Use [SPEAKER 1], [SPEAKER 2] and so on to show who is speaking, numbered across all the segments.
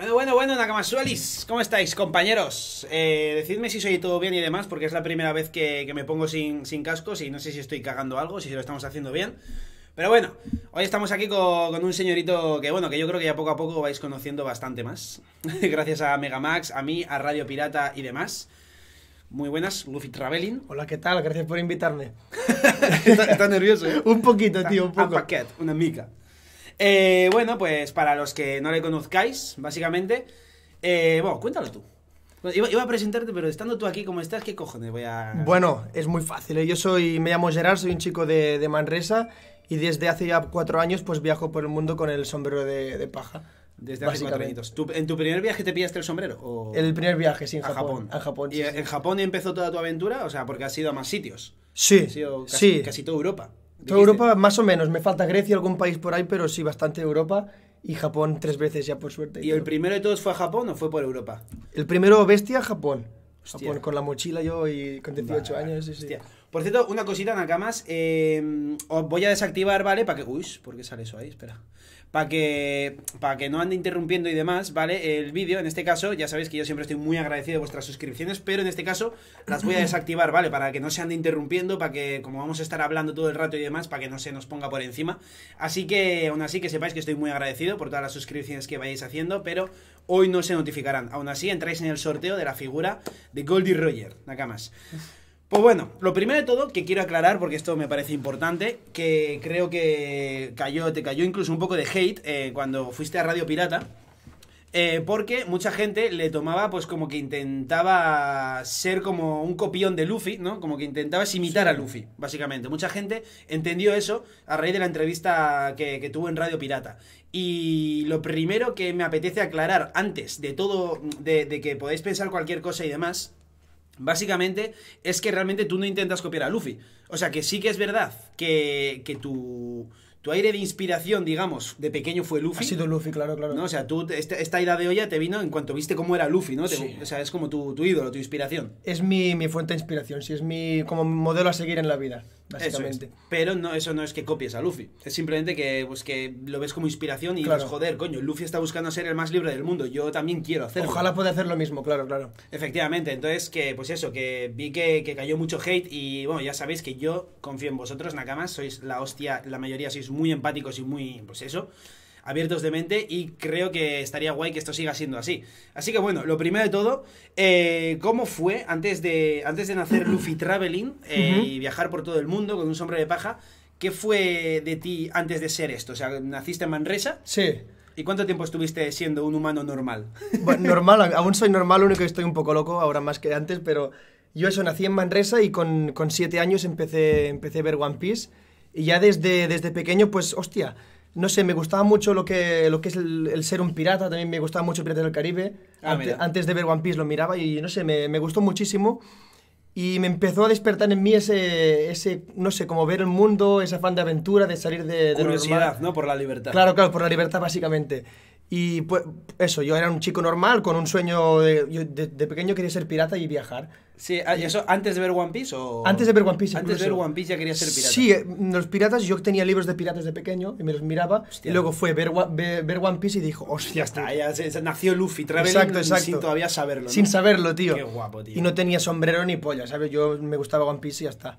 [SPEAKER 1] Bueno, Nakamasuelis, ¿cómo estáis, compañeros? Decidme si soy todo bien y demás, porque es la primera vez que me pongo sin cascos y no sé si estoy cagando algo, si lo estamos haciendo bien. Pero bueno, hoy estamos aquí con un señorito que, bueno, que yo creo que ya poco a poco vais conociendo bastante más. Gracias a Megamax, a mí, a Radio Pirata y demás. Muy buenas, Luffy Traveling.
[SPEAKER 2] Hola, ¿qué tal? Gracias por invitarme.
[SPEAKER 1] Está nervioso, ¿eh?
[SPEAKER 2] Un poquito, tío, un
[SPEAKER 1] Un
[SPEAKER 2] poco.
[SPEAKER 1] paquet, una mica. Bueno, pues para los que no le conozcáis, básicamente, bueno, cuéntalo tú. Iba a presentarte, pero estando tú aquí como estás, ¿qué cojones voy a...?
[SPEAKER 2] Bueno, es muy fácil, ¿eh? Me llamo Gerard, soy un chico de Manresa y desde hace ya 4 años pues viajo por el mundo con el sombrero de paja.
[SPEAKER 1] Desde hace 4 añitos. ¿En tu primer viaje te pillaste el sombrero? ¿O...
[SPEAKER 2] El primer viaje, sí, en
[SPEAKER 1] a
[SPEAKER 2] Japón.
[SPEAKER 1] Japón.
[SPEAKER 2] A Japón,
[SPEAKER 1] ¿Y
[SPEAKER 2] sí,
[SPEAKER 1] en Japón empezó toda tu aventura? O sea, porque has ido a más sitios.
[SPEAKER 2] Sí,
[SPEAKER 1] Has ido casi,
[SPEAKER 2] sí.
[SPEAKER 1] casi toda Europa.
[SPEAKER 2] Toda Europa, más o menos. Me falta Grecia, algún país por ahí, pero sí, bastante Europa. Y Japón 3 veces ya, por suerte.
[SPEAKER 1] ¿Y el primero de todos fue a Japón o fue por Europa?
[SPEAKER 2] El primero bestia, Japón.
[SPEAKER 1] Hostia.
[SPEAKER 2] Japón, con la mochila yo y con 18 años, sí, sí.
[SPEAKER 1] Hostia. Por cierto, una cosita, Nakamas. Os voy a desactivar, ¿vale? Para que... Uy, ¿por qué sale eso ahí? Espera. Para que no ande interrumpiendo y demás, ¿vale? El vídeo, en este caso, ya sabéis que yo siempre estoy muy agradecido de vuestras suscripciones, pero en este caso las voy a desactivar, ¿vale? Para que no se ande interrumpiendo, para que, como vamos a estar hablando todo el rato y demás, para que no se nos ponga por encima. Así que, aún así, que sepáis que estoy muy agradecido por todas las suscripciones que vayáis haciendo, pero hoy no se notificarán. Aún así, entráis en el sorteo de la figura de Goldie Roger, Nakamas. Pues bueno, lo primero de todo que quiero aclarar, porque esto me parece importante, que creo que te cayó incluso un poco de hate cuando fuiste a Radio Pirata, porque mucha gente le tomaba pues como que intentaba ser como un copión de Luffy, ¿no? Como que intentabas imitar a Luffy, básicamente. Mucha gente entendió eso a raíz de la entrevista que tuvo en Radio Pirata. Y lo primero que me apetece aclarar antes de todo, de que podéis pensar cualquier cosa y demás... Básicamente es que realmente tú no intentas copiar a Luffy. O sea que sí que es verdad que tu aire de inspiración, digamos, de pequeño fue Luffy.
[SPEAKER 2] Ha sido Luffy, claro, claro.
[SPEAKER 1] ¿No? O sea, tú, esta idea de olla te vino en cuanto viste cómo era Luffy, ¿no?
[SPEAKER 2] Sí.
[SPEAKER 1] O sea, es como tu ídolo, tu inspiración.
[SPEAKER 2] Es mi fuente de inspiración, sí, es mi como modelo a seguir en la vida, básicamente.
[SPEAKER 1] Eso es. Pero no, eso no es que copies a Luffy. Es simplemente que, pues, que lo ves como inspiración y
[SPEAKER 2] Claro.
[SPEAKER 1] dices, joder, coño, Luffy está buscando ser el más libre del mundo. Yo también quiero hacerlo.
[SPEAKER 2] Ojalá pueda hacer lo mismo, claro, claro.
[SPEAKER 1] Efectivamente, entonces que pues eso, que vi que cayó mucho hate y bueno, ya sabéis que yo confío en vosotros, Nakamas, sois la hostia, la mayoría sois muy empáticos y muy, pues eso, abiertos de mente y creo que estaría guay que esto siga siendo así. Así que bueno, lo primero de todo, ¿cómo fue antes de nacer Luffy Traveling y viajar por todo el mundo con un sombrero de paja? ¿Qué fue de ti antes de ser esto? O sea, ¿naciste en Manresa?
[SPEAKER 2] Sí.
[SPEAKER 1] ¿Y cuánto tiempo estuviste siendo un humano normal?
[SPEAKER 2] Bueno, normal, aún soy normal, lo único que estoy un poco loco, ahora más que antes, pero yo eso, nací en Manresa y con 7 años empecé a ver One Piece y ya desde pequeño, pues, hostia, no sé, me gustaba mucho lo que es el ser un pirata, también me gustaba mucho Piratas del Caribe. Antes de ver One Piece lo miraba y no sé, me gustó muchísimo. Y me empezó a despertar en mí ese, no sé, como ver el mundo, ese afán de aventura, de salir de
[SPEAKER 1] Curiosidad,
[SPEAKER 2] normal.
[SPEAKER 1] ¿no? Por la libertad.
[SPEAKER 2] Claro, por la libertad básicamente. Y pues eso, yo era un chico normal con un sueño, yo de pequeño quería ser pirata y viajar.
[SPEAKER 1] Sí, ¿y eso antes de ver One Piece o...?
[SPEAKER 2] Antes de ver One Piece,
[SPEAKER 1] Antes de
[SPEAKER 2] incluso.
[SPEAKER 1] ver One Piece ya querías ser pirata.
[SPEAKER 2] Sí, los piratas, yo tenía libros de piratas de pequeño y me los miraba.
[SPEAKER 1] Hostia.
[SPEAKER 2] Y luego fue ver One Piece y dijo, hostia,
[SPEAKER 1] Ya está, ya nació Luffy Traveling
[SPEAKER 2] Exacto.
[SPEAKER 1] sin todavía saberlo, ¿no?
[SPEAKER 2] Sin saberlo, tío.
[SPEAKER 1] Qué guapo, tío.
[SPEAKER 2] Y no tenía sombrero ni polla, ¿sabes? Yo me gustaba One Piece y ya está.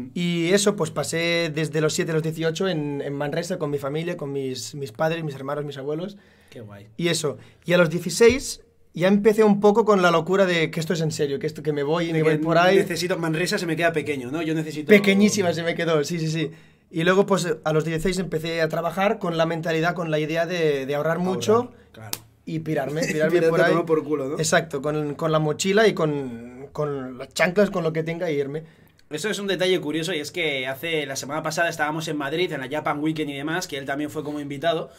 [SPEAKER 2] Y eso, pues pasé desde los 7 a los 18 en Manresa con mi familia, con mis padres, mis hermanos, mis abuelos.
[SPEAKER 1] Qué guay.
[SPEAKER 2] Y eso. Y a los 16 ya empecé un poco con la locura de que esto es en serio, que esto que me voy por ahí.
[SPEAKER 1] Necesito... Manresa se me queda pequeño, ¿no? Yo necesito...
[SPEAKER 2] Pequeñísima se me quedó, sí. Y luego, pues, a los 16 empecé a trabajar con la mentalidad, con la idea de ahorrar mucho
[SPEAKER 1] Claro.
[SPEAKER 2] y pirarme
[SPEAKER 1] Pirarte
[SPEAKER 2] por ahí.
[SPEAKER 1] todo por culo, ¿no?
[SPEAKER 2] Exacto, con la mochila y con las chanclas, con lo que tenga, e irme.
[SPEAKER 1] Eso es un detalle curioso y es que la semana pasada estábamos en Madrid, en la Japan Weekend y demás, que él también fue como invitado.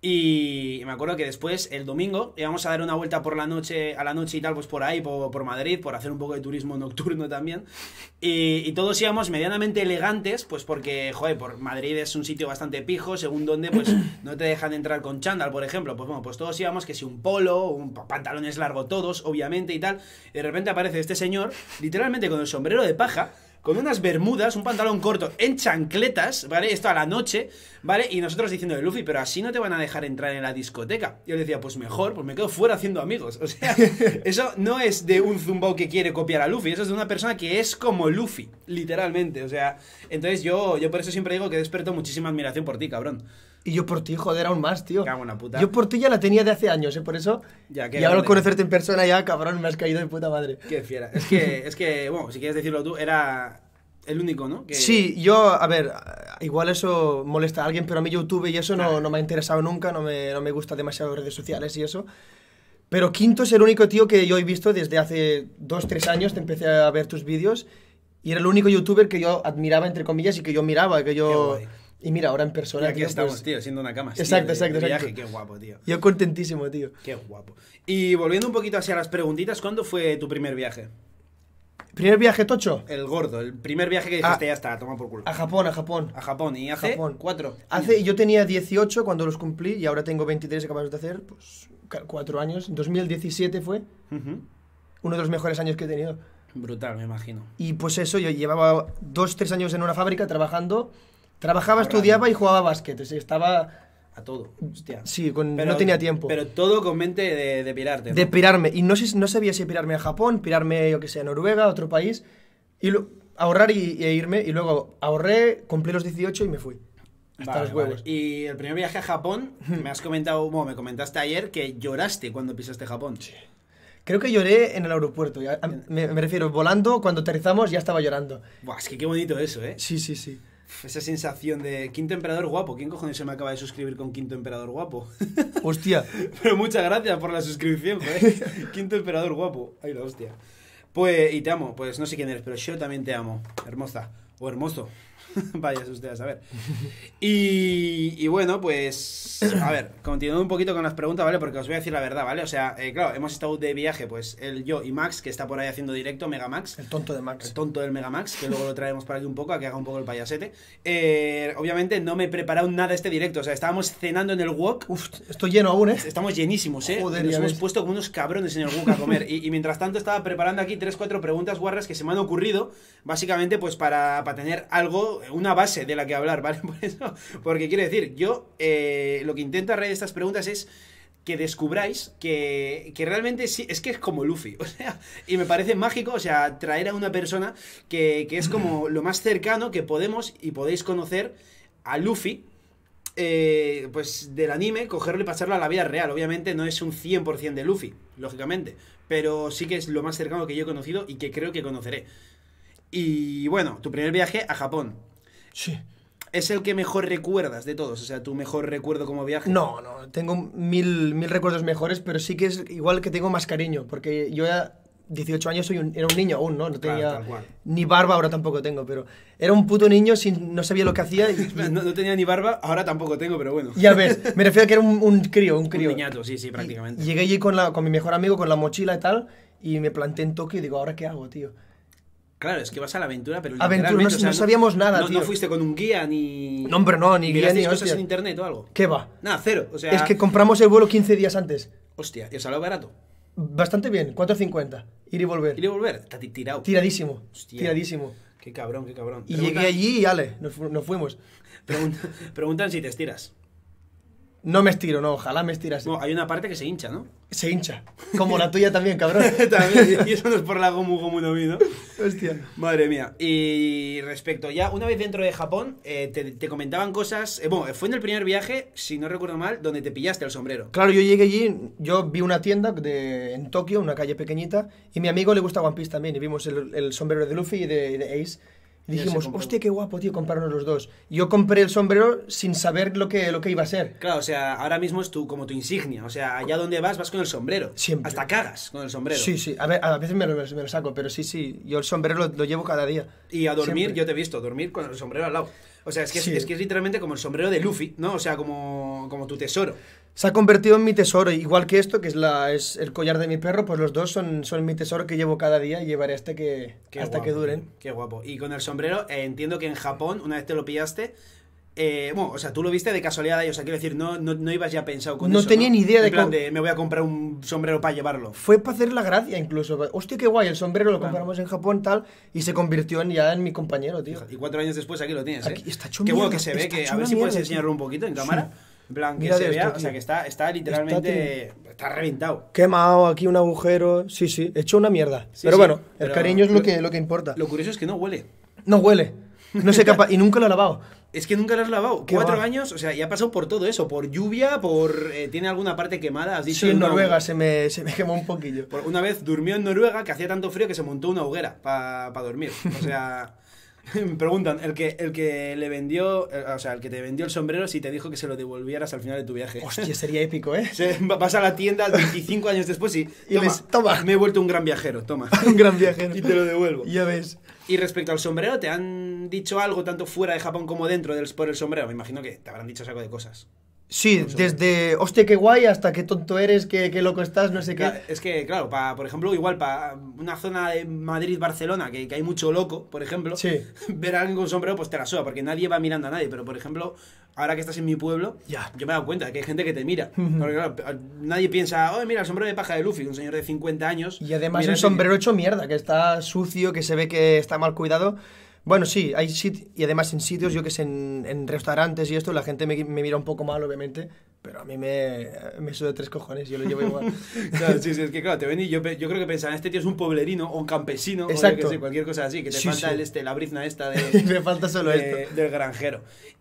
[SPEAKER 1] Y me acuerdo que después, el domingo, íbamos a dar una vuelta a la noche y tal, pues por ahí, por Madrid, por hacer un poco de turismo nocturno también. Y todos íbamos medianamente elegantes, pues porque, joder, por Madrid es un sitio bastante pijo, según donde, pues no te dejan entrar con chándal, por ejemplo. Pues bueno, pues todos íbamos, que si un polo, pantalones largos todos, obviamente y tal. Y de repente aparece este señor, literalmente con el sombrero de paja, con unas bermudas, un pantalón corto, en chancletas, ¿vale? Esto a la noche, ¿vale? Y nosotros diciendo, Luffy, pero así no te van a dejar entrar en la discoteca. Y yo le decía, pues mejor, pues me quedo fuera haciendo amigos. O sea, eso no es de un zumbao que quiere copiar a Luffy, eso es de una persona que es como Luffy, literalmente. O sea, entonces yo por eso siempre digo que desperto muchísima admiración por ti, cabrón.
[SPEAKER 2] Y yo por ti, joder, aún más, tío.
[SPEAKER 1] Cago en la puta.
[SPEAKER 2] Yo por ti ya la tenía de hace años, por eso.
[SPEAKER 1] Ya, qué
[SPEAKER 2] y ahora al
[SPEAKER 1] grande.
[SPEAKER 2] conocerte en persona ya, cabrón, me has caído de puta madre.
[SPEAKER 1] Qué fiera. Es que, bueno, si quieres decirlo tú, era el único, ¿no? Que...
[SPEAKER 2] Sí, yo, a ver, igual eso molesta a alguien, pero a mí YouTube y eso no me ha interesado nunca, no me gusta demasiado redes sociales y eso. Pero Quinto es el único tío que yo he visto desde hace 2-3 años, te empecé a ver tus vídeos, y era el único youtuber que yo admiraba, entre comillas, y que yo miraba, que yo...
[SPEAKER 1] Qué guay.
[SPEAKER 2] Y mira, ahora en
[SPEAKER 1] Y
[SPEAKER 2] persona,
[SPEAKER 1] aquí
[SPEAKER 2] tío,
[SPEAKER 1] estamos,
[SPEAKER 2] pues,
[SPEAKER 1] tío, siendo una cama.
[SPEAKER 2] Exacto, exacto.
[SPEAKER 1] Viaje, qué guapo, tío.
[SPEAKER 2] yo contentísimo, tío.
[SPEAKER 1] Qué guapo. Y volviendo un poquito hacia las preguntitas, ¿cuándo fue tu primer viaje?
[SPEAKER 2] Primer viaje tocho,
[SPEAKER 1] El gordo, el primer viaje que dijiste, ya está, toma por culo.
[SPEAKER 2] a Japón, a Japón.
[SPEAKER 1] A Japón, ¿y hace?
[SPEAKER 2] Japón.
[SPEAKER 1] 4.
[SPEAKER 2] Yo tenía 18 cuando los cumplí y ahora tengo 23 y acabamos de hacer, pues, 4 años. 2017 fue uno de los mejores años que he tenido.
[SPEAKER 1] Brutal, me imagino.
[SPEAKER 2] Y pues eso, yo llevaba 2-3 años en una fábrica trabajando. Trabajaba,
[SPEAKER 1] Ahorrando.
[SPEAKER 2] estudiaba y jugaba básquet. O sea, estaba...
[SPEAKER 1] A todo, hostia.
[SPEAKER 2] Sí, no tenía tiempo.
[SPEAKER 1] Pero todo con mente de pirarte, ¿no?
[SPEAKER 2] De pirarme. Y no sabía si pirarme a Japón, pirarme, yo que sé, a Noruega, a otro país. Y ahorrar e irme. Y luego ahorré, cumplí los 18 y me fui. Hasta
[SPEAKER 1] Vale,
[SPEAKER 2] los huevos.
[SPEAKER 1] vale. Y el primer viaje a Japón, me has comentado, bueno, me comentaste ayer que lloraste cuando pisaste Japón.
[SPEAKER 2] Creo que lloré en el aeropuerto. Me refiero, volando, cuando aterrizamos ya estaba llorando.
[SPEAKER 1] Buah, es que qué bonito eso, ¿eh?
[SPEAKER 2] Sí, sí, sí.
[SPEAKER 1] Esa sensación de Quinto Emperador guapo. ¿Quién cojones se me acaba de suscribir con Quinto Emperador guapo?
[SPEAKER 2] Hostia.
[SPEAKER 1] Pero muchas gracias por la suscripción, joder. Quinto Emperador guapo. Ay, la hostia. Pues, y te amo. Pues no sé quién eres, pero yo también te amo. Hermosa. O hermoso. Vaya ustedes a ver. Y bueno, pues... A ver, continuando un poquito con las preguntas, ¿vale? Porque os voy a decir la verdad, ¿vale? O sea, claro, hemos estado de viaje, pues, yo y Max, que está por ahí haciendo directo, Megamax.
[SPEAKER 2] El tonto de Max.
[SPEAKER 1] El tonto del Megamax, que luego lo traemos para aquí un poco, a que haga un poco el payasete. Obviamente no me he preparado nada este directo, o sea, estábamos cenando en el wok.
[SPEAKER 2] Uf, estoy lleno aún, ¿eh?
[SPEAKER 1] Estamos llenísimos, ¿eh?
[SPEAKER 2] Joder,
[SPEAKER 1] Nos
[SPEAKER 2] ya
[SPEAKER 1] hemos
[SPEAKER 2] ves.
[SPEAKER 1] puesto como unos cabrones en el wok a comer. Y mientras tanto estaba preparando aquí 3-4 preguntas guarras que se me han ocurrido, básicamente pues para tener algo, una base de la que hablar, ¿vale? Por eso, porque quiero decir, yo lo que intento a raíz de estas preguntas es que descubráis que realmente sí, es que es como Luffy, o sea, y me parece mágico, o sea, traer a una persona que es como lo más cercano que podemos y podéis conocer a Luffy, pues del anime, cogerlo y pasarlo a la vida real. Obviamente no es un 100% de Luffy, lógicamente, pero sí que es lo más cercano que yo he conocido y que creo que conoceré. Y bueno, tu primer viaje a Japón.
[SPEAKER 2] Sí.
[SPEAKER 1] ¿Es el que mejor recuerdas de todos? O sea, tu mejor recuerdo como viaje.
[SPEAKER 2] No, tengo mil recuerdos mejores, pero sí que es igual que tengo más cariño, porque yo ya 18 años era un niño aún, ¿no? No tenía
[SPEAKER 1] Claro, tal cual.
[SPEAKER 2] ni barba, ahora tampoco tengo, pero era un puto niño, no sabía lo que hacía y
[SPEAKER 1] No tenía ni barba, ahora tampoco tengo, pero bueno.
[SPEAKER 2] ya ves, me refiero a que era un crío.
[SPEAKER 1] Un niñato, sí, sí, prácticamente.
[SPEAKER 2] Llegué allí con mi mejor amigo, con la mochila y tal, y me planté en Tokio y digo, ¿ahora qué hago, tío?
[SPEAKER 1] Claro, es que vas a la aventura, pero
[SPEAKER 2] Aventura,
[SPEAKER 1] literalmente,
[SPEAKER 2] no
[SPEAKER 1] o sea,
[SPEAKER 2] sabíamos nada, tío.
[SPEAKER 1] No fuiste con un guía ni...
[SPEAKER 2] No, hombre, no, ni guía
[SPEAKER 1] ¿Mirasteis
[SPEAKER 2] ni
[SPEAKER 1] cosas
[SPEAKER 2] hostia.
[SPEAKER 1] en internet o algo?
[SPEAKER 2] ¿Qué va?
[SPEAKER 1] Nada, cero, o sea...
[SPEAKER 2] Es que compramos el vuelo 15 días antes.
[SPEAKER 1] Hostia, ¿y os salió barato?
[SPEAKER 2] Bastante bien, 4.50, ir y volver.
[SPEAKER 1] ¿Ir y volver? Está tirado.
[SPEAKER 2] Tiradísimo,
[SPEAKER 1] Hostia.
[SPEAKER 2] tiradísimo.
[SPEAKER 1] Qué cabrón, qué cabrón.
[SPEAKER 2] Y llegué allí y ale, nos fuimos.
[SPEAKER 1] Preguntan si te estiras.
[SPEAKER 2] No me estiro, no, ojalá me estirase.
[SPEAKER 1] No, hay una parte que se hincha, ¿no?
[SPEAKER 2] Se hincha. Como la tuya también, cabrón.
[SPEAKER 1] También, y eso no es por la Gomu no vi, ¿no?
[SPEAKER 2] Hostia.
[SPEAKER 1] Madre mía. Y respecto, ya una vez dentro de Japón, te comentaban cosas... bueno, fue en el primer viaje, si no recuerdo mal, donde te pillaste el sombrero.
[SPEAKER 2] Claro, yo llegué allí, yo vi una tienda en Tokio, una calle pequeñita, y a mi amigo le gusta One Piece también, y vimos el sombrero de Luffy y de Ace. Y
[SPEAKER 1] Ya se
[SPEAKER 2] dijimos,
[SPEAKER 1] compró.
[SPEAKER 2] hostia, qué guapo, tío, comprarnos los dos. Yo compré el sombrero sin saber lo que iba a ser.
[SPEAKER 1] Claro, o sea, ahora mismo es como tu insignia. O sea, allá donde vas con el sombrero.
[SPEAKER 2] Siempre.
[SPEAKER 1] Hasta cagas con el sombrero.
[SPEAKER 2] Sí, sí, a veces me lo saco, pero sí, yo el sombrero lo llevo cada día.
[SPEAKER 1] Y a dormir,
[SPEAKER 2] Siempre.
[SPEAKER 1] yo te he visto dormir con el sombrero al lado. O sea, es que,
[SPEAKER 2] Sí.
[SPEAKER 1] es literalmente como el sombrero de Luffy, ¿no? O sea, como tu tesoro.
[SPEAKER 2] Se ha convertido en mi tesoro, igual que esto, que es el collar de mi perro, pues los dos son mi tesoro que llevo cada día y llevaré hasta que
[SPEAKER 1] Qué guapo,
[SPEAKER 2] duren.
[SPEAKER 1] tío, qué guapo. Y con el sombrero, entiendo que en Japón, una vez te lo pillaste, Bueno, o sea, tú lo viste de casualidad ahí, o sea, quiero decir, no ibas ya pensado con
[SPEAKER 2] No
[SPEAKER 1] eso,
[SPEAKER 2] tenía ni idea de
[SPEAKER 1] en plan
[SPEAKER 2] cómo-
[SPEAKER 1] de me voy a comprar un sombrero para llevarlo.
[SPEAKER 2] Fue para hacer la gracia incluso. Hostia, qué guay, el sombrero lo compramos en Japón tal y se convirtió ya en mi compañero, tío.
[SPEAKER 1] Y 4 años después aquí lo tienes, ¿eh?
[SPEAKER 2] Aquí está hecho
[SPEAKER 1] Qué bueno
[SPEAKER 2] mierda,
[SPEAKER 1] que se ve,
[SPEAKER 2] está
[SPEAKER 1] que
[SPEAKER 2] hecho
[SPEAKER 1] a ver
[SPEAKER 2] una
[SPEAKER 1] si puedes
[SPEAKER 2] mierda,
[SPEAKER 1] enseñarlo
[SPEAKER 2] tío.
[SPEAKER 1] un poquito en cámara. En plan, que
[SPEAKER 2] Mira
[SPEAKER 1] se
[SPEAKER 2] de
[SPEAKER 1] vea,
[SPEAKER 2] esto,
[SPEAKER 1] o sea,
[SPEAKER 2] tío.
[SPEAKER 1] que está literalmente... Está reventado.
[SPEAKER 2] Quemado, aquí un agujero. Sí, sí, hecho una mierda.
[SPEAKER 1] Sí,
[SPEAKER 2] pero
[SPEAKER 1] sí,
[SPEAKER 2] bueno, el
[SPEAKER 1] pero
[SPEAKER 2] cariño es lo que importa.
[SPEAKER 1] Lo curioso es que no huele.
[SPEAKER 2] No huele. No sé capaz. Y nunca lo he lavado.
[SPEAKER 1] Es que nunca lo has lavado.
[SPEAKER 2] Qué
[SPEAKER 1] 4
[SPEAKER 2] va.
[SPEAKER 1] años, o sea, ya ha pasado por todo eso. Por lluvia, tiene alguna parte quemada, has dicho.
[SPEAKER 2] Sí, en
[SPEAKER 1] una-
[SPEAKER 2] Noruega se me quemó un poquillo.
[SPEAKER 1] Una vez durmió en Noruega, que hacía tanto frío que se montó una hoguera para dormir. O sea... Me preguntan, el que le vendió, o sea, el que te vendió el sombrero, si te dijo que se lo devolvieras al final de tu viaje.
[SPEAKER 2] Hostia, sería épico, ¿eh?
[SPEAKER 1] Vas a la tienda 25 años después y
[SPEAKER 2] toma.
[SPEAKER 1] me he vuelto un gran viajero, toma.
[SPEAKER 2] Un gran viajero.
[SPEAKER 1] Y te lo devuelvo.
[SPEAKER 2] Ya ves.
[SPEAKER 1] Y respecto al sombrero, ¿te han dicho algo tanto fuera de Japón como dentro por el sombrero? Me imagino que te habrán dicho saco de cosas.
[SPEAKER 2] Sí, desde hostia, qué guay, hasta qué tonto eres, qué loco estás, no sé qué.
[SPEAKER 1] Claro, es que, claro, por ejemplo, igual para una zona de Madrid-Barcelona, que hay mucho loco, por ejemplo,
[SPEAKER 2] Sí.
[SPEAKER 1] ver a alguien con sombrero, pues te la suda, porque nadie va mirando a nadie. Pero, por ejemplo, ahora que estás en mi pueblo,
[SPEAKER 2] Ya.
[SPEAKER 1] yo me he dado cuenta de que hay gente que te mira. Porque, claro, nadie piensa, oh, mira, el sombrero de paja de Luffy, un señor de 50 años.
[SPEAKER 2] Y además
[SPEAKER 1] mira
[SPEAKER 2] un
[SPEAKER 1] ese-
[SPEAKER 2] sombrero hecho mierda, que está sucio, que se ve que está mal cuidado. Bueno, sí, hay y además en sitios, yo que sé, en restaurantes y esto, la gente me mira un poco mal, obviamente, pero a mí me suda 3 cojones, yo lo llevo igual.
[SPEAKER 1] Claro, sí, es que claro, te ven y yo creo que pensaban, este tío es un pueblerino o un campesino, o yo
[SPEAKER 2] Exacto.
[SPEAKER 1] que sé, cualquier cosa así, que te
[SPEAKER 2] Sí,
[SPEAKER 1] falta
[SPEAKER 2] sí.
[SPEAKER 1] la brizna esta
[SPEAKER 2] Me falta solo esto.
[SPEAKER 1] del granjero.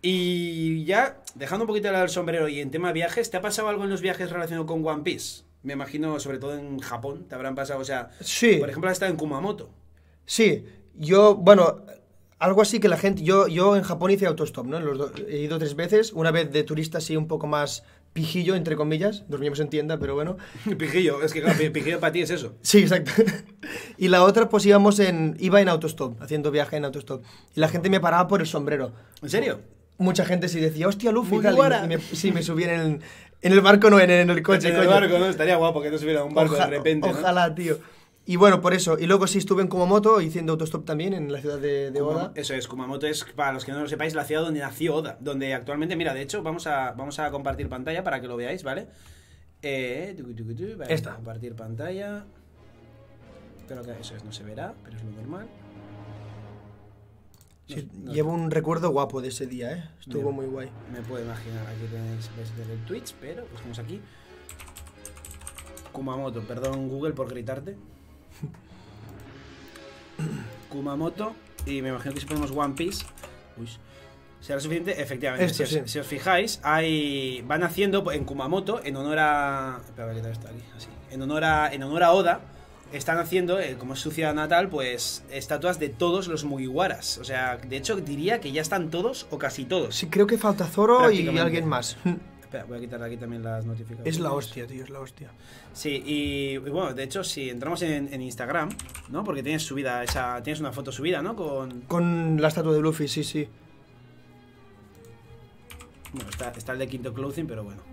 [SPEAKER 1] Y ya, dejando un poquito el sombrero y en tema viajes, ¿te ha pasado algo en los viajes relacionado con One Piece? Me imagino, sobre todo en Japón, te habrán pasado, o sea,
[SPEAKER 2] Sí.
[SPEAKER 1] por ejemplo, has estado en Kumamoto.
[SPEAKER 2] Sí, yo, bueno, algo así que la gente, yo en Japón hice autostop, ¿no? He ido 3 veces, una vez de turista así un poco más pijillo, entre comillas, dormíamos en tienda, pero bueno.
[SPEAKER 1] Pijillo, es que claro, pijillo para ti es eso.
[SPEAKER 2] Sí, exacto. Y la otra, pues iba en autostop, haciendo viaje en autostop. Y la gente me paraba por el sombrero.
[SPEAKER 1] ¿En serio?
[SPEAKER 2] Mucha gente sí decía, hostia, Luffy, y tal.
[SPEAKER 1] Mugiwara.
[SPEAKER 2] Sí, me subí en el barco, no, en el coche,
[SPEAKER 1] En el
[SPEAKER 2] coño.
[SPEAKER 1] barco, ¿no? Estaría guapo que no subiera a un barco de repente, ¿no?
[SPEAKER 2] Ojalá, tío. Y bueno, por eso. Y luego sí estuve en Kumamoto haciendo autostop también en la ciudad de Oda.
[SPEAKER 1] Eso es, Kumamoto es, para los que no lo sepáis, la ciudad donde nació Oda. Donde actualmente, mira, de hecho, vamos a compartir pantalla para que lo veáis, ¿vale? Vale,
[SPEAKER 2] Esta.
[SPEAKER 1] compartir pantalla. Espero que eso no se verá, pero es lo normal.
[SPEAKER 2] Sí,
[SPEAKER 1] No,
[SPEAKER 2] llevo un recuerdo guapo de ese día, ¿eh? Estuvo
[SPEAKER 1] Bien.
[SPEAKER 2] muy guay.
[SPEAKER 1] Me puedo imaginar, aquí tenéis, veis el Twitch, pero buscamos aquí. Kumamoto, perdón Google por gritarte. Kumamoto, y me imagino que si ponemos One Piece, uy, será suficiente. Efectivamente,
[SPEAKER 2] Esto
[SPEAKER 1] si,
[SPEAKER 2] sí.
[SPEAKER 1] si os fijáis, van haciendo en Kumamoto, en honor a. Espera, voy a quitar esto aquí, así. En honor a Oda, están haciendo, como es su ciudad natal, pues estatuas de todos los Mugiwaras. O sea, de hecho, diría que ya están todos o casi todos.
[SPEAKER 2] Sí, creo que falta Zoro y
[SPEAKER 1] Prácticamente.
[SPEAKER 2] alguien más.
[SPEAKER 1] Espera, voy a quitar aquí también las notificaciones.
[SPEAKER 2] Es la hostia, tío, es la hostia.
[SPEAKER 1] Sí, y bueno, de hecho, si entramos en Instagram, ¿no? Porque tienes tienes una foto subida, ¿no?
[SPEAKER 2] Con la estatua de Luffy, sí, sí.
[SPEAKER 1] Bueno, está el de Quinto Clothing, pero bueno.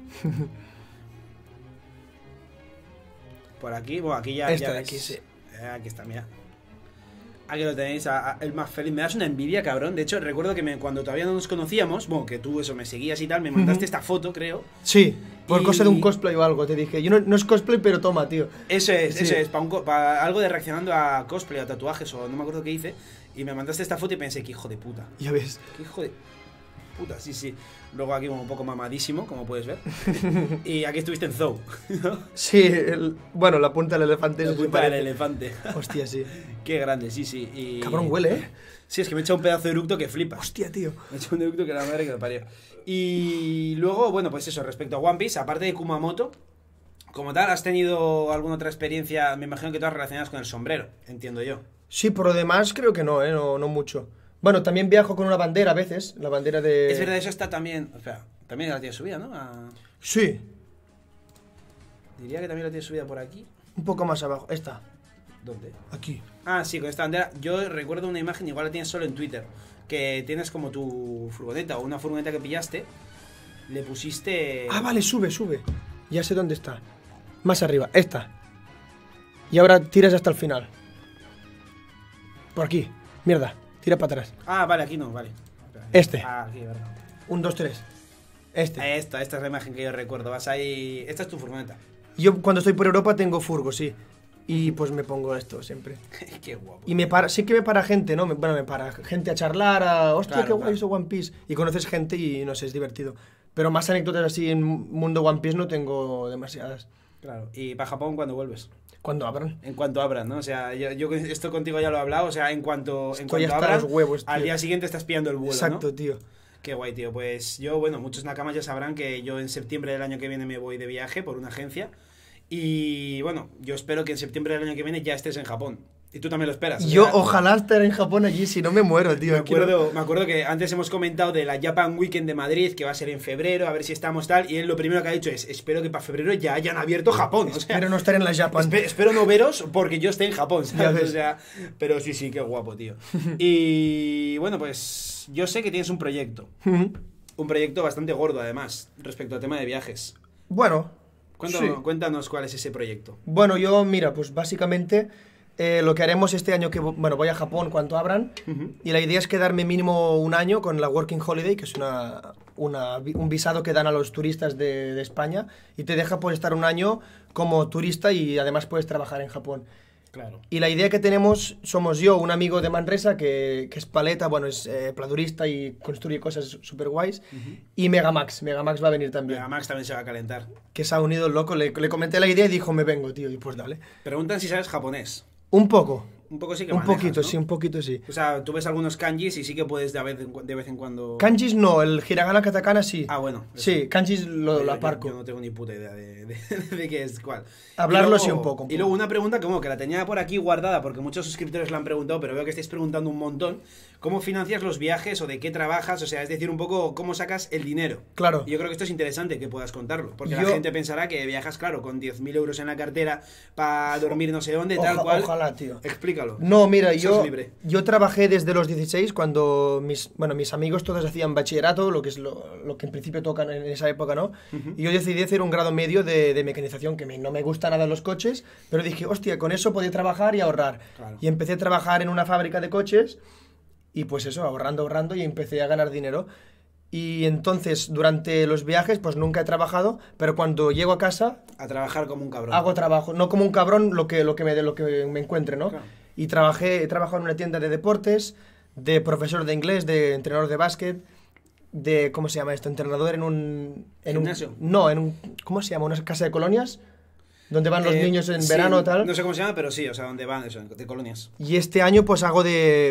[SPEAKER 1] Por aquí, bueno, aquí ya...
[SPEAKER 2] Esta
[SPEAKER 1] ya
[SPEAKER 2] de
[SPEAKER 1] ves.
[SPEAKER 2] aquí, sí.
[SPEAKER 1] Aquí está, mira. Aquí lo tenéis, el más feliz. Me das una envidia, cabrón. De hecho, recuerdo que cuando todavía no nos conocíamos, bueno, que tú eso me seguías y tal, me mandaste esta foto, creo.
[SPEAKER 2] Sí, por
[SPEAKER 1] Y-
[SPEAKER 2] cosa de un cosplay o algo, te dije. Yo no es cosplay, pero toma, tío.
[SPEAKER 1] Eso es,
[SPEAKER 2] Sí.
[SPEAKER 1] eso es, para algo de reaccionando a cosplay, a tatuajes o no me acuerdo qué hice. Y me mandaste esta foto y pensé, que hijo de puta.
[SPEAKER 2] Ya ves.
[SPEAKER 1] Qué hijo de puta, sí, sí. Luego aquí un poco mamadísimo, como puedes ver. Y aquí estuviste en Zou.
[SPEAKER 2] Sí, bueno, la punta del elefante.
[SPEAKER 1] La
[SPEAKER 2] eso sí
[SPEAKER 1] punta del
[SPEAKER 2] parece.
[SPEAKER 1] elefante.
[SPEAKER 2] Hostia, sí.
[SPEAKER 1] Qué grande, sí, sí. Y...
[SPEAKER 2] Cabrón, huele, ¿eh?
[SPEAKER 1] Sí, es que me he echado un pedazo de eructo que flipas.
[SPEAKER 2] Hostia, tío.
[SPEAKER 1] Me he echado un eructo que la madre que me parió. Y luego, bueno, pues eso, respecto a One Piece, aparte de Kumamoto, como tal, ¿has tenido alguna otra experiencia? Me imagino que todas relacionadas con el sombrero, entiendo yo.
[SPEAKER 2] Sí, por lo demás creo que no, ¿eh? No mucho. Bueno, también viajo con una bandera a veces. La bandera de...
[SPEAKER 1] Es verdad, eso está también... Espera, también la tienes subida, ¿no?
[SPEAKER 2] Sí,
[SPEAKER 1] Diría que también la tienes subida por aquí.
[SPEAKER 2] un poco más abajo. Esta.
[SPEAKER 1] ¿Dónde?
[SPEAKER 2] Aquí.
[SPEAKER 1] Ah, sí, con esta bandera. Yo recuerdo una imagen, igual la tienes solo en Twitter, que tienes como tu furgoneta o una furgoneta que pillaste, le pusiste...
[SPEAKER 2] Ah, vale, sube. Ya sé dónde está. Más arriba, esta. Y ahora tiras hasta el final. Por aquí. Mierda, tira para atrás.
[SPEAKER 1] Ah, vale, aquí no, vale. Espera.
[SPEAKER 2] Este.
[SPEAKER 1] Ah, aquí, verdad.
[SPEAKER 2] 1, 2, 3. Este.
[SPEAKER 1] Esta es la imagen que yo recuerdo. Vas ahí... Esta es tu furgoneta.
[SPEAKER 2] Yo cuando estoy por Europa tengo furgo, sí. Y pues me pongo esto siempre.
[SPEAKER 1] Qué guapo.
[SPEAKER 2] Y sí que me para gente, ¿no? Bueno, me para gente a charlar, hostia,
[SPEAKER 1] Claro,
[SPEAKER 2] qué guay
[SPEAKER 1] claro.
[SPEAKER 2] eso One Piece. Y conoces gente y no sé, es divertido. Pero más anécdotas así en mundo One Piece no tengo demasiadas.
[SPEAKER 1] Claro. ¿Y para Japón cuándo vuelves?
[SPEAKER 2] Cuando abran.
[SPEAKER 1] En cuanto abran, ¿no? O sea, yo esto contigo ya lo he hablado. O sea, en cuanto
[SPEAKER 2] Estoy hasta
[SPEAKER 1] abran,
[SPEAKER 2] los huevos, tío.
[SPEAKER 1] al día siguiente estás pillando el vuelo,
[SPEAKER 2] Exacto,
[SPEAKER 1] ¿no?
[SPEAKER 2] tío.
[SPEAKER 1] Qué guay, tío. Pues yo, bueno, muchos nakamas ya sabrán que yo en septiembre del año que viene me voy de viaje por una agencia. Y bueno, yo espero que en septiembre del año que viene ya estés en Japón. Y tú también lo esperas. O
[SPEAKER 2] Yo
[SPEAKER 1] sea,
[SPEAKER 2] ojalá estar en Japón allí, si no me muero, tío.
[SPEAKER 1] me acuerdo que antes hemos comentado de la Japan Weekend de Madrid, que va a ser en febrero, a ver si estamos tal. Y él lo primero que ha dicho es, espero que para febrero ya hayan abierto Japón. O sea,
[SPEAKER 2] Espero no estar en la Japan.
[SPEAKER 1] espero no veros porque yo esté en Japón,
[SPEAKER 2] Ya
[SPEAKER 1] ¿sabes?
[SPEAKER 2] ves.
[SPEAKER 1] O sea, pero sí, qué guapo, tío. Y bueno, pues yo sé que tienes un proyecto. Un proyecto bastante gordo, además, respecto al tema de viajes.
[SPEAKER 2] Bueno, sí.
[SPEAKER 1] Cuéntanos cuál es ese proyecto.
[SPEAKER 2] Bueno, yo, mira, pues básicamente lo que haremos este año que, bueno, voy a Japón cuando abran, y la idea es quedarme mínimo un año con la Working Holiday, que es un visado que dan a los turistas de España, y te deja pues estar un año como turista y además puedes trabajar en Japón.
[SPEAKER 1] Claro.
[SPEAKER 2] Y la idea que tenemos, somos yo, un amigo de Manresa que es paleta, bueno, es pladurista y construye cosas súper guays, y Megamax va a venir también.
[SPEAKER 1] Max también se va a calentar.
[SPEAKER 2] Que se ha unido el loco, le comenté la idea y dijo, me vengo, tío, y pues dale.
[SPEAKER 1] Preguntan si sabes japonés.
[SPEAKER 2] Un poco.
[SPEAKER 1] Un poco sí que
[SPEAKER 2] Un
[SPEAKER 1] manejas,
[SPEAKER 2] poquito,
[SPEAKER 1] ¿no?
[SPEAKER 2] sí, un poquito sí.
[SPEAKER 1] O sea, tú ves algunos kanjis y sí que puedes de vez en cuando...
[SPEAKER 2] Kanjis no, el hiragana katakana sí.
[SPEAKER 1] Ah, bueno.
[SPEAKER 2] Sí, kanjis lo
[SPEAKER 1] Yo
[SPEAKER 2] aparco.
[SPEAKER 1] no tengo ni puta idea de qué es cuál.
[SPEAKER 2] Hablarlo
[SPEAKER 1] Y
[SPEAKER 2] sí un poco.
[SPEAKER 1] Y luego una pregunta que la tenía por aquí guardada porque muchos suscriptores la han preguntado, pero veo que estáis preguntando un montón. ¿Cómo financias los viajes o de qué trabajas? O sea, es decir, un poco cómo sacas el dinero.
[SPEAKER 2] Claro.
[SPEAKER 1] Y yo creo que esto es interesante que puedas contarlo. Porque la
[SPEAKER 2] Yo-
[SPEAKER 1] gente pensará que viajas, claro, con 10.000 euros en la cartera para dormir no sé dónde, tal cual.
[SPEAKER 2] Ojalá, tío.
[SPEAKER 1] Explícalo.
[SPEAKER 2] No, mira,
[SPEAKER 1] Sos libre.
[SPEAKER 2] yo trabajé desde los 16 cuando mis amigos todos hacían bachillerato, lo que es lo que en principio tocan en esa época, ¿no? Y yo decidí hacer un grado medio de mecanización, que no me gusta nada los coches, pero dije, hostia, con eso podía trabajar y ahorrar.
[SPEAKER 1] Claro.
[SPEAKER 2] Y empecé a trabajar en una fábrica de coches y pues eso, ahorrando y empecé a ganar dinero. Y entonces, durante los viajes, pues nunca he trabajado, pero cuando llego a casa,
[SPEAKER 1] A trabajar como un cabrón.
[SPEAKER 2] hago trabajo, no como un cabrón lo que me encuentre, ¿no?
[SPEAKER 1] Claro.
[SPEAKER 2] Y he trabajado en una tienda de deportes, de profesor de inglés, de entrenador de básquet, de, ¿cómo se llama esto? Entrenador
[SPEAKER 1] ¿Gimnasio?
[SPEAKER 2] ¿cómo se llama? ¿Una casa de colonias? Donde van los niños en
[SPEAKER 1] Sí,
[SPEAKER 2] verano tal.
[SPEAKER 1] No sé cómo se llama, pero sí, o sea, donde van, eso, de colonias.
[SPEAKER 2] Y este año pues hago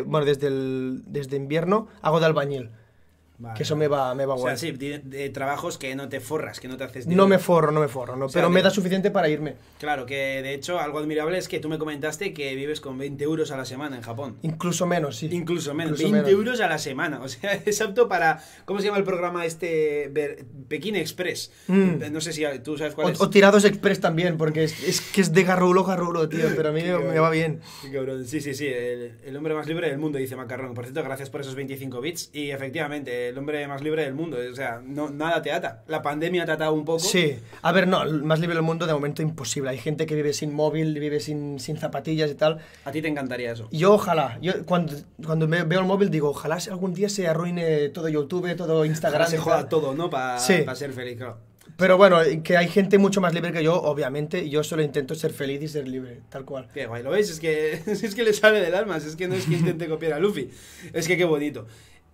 [SPEAKER 2] desde invierno, hago de albañil.
[SPEAKER 1] Vale.
[SPEAKER 2] Que eso me va
[SPEAKER 1] O sea,
[SPEAKER 2] guay.
[SPEAKER 1] sí, de trabajos que no te forras, que no te haces
[SPEAKER 2] No
[SPEAKER 1] dinero.
[SPEAKER 2] me forro, no,
[SPEAKER 1] O sea,
[SPEAKER 2] pero me
[SPEAKER 1] que-
[SPEAKER 2] da suficiente para irme.
[SPEAKER 1] Claro, que de hecho algo admirable es que tú me comentaste que vives con 20 euros a la semana en Japón.
[SPEAKER 2] Incluso menos, sí.
[SPEAKER 1] Incluso menos,
[SPEAKER 2] Incluso
[SPEAKER 1] 20
[SPEAKER 2] menos.
[SPEAKER 1] euros a la semana. O sea, es apto para. ¿Cómo se llama el programa este? Pekín Express. No sé si tú sabes cuál es.
[SPEAKER 2] O tirados express también, porque es que es de garrulo, tío, pero a mí me va bien.
[SPEAKER 1] Qué cabrón. Sí, el hombre más libre del mundo, dice Macarrón. Por cierto, gracias por esos 25 bits. Y efectivamente, el hombre más libre del mundo. O sea, nada te ata. La pandemia te ha atado un poco.
[SPEAKER 2] Sí, a ver, no, el más libre del mundo de momento imposible. Hay gente que vive sin móvil, vive sin zapatillas y tal.
[SPEAKER 1] A ti te encantaría eso.
[SPEAKER 2] Yo ojalá, cuando veo el móvil digo, ojalá algún día se arruine todo YouTube, todo Instagram.
[SPEAKER 1] Ahora se
[SPEAKER 2] y
[SPEAKER 1] joda
[SPEAKER 2] tal.
[SPEAKER 1] todo, ¿no? Para
[SPEAKER 2] Sí.
[SPEAKER 1] ser feliz, claro.
[SPEAKER 2] Pero bueno, que hay gente mucho más libre que yo, obviamente, y yo solo intento ser feliz y ser libre, tal cual.
[SPEAKER 1] Qué guay, ¿lo veis? Es que, es que le sale del alma, es que no es que intente copiar a Luffy, es que qué bonito.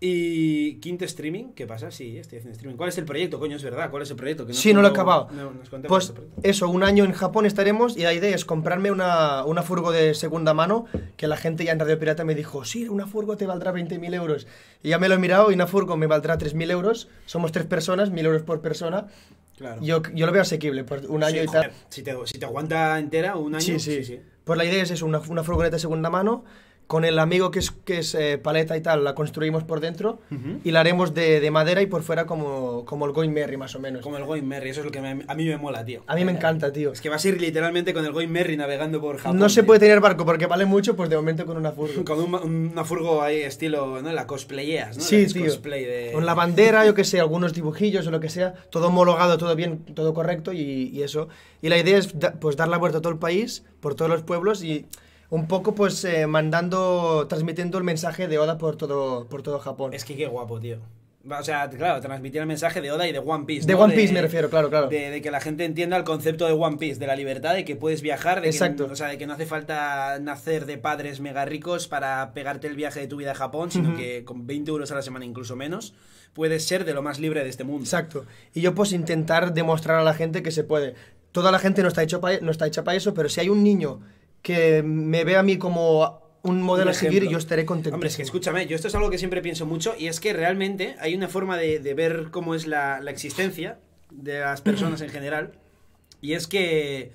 [SPEAKER 1] ¿Y quinto streaming? ¿Qué pasa? Sí, estoy haciendo streaming. ¿Cuál es el proyecto? Coño, es verdad, ¿cuál es el proyecto? Que
[SPEAKER 2] Sí, no lo he acabado.
[SPEAKER 1] nos cuente
[SPEAKER 2] Pues
[SPEAKER 1] más del proyecto.
[SPEAKER 2] eso, un año en Japón estaremos y la idea es comprarme una furgo de segunda mano, que la gente ya en Radio Pirata me dijo, sí, una furgo te valdrá 20.000 euros. Y ya me lo he mirado y una furgo me valdrá 3.000 euros. Somos 3 personas, 1.000 euros por persona.
[SPEAKER 1] Claro.
[SPEAKER 2] Yo lo veo asequible, por un año
[SPEAKER 1] Sí,
[SPEAKER 2] y
[SPEAKER 1] joder,
[SPEAKER 2] tal.
[SPEAKER 1] si te aguanta entera, un año,
[SPEAKER 2] Sí. Pues la idea es eso, una furgoneta de segunda mano. Con el amigo que es paleta y tal, la construimos por dentro y la haremos de madera y por fuera como el Going Merry, más o menos.
[SPEAKER 1] Como el Going Merry, eso es lo que a mí me mola, tío.
[SPEAKER 2] A mí me encanta, tío.
[SPEAKER 1] Es que vas a ir literalmente con el Going Merry navegando por Japón.
[SPEAKER 2] No se
[SPEAKER 1] tío.
[SPEAKER 2] puede tener barco porque vale mucho, pues de momento con una furgo.
[SPEAKER 1] Con una furgo ahí estilo, ¿no? La cosplayeas, ¿no?
[SPEAKER 2] Sí,
[SPEAKER 1] Haces
[SPEAKER 2] tío.
[SPEAKER 1] cosplay de...
[SPEAKER 2] Con la bandera, yo que sé, algunos dibujillos o lo que sea, todo homologado, todo bien, todo correcto y eso. Y la idea es pues dar la vuelta a todo el país, por todos los pueblos y un poco pues transmitiendo el mensaje de Oda por todo Japón.
[SPEAKER 1] Es que qué guapo, tío. O sea, claro, transmitir el mensaje de Oda y de One Piece.
[SPEAKER 2] De
[SPEAKER 1] ¿no?
[SPEAKER 2] One Piece me refiero, claro.
[SPEAKER 1] De que la gente entienda el concepto de One Piece, de la libertad, de que puedes viajar,
[SPEAKER 2] Exacto.
[SPEAKER 1] o sea, de que no hace falta nacer de padres mega ricos para pegarte el viaje de tu vida a Japón, sino que con 20 euros a la semana, incluso menos, puedes ser de lo más libre de este mundo.
[SPEAKER 2] Exacto. Y yo pues intentar demostrar a la gente que se puede. Toda la gente no está hecha para eso, pero si hay un niño que me ve a mí como un modelo a seguir, yo estaré contento.
[SPEAKER 1] Hombre, es que escúchame, yo esto es algo que siempre pienso mucho, y es que realmente hay una forma de ver cómo es la existencia de las personas en general, y es que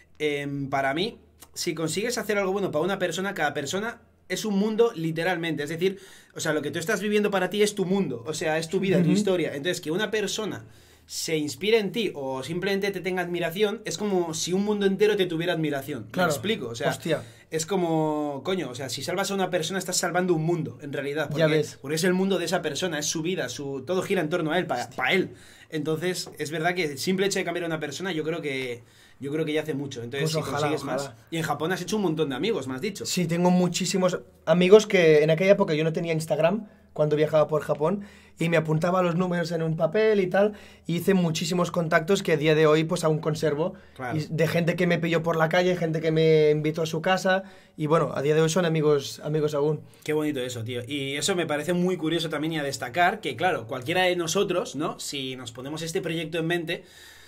[SPEAKER 1] para mí, si consigues hacer algo bueno para una persona, cada persona es un mundo literalmente, es decir, o sea, lo que tú estás viviendo para ti es tu mundo, o sea, es tu vida, tu historia. Entonces, que una persona se inspire en ti o simplemente te tenga admiración, es como si un mundo entero te tuviera admiración.
[SPEAKER 2] Claro.
[SPEAKER 1] ¿Me explico? O sea,
[SPEAKER 2] hostia.
[SPEAKER 1] Es como, coño, o sea, si salvas a una persona estás salvando un mundo, en realidad. Porque,
[SPEAKER 2] Ya ves.
[SPEAKER 1] porque es el mundo de esa persona, es su vida, todo gira en torno a él, para él. Entonces, es verdad que el simple hecho de cambiar a una persona, yo creo que ya hace mucho. Entonces,
[SPEAKER 2] Pues
[SPEAKER 1] si
[SPEAKER 2] ojalá,
[SPEAKER 1] consigues más. Y en Japón has hecho un montón de amigos, me has dicho.
[SPEAKER 2] Sí, tengo muchísimos amigos que en aquella época yo no tenía Instagram cuando viajaba por Japón y me apuntaba los números en un papel y tal, y hice muchísimos contactos que a día de hoy pues aún conservo.
[SPEAKER 1] Claro.
[SPEAKER 2] Y de gente que me pilló por la calle, gente que me invitó a su casa, y bueno, a día de hoy son amigos aún.
[SPEAKER 1] Qué bonito eso, tío. Y eso me parece muy curioso también, y a destacar que, claro, cualquiera de nosotros, ¿no? Si nos ponemos este proyecto en mente,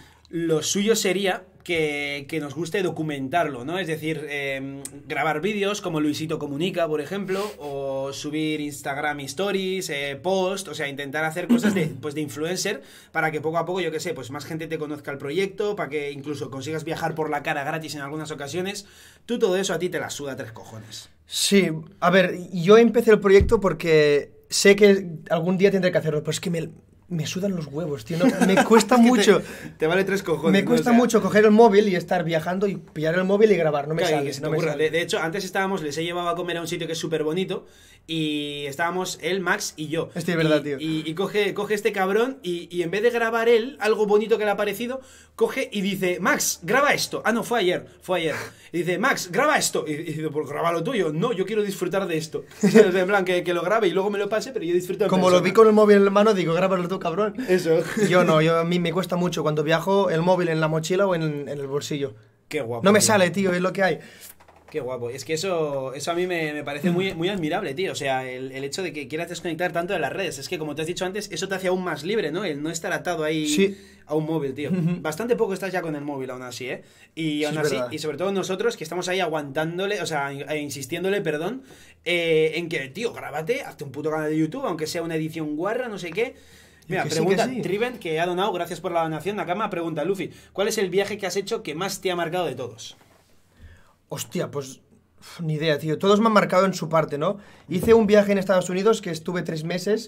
[SPEAKER 1] lo suyo sería que nos guste documentarlo, ¿no? Es decir, grabar vídeos como Luisito Comunica, por ejemplo, o subir Instagram Stories, post, o sea, intentar hacer cosas de influencer para que poco a poco, yo qué sé, pues más gente te conozca el proyecto, para que incluso consigas viajar por la cara gratis en algunas ocasiones. Tú todo eso a ti te la suda tres cojones.
[SPEAKER 2] Sí, a ver, yo empecé el proyecto porque sé que algún día tendré que hacerlo, pero es que me sudan los huevos, tío. No, me cuesta mucho.
[SPEAKER 1] Te vale tres cojones.
[SPEAKER 2] Me cuesta mucho coger el móvil y estar viajando y pillar el móvil y grabar. No me
[SPEAKER 1] Claro,
[SPEAKER 2] sale.
[SPEAKER 1] que se te
[SPEAKER 2] No me
[SPEAKER 1] ocurra.
[SPEAKER 2] sale.
[SPEAKER 1] De hecho, antes les he llevado a comer a un sitio que es súper bonito, y estábamos él, Max y yo.
[SPEAKER 2] Estoy de verdad, tío.
[SPEAKER 1] Y coge este cabrón y en vez de grabar él algo bonito que le ha parecido, coge y dice, Max, graba esto. Ah, no, fue ayer. Y dice, Max, graba esto. Y dice, pues graba lo tuyo. No, yo quiero disfrutar de esto. O sea, en plan, que lo grabe y luego me lo pase, pero yo disfruto en
[SPEAKER 2] Como
[SPEAKER 1] persona.
[SPEAKER 2] lo vi con el móvil en la mano, digo, grábalo tú, cabrón.
[SPEAKER 1] Eso.
[SPEAKER 2] A mí me cuesta mucho cuando viajo el móvil en la mochila o en el bolsillo.
[SPEAKER 1] Qué guapo.
[SPEAKER 2] No me
[SPEAKER 1] tío.
[SPEAKER 2] sale, tío, es lo que hay.
[SPEAKER 1] Qué guapo. Es que eso a mí me parece muy, muy admirable, tío. O sea, el hecho de que quieras desconectar tanto de las redes. Es que, como te has dicho antes, eso te hace aún más libre, ¿no? El no estar atado ahí
[SPEAKER 2] Sí.
[SPEAKER 1] a un móvil, tío. Bastante poco estás ya con el móvil aún así, ¿eh? Y
[SPEAKER 2] Sí,
[SPEAKER 1] aún
[SPEAKER 2] es
[SPEAKER 1] así,
[SPEAKER 2] verdad.
[SPEAKER 1] y sobre todo nosotros que estamos ahí aguantándole, o sea, insistiéndole, perdón, en que, tío, grábate, hazte un puto canal de YouTube, aunque sea una edición guarra, no sé qué. Mira,
[SPEAKER 2] Que sí,
[SPEAKER 1] pregunta,
[SPEAKER 2] que sí.
[SPEAKER 1] Triven, que ha donado, gracias por la donación. Nakama pregunta, Luffy, ¿cuál es el viaje que has hecho que más te ha marcado de todos?
[SPEAKER 2] Hostia, pues ni idea, tío. Todos me han marcado en su parte, ¿no? Hice un viaje en Estados Unidos que estuve 3 meses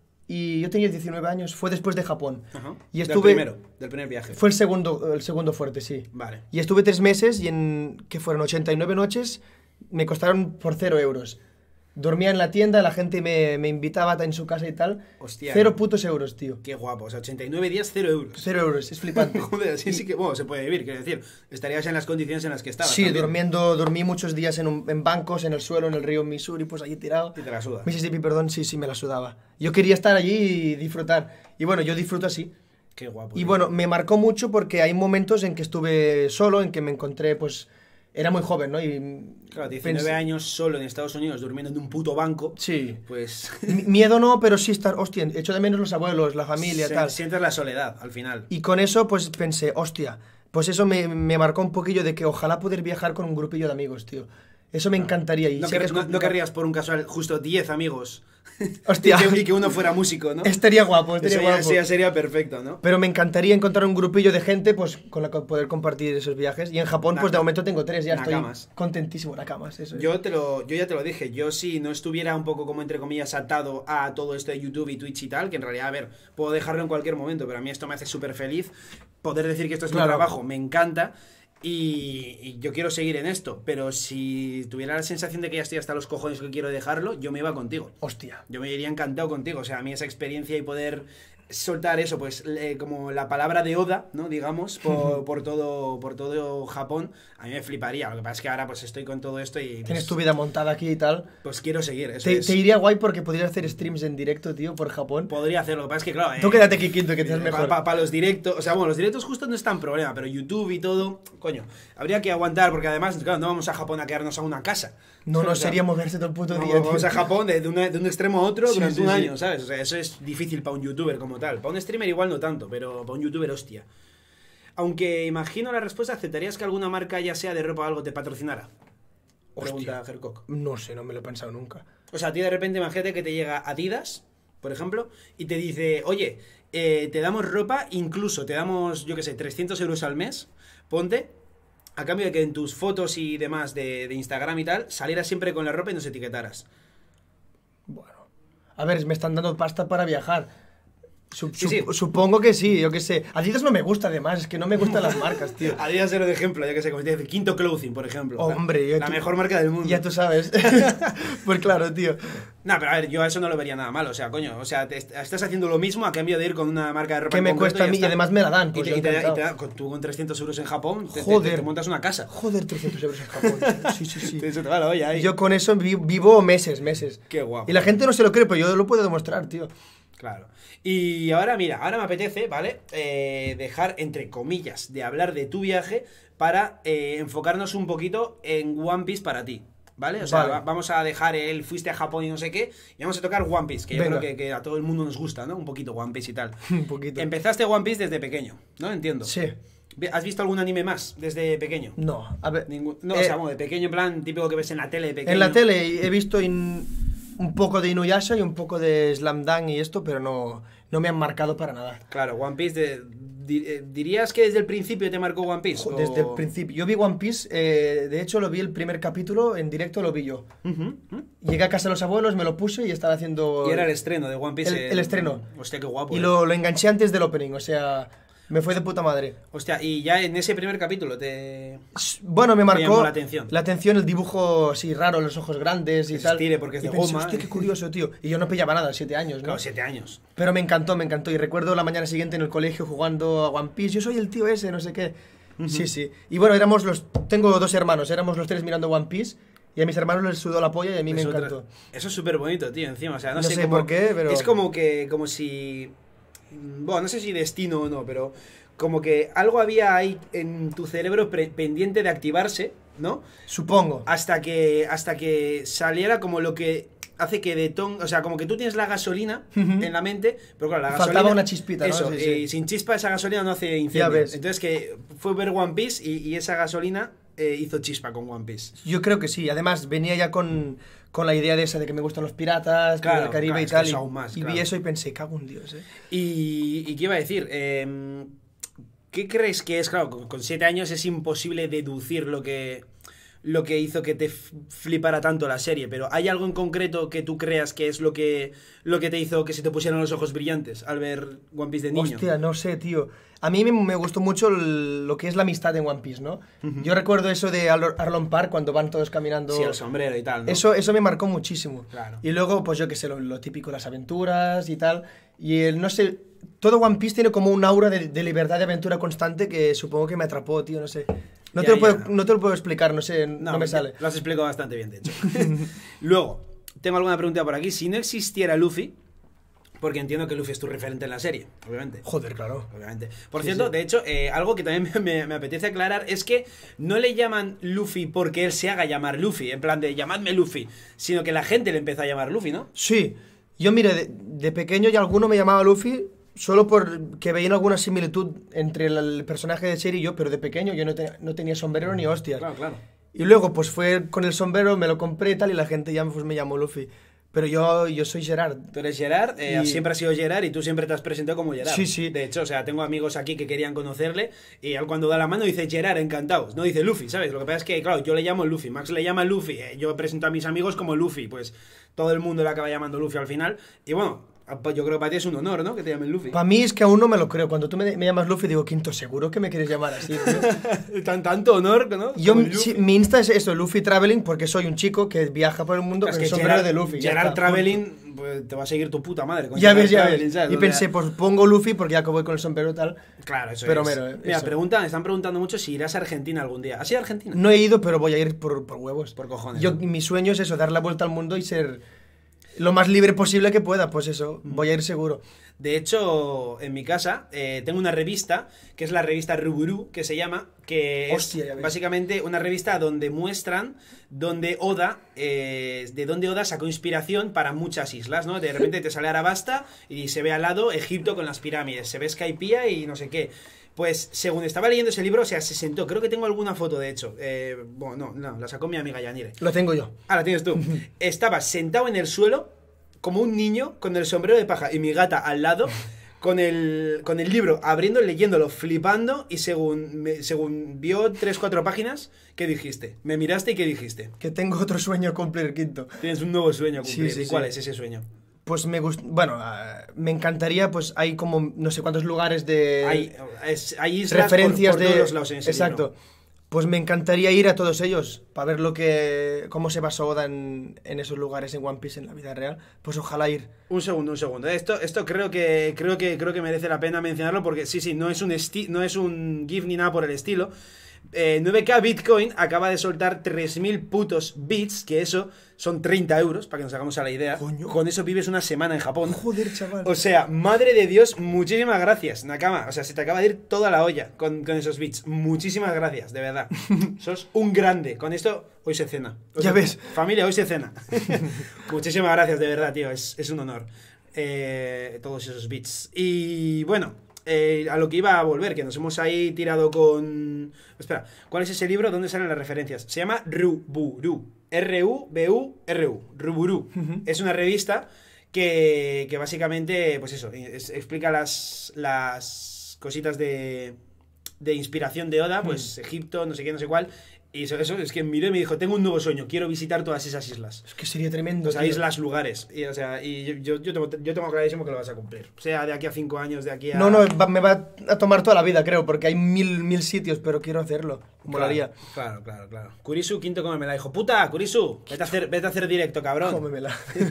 [SPEAKER 2] y yo tenía 19 años. Fue después de Japón.
[SPEAKER 1] Ajá.
[SPEAKER 2] Y estuve...
[SPEAKER 1] Del primer viaje.
[SPEAKER 2] Fue el segundo fuerte, sí.
[SPEAKER 1] Vale.
[SPEAKER 2] Y estuve 3 meses y que fueron 89 noches, me costaron por 0 euros. Dormía en la tienda, la gente me invitaba en su casa y tal.
[SPEAKER 1] Hostia.
[SPEAKER 2] 0 putos euros, tío.
[SPEAKER 1] Qué guapo, o sea, 89 días, 0 euros.
[SPEAKER 2] 0 euros, es flipante.
[SPEAKER 1] Joder, sí que, bueno, se puede vivir, quiero decir, estarías en las condiciones en las que estabas.
[SPEAKER 2] Sí,
[SPEAKER 1] también.
[SPEAKER 2] dormí muchos días en bancos, en el suelo, en el río Missouri, pues allí tirado.
[SPEAKER 1] Y te la suda.
[SPEAKER 2] Mississippi, perdón, sí, me la sudaba. Yo quería estar allí y disfrutar. Y bueno, yo disfruto así.
[SPEAKER 1] Qué guapo.
[SPEAKER 2] Y
[SPEAKER 1] tío.
[SPEAKER 2] bueno, me marcó mucho porque hay momentos en que estuve solo, en que me encontré, pues, era muy joven, ¿no? Y
[SPEAKER 1] Claro, 19 años solo en Estados Unidos durmiendo en un puto banco.
[SPEAKER 2] Sí.
[SPEAKER 1] Pues.
[SPEAKER 2] Miedo no, pero sí estar, hostia, echo de menos los abuelos, la familia, tal.
[SPEAKER 1] Sientes la soledad al final.
[SPEAKER 2] Y con eso, pues pensé, hostia, pues eso me marcó un poquillo de que ojalá poder viajar con un grupillo de amigos, tío. Eso me encantaría. Y
[SPEAKER 1] No,
[SPEAKER 2] sé que es
[SPEAKER 1] no
[SPEAKER 2] complicado.
[SPEAKER 1] querrías por un casual justo 10 amigos.
[SPEAKER 2] Hostia.
[SPEAKER 1] y que uno fuera músico, ¿no?
[SPEAKER 2] Estaría guapo, estaría
[SPEAKER 1] Eso ya-
[SPEAKER 2] guapo.
[SPEAKER 1] eso ya sería perfecto, ¿no?
[SPEAKER 2] Pero me encantaría encontrar un grupillo de gente, pues, con la que poder compartir esos viajes. Y en Japón, pues, de momento tengo 3, ya
[SPEAKER 1] Nakamas.
[SPEAKER 2] estoy contentísimo. Nakamas, eso es.
[SPEAKER 1] Yo ya te lo dije, yo si no estuviera un poco como entre comillas atado a todo esto de YouTube y Twitch y tal, que en realidad, a ver, puedo dejarlo en cualquier momento, pero a mí esto me hace súper feliz. Poder decir que esto es mi
[SPEAKER 2] Claro.
[SPEAKER 1] trabajo, me encanta. Y yo quiero seguir en esto, pero si tuviera la sensación de que ya estoy hasta los cojones que quiero dejarlo, yo me iba contigo.
[SPEAKER 2] Hostia.
[SPEAKER 1] Yo me iría encantado contigo, o sea, a mí esa experiencia y poder soltar eso, pues como la palabra de Oda, ¿no? Digamos, por todo Japón, a mí me fliparía. Lo que pasa es que ahora pues estoy con todo esto y... Pues,
[SPEAKER 2] Tienes tu vida montada aquí y tal.
[SPEAKER 1] pues quiero seguir, eso
[SPEAKER 2] Te,
[SPEAKER 1] es.
[SPEAKER 2] te iría guay porque podrías hacer streams en directo, tío, por Japón.
[SPEAKER 1] Podría hacerlo, lo que pasa es que claro...
[SPEAKER 2] Tú quédate aquí quieto, que te es mejor.
[SPEAKER 1] Para los directos, o sea, bueno, los directos justo no es tan problema, pero YouTube y todo, coño, habría que aguantar porque además, claro, no vamos a Japón a quedarnos a una casa.
[SPEAKER 2] No,
[SPEAKER 1] O sea,
[SPEAKER 2] sería moverse todo el puto
[SPEAKER 1] no,
[SPEAKER 2] día,
[SPEAKER 1] vamos
[SPEAKER 2] tío.
[SPEAKER 1] a Japón de un extremo a otro
[SPEAKER 2] Sí,
[SPEAKER 1] durante
[SPEAKER 2] sí,
[SPEAKER 1] un
[SPEAKER 2] sí.
[SPEAKER 1] año, ¿sabes? O sea, eso es difícil para un youtuber como tal. Para un streamer igual no tanto, pero para un youtuber, hostia. Aunque imagino la respuesta, ¿aceptarías que alguna marca, ya sea de ropa o algo, te patrocinara? Pregunta
[SPEAKER 2] Hostia.
[SPEAKER 1] Hercock.
[SPEAKER 2] No sé, no me lo he pensado nunca.
[SPEAKER 1] O sea, a ti de repente, imagínate que te llega Adidas, por ejemplo, y te dice, oye, te damos ropa, incluso te damos, yo qué sé, 300 euros al mes, ponte, a cambio de que en tus fotos y demás de Instagram y tal, salieras siempre con la ropa y nos etiquetaras.
[SPEAKER 2] Bueno. A ver, me están dando pasta para viajar.
[SPEAKER 1] Sí.
[SPEAKER 2] Supongo que sí, yo qué sé. Adidas no me gusta además, es que no me gustan las marcas, tío.
[SPEAKER 1] Adidas era de ejemplo, yo que sé, como te dice, Quinto Clothing, por ejemplo.
[SPEAKER 2] Hombre,
[SPEAKER 1] la mejor marca del mundo.
[SPEAKER 2] Ya tú sabes. Pues claro, tío.
[SPEAKER 1] No, pero a ver, yo a eso no lo vería nada mal, o sea, coño, o sea, estás haciendo lo mismo a cambio de ir con una marca de ropa
[SPEAKER 2] Que
[SPEAKER 1] en
[SPEAKER 2] me
[SPEAKER 1] concreto
[SPEAKER 2] cuesta a
[SPEAKER 1] ya
[SPEAKER 2] mí y
[SPEAKER 1] está.
[SPEAKER 2] además me la dan. Pues yo encantado.
[SPEAKER 1] Tú con 300 euros en Japón
[SPEAKER 2] Joder.
[SPEAKER 1] te montas una casa.
[SPEAKER 2] Joder, 300 euros en Japón, tío. Sí, sí, sí.
[SPEAKER 1] Eso te va la olla ahí.
[SPEAKER 2] Yo con eso vivo meses.
[SPEAKER 1] Qué guapo.
[SPEAKER 2] Y la gente no se lo cree, pero yo lo puedo demostrar, tío.
[SPEAKER 1] Claro. Y ahora, mira, ahora me apetece, ¿vale? Dejar, entre comillas, de hablar de tu viaje para enfocarnos un poquito en One Piece para ti, ¿vale? O sea,
[SPEAKER 2] Vale.
[SPEAKER 1] vamos a dejar el fuiste a Japón y no sé qué, y vamos a tocar One Piece, que yo
[SPEAKER 2] Venga.
[SPEAKER 1] creo que a todo el mundo nos gusta, ¿no? Un poquito One Piece y tal.
[SPEAKER 2] Un poquito.
[SPEAKER 1] Empezaste One Piece desde pequeño, ¿no? Entiendo.
[SPEAKER 2] Sí.
[SPEAKER 1] ¿Has visto algún anime más desde pequeño?
[SPEAKER 2] No, a ver.
[SPEAKER 1] No, o sea, bueno, de pequeño, en plan, típico que ves en la tele de pequeño.
[SPEAKER 2] En la tele he visto un poco de Inuyasha y un poco de Slam Dunk y esto, pero no me han marcado para nada.
[SPEAKER 1] Claro, One Piece, ¿dirías que desde el principio te marcó One Piece?
[SPEAKER 2] Desde el principio. Yo vi One Piece, de hecho lo vi el primer capítulo, en directo lo vi yo. Llegué a casa de los abuelos, me lo puse y estaba haciendo...
[SPEAKER 1] Y era el estreno de One Piece.
[SPEAKER 2] El estreno.
[SPEAKER 1] Hostia, qué guapo.
[SPEAKER 2] Y lo enganché antes del opening, o sea, me fue de puta madre.
[SPEAKER 1] Hostia, y ya en ese primer capítulo te...
[SPEAKER 2] Bueno, me marcó
[SPEAKER 1] llamó la atención.
[SPEAKER 2] el dibujo así raro, los ojos grandes y
[SPEAKER 1] Que se
[SPEAKER 2] tal.
[SPEAKER 1] estire porque es
[SPEAKER 2] y
[SPEAKER 1] de
[SPEAKER 2] pensé,
[SPEAKER 1] goma.
[SPEAKER 2] hostia, qué curioso, tío. Y yo no pillaba nada, 7 años, ¿no?
[SPEAKER 1] Claro, 7 años.
[SPEAKER 2] Pero me encantó. Y recuerdo la mañana siguiente en el colegio jugando a One Piece. Yo soy el tío ese, no sé qué. Sí, sí. Y bueno, tengo 2 hermanos, éramos los 3 mirando One Piece. Y a mis hermanos les sudó la polla y a mí me encantó.
[SPEAKER 1] Eso es súper bonito, tío, encima. O sea, no,
[SPEAKER 2] No
[SPEAKER 1] sé
[SPEAKER 2] sé
[SPEAKER 1] cómo-
[SPEAKER 2] por qué, pero-
[SPEAKER 1] Es como si... Bueno, no sé si destino o no, pero... Como que algo había ahí en tu cerebro pendiente de activarse, ¿no?
[SPEAKER 2] Supongo.
[SPEAKER 1] Hasta que saliera como lo que hace que o sea, como que tú tienes la gasolina en la mente, pero claro, la gasolina...
[SPEAKER 2] Faltaba una chispita, ¿no?
[SPEAKER 1] Eso,
[SPEAKER 2] Sí, sí.
[SPEAKER 1] sin chispa esa gasolina no hace incendio.
[SPEAKER 2] Ya ves.
[SPEAKER 1] Entonces que fue ver One Piece y esa gasolina hizo chispa con One Piece.
[SPEAKER 2] Yo creo que sí. Además, venía ya con la idea de esa de que me gustan los piratas,
[SPEAKER 1] Claro,
[SPEAKER 2] del Caribe
[SPEAKER 1] claro,
[SPEAKER 2] y
[SPEAKER 1] es que
[SPEAKER 2] tal.
[SPEAKER 1] eso aún más,
[SPEAKER 2] y
[SPEAKER 1] claro.
[SPEAKER 2] vi eso y pensé, cago en Dios,
[SPEAKER 1] ¿Y qué iba a decir? ¿Qué crees que es? Claro, con 7 años es imposible deducir lo que hizo que te flipara tanto la serie, pero ¿hay algo en concreto que tú creas que es lo que te hizo que se te pusieran los ojos brillantes al ver One Piece de niño?
[SPEAKER 2] Hostia, no sé, tío. A mí me gustó mucho lo que es la amistad en One Piece, ¿no? Yo recuerdo eso de Arlong Park cuando van todos caminando.
[SPEAKER 1] Sí, el sombrero y tal, ¿no?
[SPEAKER 2] Eso me marcó muchísimo.
[SPEAKER 1] Claro.
[SPEAKER 2] Y luego, pues yo qué sé, lo típico, las aventuras y tal. Y no sé, todo One Piece tiene como un aura de libertad, de aventura constante que supongo que me atrapó, tío, no sé. No te lo puedo explicar, no sé, no me sale.
[SPEAKER 1] Lo has explicado bastante bien, de hecho. Luego, tengo alguna pregunta por aquí. Si no existiera Luffy, porque entiendo que Luffy es tu referente en la serie, obviamente.
[SPEAKER 2] Joder, claro.
[SPEAKER 1] Obviamente. Por
[SPEAKER 2] Sí,
[SPEAKER 1] cierto,
[SPEAKER 2] sí.
[SPEAKER 1] de hecho, algo que también me apetece aclarar es que no le llaman Luffy porque él se haga llamar Luffy, en plan de llamadme Luffy, sino que la gente le empezó a llamar Luffy, ¿no?
[SPEAKER 2] Sí, yo mire, de pequeño ya alguno me llamaba Luffy solo porque veían alguna similitud entre el personaje de Cherry y yo, pero de pequeño yo no tenía sombrero ni hostias.
[SPEAKER 1] Claro, claro.
[SPEAKER 2] Y luego pues fue con el sombrero, me lo compré y tal, y la gente ya pues, me llamó Luffy. Pero yo soy Gerard.
[SPEAKER 1] Tú eres Gerard,
[SPEAKER 2] Y-
[SPEAKER 1] siempre has sido Gerard y tú siempre te has presentado como Gerard.
[SPEAKER 2] Sí, sí.
[SPEAKER 1] De hecho, o sea, tengo amigos aquí que querían conocerle y él cuando da la mano dice Gerard, encantados. No dice Luffy, ¿sabes? Lo que pasa es que, claro, yo le llamo Luffy, Max le llama Luffy, yo presento a mis amigos como Luffy, pues todo el mundo le acaba llamando Luffy al final. Y bueno, Yo creo que para ti es un honor, ¿no? Que te llamen Luffy.
[SPEAKER 2] Para mí es que aún no me lo creo. Cuando tú me llamas Luffy, digo, Quinto, ¿seguro que me quieres llamar así, tío?
[SPEAKER 1] Tanto honor, ¿no?
[SPEAKER 2] Yo,
[SPEAKER 1] Como el
[SPEAKER 2] sí,
[SPEAKER 1] Luffy.
[SPEAKER 2] mi Insta es eso, Luffy Traveling, porque soy un chico que viaja por el mundo
[SPEAKER 1] Es
[SPEAKER 2] con
[SPEAKER 1] que
[SPEAKER 2] el sombrero de Luffy. ya
[SPEAKER 1] Gerard
[SPEAKER 2] está.
[SPEAKER 1] Traveling, pues, te va a seguir tu puta madre. Con
[SPEAKER 2] Ya
[SPEAKER 1] Gerard
[SPEAKER 2] ves, ya
[SPEAKER 1] Traveling,
[SPEAKER 2] ves.
[SPEAKER 1] ¿sabes?
[SPEAKER 2] Y
[SPEAKER 1] O sea,
[SPEAKER 2] pensé, pues pongo Luffy porque ya que voy con el sombrero y tal.
[SPEAKER 1] Claro, eso
[SPEAKER 2] pero
[SPEAKER 1] es.
[SPEAKER 2] mero,
[SPEAKER 1] Mira,
[SPEAKER 2] eso.
[SPEAKER 1] están preguntando mucho si irás a Argentina algún día. ¿Has ido a Argentina?
[SPEAKER 2] No he ido, pero voy a ir por huevos.
[SPEAKER 1] Por cojones,
[SPEAKER 2] Yo,
[SPEAKER 1] ¿no?
[SPEAKER 2] mi sueño es eso, dar la vuelta al mundo y ser lo más libre posible que pueda. Pues eso, voy a ir seguro.
[SPEAKER 1] De hecho, en mi casa tengo una revista, que es la revista Ruburu, que se llama, que
[SPEAKER 2] Hostia, ya
[SPEAKER 1] es
[SPEAKER 2] ves.
[SPEAKER 1] básicamente una revista donde muestran de dónde Oda sacó inspiración para muchas islas, ¿no? De repente te sale Arabasta y se ve al lado Egipto con las pirámides, se ve Skypiea y no sé qué. Pues según estaba leyendo ese libro, o sea, se sentó, creo que tengo alguna foto de hecho. Bueno, no, la sacó mi amiga Yanire.
[SPEAKER 2] Lo tengo yo.
[SPEAKER 1] Ah, la tienes tú. Estaba sentado en el suelo, como un niño, con el sombrero de paja y mi gata al lado, con el libro, abriendo, leyéndolo, flipando, y según vio 3-4 páginas, ¿qué dijiste? Me miraste y ¿qué dijiste?
[SPEAKER 2] Que tengo otro sueño a cumplir, Quinto.
[SPEAKER 1] Tienes un nuevo sueño a cumplir.
[SPEAKER 2] Sí, sí,
[SPEAKER 1] ¿Y cuál
[SPEAKER 2] sí.
[SPEAKER 1] es ese sueño?
[SPEAKER 2] Pues me gusta, bueno, me encantaría, pues hay como no sé cuántos lugares de
[SPEAKER 1] Hay islas
[SPEAKER 2] referencias
[SPEAKER 1] por
[SPEAKER 2] de
[SPEAKER 1] todos los lados en ese
[SPEAKER 2] exacto.
[SPEAKER 1] libro.
[SPEAKER 2] Pues me encantaría ir a todos ellos para ver cómo se basó Oda en esos lugares en One Piece en la vida real. Pues ojalá ir.
[SPEAKER 1] Un segundo. Esto creo que merece la pena mencionarlo porque sí, no es un GIF ni nada por el estilo. 9K Bitcoin acaba de soltar 3.000 putos bits, que eso son 30 euros, para que nos hagamos a la idea.
[SPEAKER 2] Coño.
[SPEAKER 1] Con eso vives una semana en Japón.
[SPEAKER 2] Joder, chaval.
[SPEAKER 1] O sea, madre de Dios, muchísimas gracias, Nakama. O sea, se te acaba de ir toda la olla con esos bits. Muchísimas gracias, de verdad. Sos un grande. Con esto, hoy se cena.
[SPEAKER 2] Ya ves.
[SPEAKER 1] Familia, hoy se cena. Muchísimas gracias, de verdad, tío. Es un honor. Todos esos bits. Y bueno, a lo que iba a volver, que nos hemos ahí tirado con... Espera, ¿cuál es ese libro? ¿Dónde salen las referencias? Se llama Ruburu. R-U-B-U-R-U. Ruburu. Es una revista que básicamente, pues eso, explica las cositas de inspiración de Oda, pues Egipto, no sé qué, no sé cuál. Y eso es que miró y me dijo, tengo un nuevo sueño, quiero visitar todas esas islas.
[SPEAKER 2] Es que sería tremendo.
[SPEAKER 1] O sea,
[SPEAKER 2] tío.
[SPEAKER 1] islas, lugares. Y, o sea, y yo tengo clarísimo que lo vas a cumplir. O sea, de aquí a 5 años, de aquí a...
[SPEAKER 2] No, me va a tomar toda la vida, creo, porque hay mil sitios, pero quiero hacerlo. Molaría.
[SPEAKER 1] Claro. Kurisu, quinto cómemela. Dijo, puta, Kurisu, vete a hacer directo, cabrón.
[SPEAKER 2] Cómemela.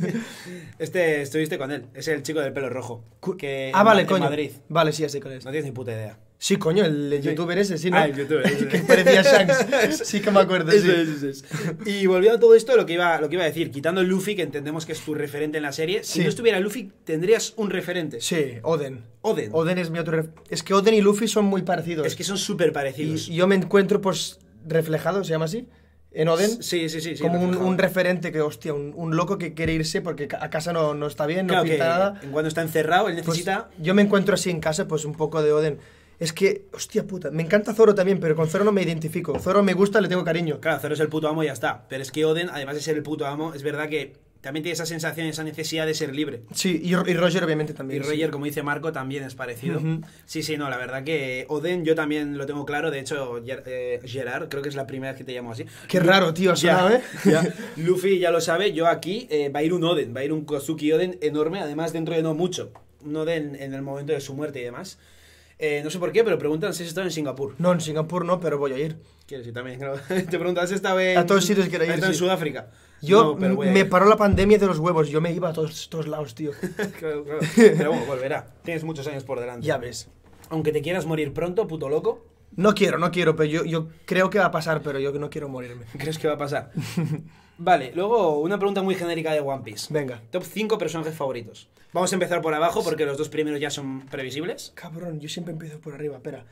[SPEAKER 1] Estuviste con él. Es el chico del pelo rojo. Que
[SPEAKER 2] Vale,
[SPEAKER 1] en
[SPEAKER 2] coño.
[SPEAKER 1] Madrid.
[SPEAKER 2] Vale, sí, ya sé cuál es.
[SPEAKER 1] No tienes ni puta idea.
[SPEAKER 2] Sí, coño, el youtuber ese, sí, ¿no?
[SPEAKER 1] Ah, el youtuber ese.
[SPEAKER 2] Que parecía Shanks. Sí que me acuerdo, sí.
[SPEAKER 1] Eso es. Y volviendo a todo esto, lo que iba a decir, quitando Luffy, que entendemos que es tu referente en la serie, si
[SPEAKER 2] Sí.
[SPEAKER 1] no estuviera Luffy, tendrías un referente.
[SPEAKER 2] Sí, Oden.
[SPEAKER 1] Oden.
[SPEAKER 2] Oden es mi otro Es que Oden y Luffy son muy parecidos.
[SPEAKER 1] Es que son súper parecidos.
[SPEAKER 2] Y yo me encuentro, pues, reflejado, ¿se llama así? En Oden.
[SPEAKER 1] Sí.
[SPEAKER 2] Como
[SPEAKER 1] reflejado.
[SPEAKER 2] un referente que, hostia, un loco que quiere irse porque a casa no está bien, no
[SPEAKER 1] Claro
[SPEAKER 2] pinta
[SPEAKER 1] que
[SPEAKER 2] nada.
[SPEAKER 1] cuando está encerrado, él
[SPEAKER 2] Pues,
[SPEAKER 1] necesita...
[SPEAKER 2] yo me encuentro así en casa, pues un poco de Oden. Es que, hostia puta, me encanta Zoro también, pero con Zoro no me identifico. Zoro me gusta, le tengo cariño.
[SPEAKER 1] Claro, Zoro es el puto amo y ya está. Pero es que Oden, además de ser el puto amo, es verdad que también tiene esa sensación, esa necesidad de ser libre.
[SPEAKER 2] Sí, y Roger obviamente
[SPEAKER 1] Y
[SPEAKER 2] también.
[SPEAKER 1] Roger, como dice Marco, también es parecido.
[SPEAKER 2] Ujú.
[SPEAKER 1] Sí, no, la verdad que Oden yo también lo tengo claro. De hecho, Gerard, creo que es la primera vez que te llamo así.
[SPEAKER 2] Qué raro, tío, ha sonado, ¿eh?
[SPEAKER 1] Ya. Luffy ya lo sabe, yo aquí va a ir un Oden, va a ir un Kozuki Oden enorme, además dentro de no mucho. Un Oden en el momento de su muerte y demás. No sé por qué, pero preguntan si has estado en Singapur.
[SPEAKER 2] No, en Singapur no, pero voy a ir.
[SPEAKER 1] ¿Quieres ir también? Claro. Te preguntas si has estado en...
[SPEAKER 2] A todos sitios quiero ir,
[SPEAKER 1] ¿Has estado en
[SPEAKER 2] sí.
[SPEAKER 1] Sudáfrica?
[SPEAKER 2] Yo
[SPEAKER 1] No, pero voy a
[SPEAKER 2] me
[SPEAKER 1] ir.
[SPEAKER 2] paró la pandemia de los huevos, yo me iba a todos lados, tío.
[SPEAKER 1] Claro. Pero bueno, volverá. Tienes muchos años por delante.
[SPEAKER 2] Ya ves.
[SPEAKER 1] Aunque te quieras morir pronto, puto loco,
[SPEAKER 2] No quiero, pero yo creo que va a pasar, pero yo no quiero morirme.
[SPEAKER 1] ¿crees que va a pasar? Vale, luego una pregunta muy genérica de One Piece.
[SPEAKER 2] Venga.
[SPEAKER 1] Top 5 personajes favoritos. Vamos a empezar por abajo porque los dos primeros ya son previsibles.
[SPEAKER 2] Cabrón, yo siempre empiezo por arriba, espera.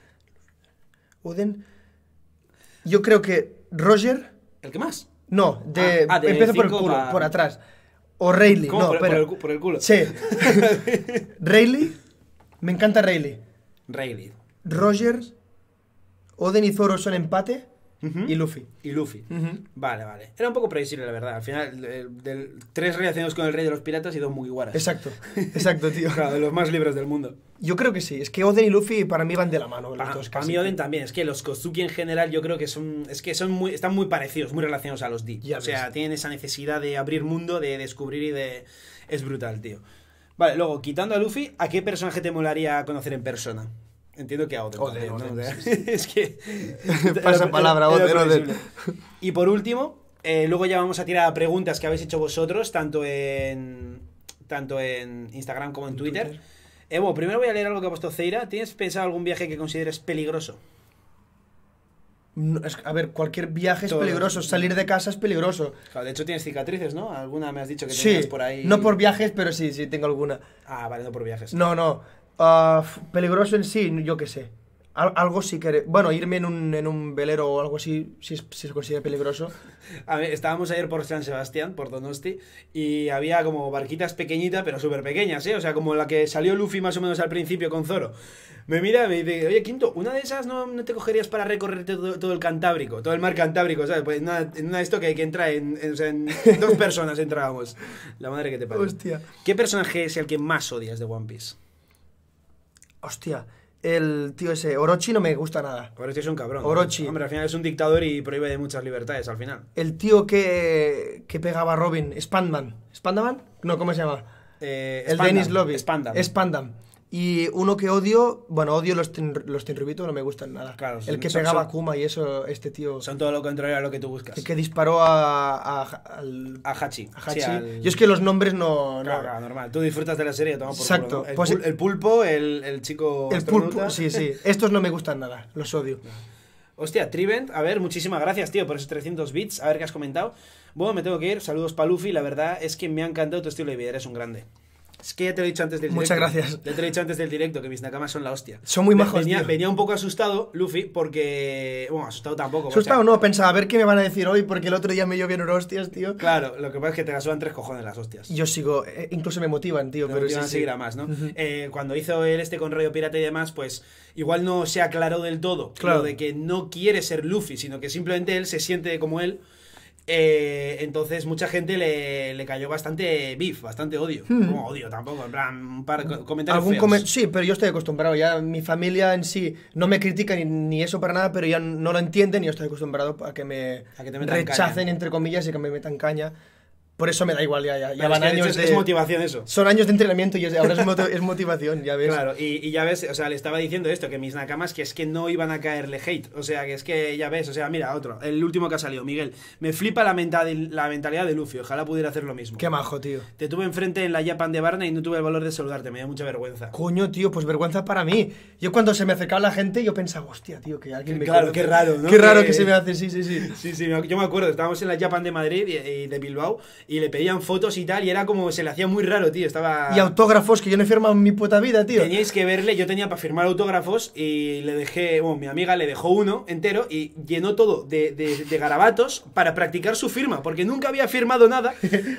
[SPEAKER 2] Oden. Yo creo que Roger.
[SPEAKER 1] ¿El que más?
[SPEAKER 2] No,
[SPEAKER 1] de
[SPEAKER 2] empiezo por el
[SPEAKER 1] 5
[SPEAKER 2] culo,
[SPEAKER 1] pa-
[SPEAKER 2] por atrás. O Rayleigh,
[SPEAKER 1] ¿Cómo?
[SPEAKER 2] no,
[SPEAKER 1] por,
[SPEAKER 2] espera.
[SPEAKER 1] por el culo.
[SPEAKER 2] Sí. Rayleigh. Me encanta Rayleigh.
[SPEAKER 1] Rayleigh.
[SPEAKER 2] Roger. Oden y Zoro son empate.
[SPEAKER 1] Ujú.
[SPEAKER 2] Y Luffy.
[SPEAKER 1] Y Luffy.
[SPEAKER 2] Ujú.
[SPEAKER 1] Vale. Era un poco previsible, la verdad. Al final, tres relacionados con el rey de los piratas y dos Mugiwaras.
[SPEAKER 2] Exacto, tío.
[SPEAKER 1] Claro, de los más libres del mundo.
[SPEAKER 2] Yo creo que sí. Es que Oden y Luffy para mí van de la mano. Los
[SPEAKER 1] Para
[SPEAKER 2] dos
[SPEAKER 1] mí
[SPEAKER 2] casi.
[SPEAKER 1] Oden también, es que los Kozuki en general yo creo que están muy parecidos, muy relacionados a los D.
[SPEAKER 2] Ya
[SPEAKER 1] O sea,
[SPEAKER 2] ves.
[SPEAKER 1] tienen esa necesidad de abrir mundo, de descubrir y de... Es brutal, tío. Vale, luego, quitando a Luffy, ¿a qué personaje te molaría conocer en persona? Entiendo que a Oden.
[SPEAKER 2] Oden,
[SPEAKER 1] también, ¿no?
[SPEAKER 2] Oden,
[SPEAKER 1] O sea, es que...
[SPEAKER 2] Pasa palabra,
[SPEAKER 1] era
[SPEAKER 2] Oden, Oden.
[SPEAKER 1] previsible. Y por último, luego ya vamos a tirar a preguntas que habéis hecho vosotros, tanto en Instagram como en Twitter. Bueno, primero voy a leer algo que ha puesto Zeira. ¿Tienes pensado algún viaje que consideres peligroso?
[SPEAKER 2] No, a ver, cualquier viaje es
[SPEAKER 1] Todo.
[SPEAKER 2] peligroso, salir de casa es peligroso.
[SPEAKER 1] Claro, de hecho tienes cicatrices, ¿no? Alguna me has dicho que
[SPEAKER 2] Sí,
[SPEAKER 1] tenías por ahí.
[SPEAKER 2] no por viajes, pero sí, sí, tengo alguna.
[SPEAKER 1] Ah, vale, no por viajes.
[SPEAKER 2] No. Peligroso en sí, yo qué sé. Algo sí que... Bueno, irme en un velero o algo así, si se considera peligroso.
[SPEAKER 1] A ver, estábamos ayer por San Sebastián, por Donosti, y había como barquitas pequeñitas, pero súper pequeñas, ¿eh? O sea, como la que salió Luffy más o menos al principio con Zoro. Me mira y me dice, oye, Quinto, ¿una de esas no te cogerías para recorrer todo el Cantábrico, todo el mar Cantábrico, ¿sabes? Pues en una de esto que entra o sea, en 2 personas entrábamos. La madre que te parió.
[SPEAKER 2] Hostia.
[SPEAKER 1] ¿Qué personaje es el que más odias de One Piece?
[SPEAKER 2] Hostia, el tío ese, Orochi no me gusta nada.
[SPEAKER 1] Orochi es un cabrón.
[SPEAKER 2] Orochi.
[SPEAKER 1] ¿No? Hombre, al final es un dictador y prohíbe de muchas libertades, al final.
[SPEAKER 2] El tío que pegaba a Robin, Spandman. ¿Spandman? No, ¿cómo se llama? El Dennis Lobby. Spandam. Y uno que odio, bueno, odio los Tenryubito, no me gustan nada.
[SPEAKER 1] Claro,
[SPEAKER 2] el que pegaba a Kuma y eso, este tío.
[SPEAKER 1] Son todo lo contrario a lo que tú buscas.
[SPEAKER 2] El que disparó a
[SPEAKER 1] Hachi.
[SPEAKER 2] Hachi.
[SPEAKER 1] Sí,
[SPEAKER 2] Yo es que los nombres no...
[SPEAKER 1] Claro, normal. Tú disfrutas de la serie, toma por
[SPEAKER 2] Exacto.
[SPEAKER 1] culo, ¿no?
[SPEAKER 2] Pues
[SPEAKER 1] el pulpo, el chico
[SPEAKER 2] El
[SPEAKER 1] astronauta.
[SPEAKER 2] pulpo, sí. Estos no me gustan nada, los odio.
[SPEAKER 1] Hostia, Trivent, a ver, muchísimas gracias, tío, por esos 300 bits. A ver qué has comentado. Bueno, me tengo que ir. Saludos para Luffy. La verdad es que me ha encantado tu estilo de vida. Eres un grande. Es que ya te lo he dicho antes del directo.
[SPEAKER 2] Muchas gracias.
[SPEAKER 1] Ya te lo he dicho antes del directo, que mis nakamas son la hostia.
[SPEAKER 2] Son muy majos, tío.
[SPEAKER 1] Venía un poco asustado, Luffy, porque... Bueno, asustado tampoco.
[SPEAKER 2] Asustado
[SPEAKER 1] o sea,
[SPEAKER 2] no, pensaba, a ver qué me van a decir hoy, porque el otro día me llovieron hostias, tío.
[SPEAKER 1] Claro, lo que pasa es que te la sudan 3 cojones las hostias.
[SPEAKER 2] Yo sigo, incluso me motivan, tío,
[SPEAKER 1] Te
[SPEAKER 2] pero
[SPEAKER 1] motivan
[SPEAKER 2] sí,
[SPEAKER 1] a seguir a más, ¿no? Cuando hizo él con rollo pirata y demás, pues igual no se aclaró del todo
[SPEAKER 2] Claro.
[SPEAKER 1] lo de que no quiere ser Luffy, sino que simplemente él se siente como él. Entonces mucha gente le cayó bastante beef, bastante odio. Como odio tampoco, en plan, un par de comentarios feos.
[SPEAKER 2] Sí, pero yo estoy acostumbrado, ya mi familia en sí no me critica ni eso para nada, pero ya no lo entienden y yo estoy acostumbrado a que me
[SPEAKER 1] A que te metan
[SPEAKER 2] rechacen,
[SPEAKER 1] caña.
[SPEAKER 2] entre comillas, y que me metan caña. Por eso me da igual, ya
[SPEAKER 1] Claro,
[SPEAKER 2] van
[SPEAKER 1] es que, de
[SPEAKER 2] años
[SPEAKER 1] hecho, es motivación eso.
[SPEAKER 2] Son años de entrenamiento y ahora es motivación, ya ves.
[SPEAKER 1] Claro, y ya ves, o sea, le estaba diciendo esto, que mis nakamas, que es que no iban a caerle hate, o sea, que es que ya ves, o sea, mira, otro, el último que ha salido, Miguel, me flipa la mentalidad de Luffy, ojalá pudiera hacer lo mismo.
[SPEAKER 2] Qué majo, tío.
[SPEAKER 1] Te tuve enfrente en la Japan de Barna y no tuve el valor de saludarte, me dio mucha vergüenza.
[SPEAKER 2] Coño, tío, pues vergüenza para mí. Yo cuando se me acercaba la gente, yo pensaba, hostia, tío, que alguien me
[SPEAKER 1] Claro,
[SPEAKER 2] conoce.
[SPEAKER 1] qué raro, ¿no?
[SPEAKER 2] Qué raro
[SPEAKER 1] Que-
[SPEAKER 2] que se me hace, sí.
[SPEAKER 1] Sí, yo me acuerdo, estábamos en la Japan de Madrid y de Bilbao y le pedían fotos y tal, y era como, se le hacía muy raro, tío, estaba...
[SPEAKER 2] Y autógrafos que yo no he firmado en mi puta vida, tío.
[SPEAKER 1] Teníais que verle, yo tenía para firmar autógrafos y le dejé, bueno, mi amiga le dejó uno entero y llenó todo de garabatos para practicar su firma, porque nunca había firmado nada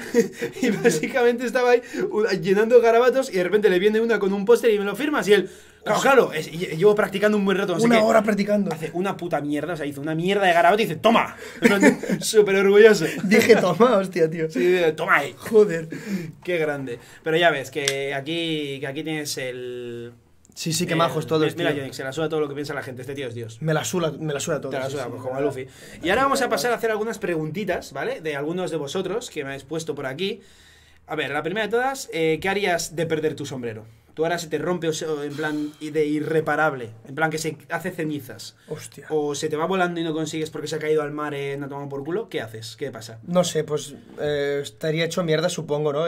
[SPEAKER 1] y básicamente estaba ahí llenando garabatos y de repente le viene una con un póster y me lo firmas y él, claro, llevo practicando un buen rato, no sé
[SPEAKER 2] Una
[SPEAKER 1] qué.
[SPEAKER 2] hora practicando.
[SPEAKER 1] Hace una puta mierda, o sea, hizo una mierda de garabato y dice, toma, súper orgulloso.
[SPEAKER 2] Dije, toma, hostia, tío.
[SPEAKER 1] Sí, toma ahí.
[SPEAKER 2] Joder.
[SPEAKER 1] Qué grande. Pero ya ves, que aquí tienes el...
[SPEAKER 2] Sí, qué majos todos,
[SPEAKER 1] Mira,
[SPEAKER 2] tío.
[SPEAKER 1] Yonix, se la suda todo lo que piensa la gente. Este tío es Dios.
[SPEAKER 2] Me la suda todo.
[SPEAKER 1] Te la
[SPEAKER 2] sí,
[SPEAKER 1] suda,
[SPEAKER 2] sí,
[SPEAKER 1] pues
[SPEAKER 2] sí,
[SPEAKER 1] como a Luffy. Y ahora vamos a pasar a hacer algunas preguntitas, ¿vale? De algunos de vosotros que me habéis puesto por aquí. A ver, la primera de todas, ¿qué harías de perder tu sombrero? Tú ahora se te rompe en plan de irreparable, en plan que se hace cenizas.
[SPEAKER 2] Hostia.
[SPEAKER 1] O se te va volando y no consigues porque se ha caído al mar en a tomar por culo. ¿Qué haces? ¿Qué pasa?
[SPEAKER 2] No sé, pues estaría hecho mierda, supongo, ¿no?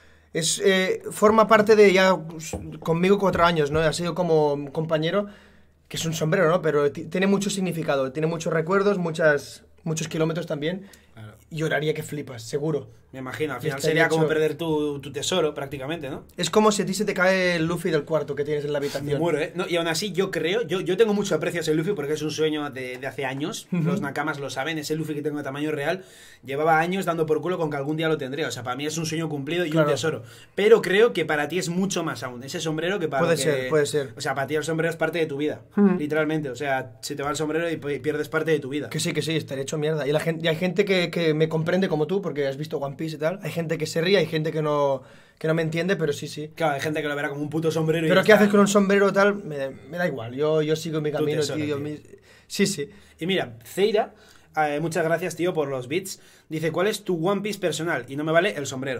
[SPEAKER 2] Forma parte de ya conmigo 4 años, ¿no? Ha sido como compañero, que es un sombrero, ¿no? Pero tiene mucho significado, tiene muchos recuerdos, muchos kilómetros también.
[SPEAKER 1] Claro.
[SPEAKER 2] Lloraría que flipas, seguro.
[SPEAKER 1] Me imagino, al final
[SPEAKER 2] Estaría
[SPEAKER 1] sería como
[SPEAKER 2] hecho-
[SPEAKER 1] perder tu tesoro prácticamente, ¿no?
[SPEAKER 2] Es como si a ti se te cae el Luffy del cuarto que tienes en la
[SPEAKER 1] Me
[SPEAKER 2] habitación.
[SPEAKER 1] muero, ¿eh? No, y aún así yo creo, yo tengo mucho aprecio a ese Luffy porque es un sueño de hace años, los nakamas lo saben, ese Luffy que tengo de tamaño real, llevaba años dando por culo con que algún día lo tendré, o sea, para mí es un sueño cumplido y
[SPEAKER 2] Claro.
[SPEAKER 1] un tesoro, pero creo que para ti es mucho más aún, ese sombrero que para
[SPEAKER 2] Puede
[SPEAKER 1] lo
[SPEAKER 2] ser,
[SPEAKER 1] que-
[SPEAKER 2] puede ser.
[SPEAKER 1] O sea, para ti el sombrero es parte de tu vida, literalmente, o sea, se te va el sombrero y pierdes parte de tu vida.
[SPEAKER 2] Que sí, estaría hecho mierda. Y hay gente que me comprende como tú, porque has visto One Piece y tal. Hay gente que se ríe, hay gente que no me entiende, pero sí.
[SPEAKER 1] Claro, hay gente que lo verá como un puto sombrero y
[SPEAKER 2] Pero
[SPEAKER 1] ya
[SPEAKER 2] ¿qué
[SPEAKER 1] está.
[SPEAKER 2] haces con un sombrero tal? Me da igual, yo sigo mi camino,
[SPEAKER 1] tesoro,
[SPEAKER 2] tío.
[SPEAKER 1] tío.
[SPEAKER 2] Sí.
[SPEAKER 1] Y mira, Zeira, muchas gracias, tío, por los bits. Dice, ¿cuál es tu One Piece personal? Y no me vale el sombrero.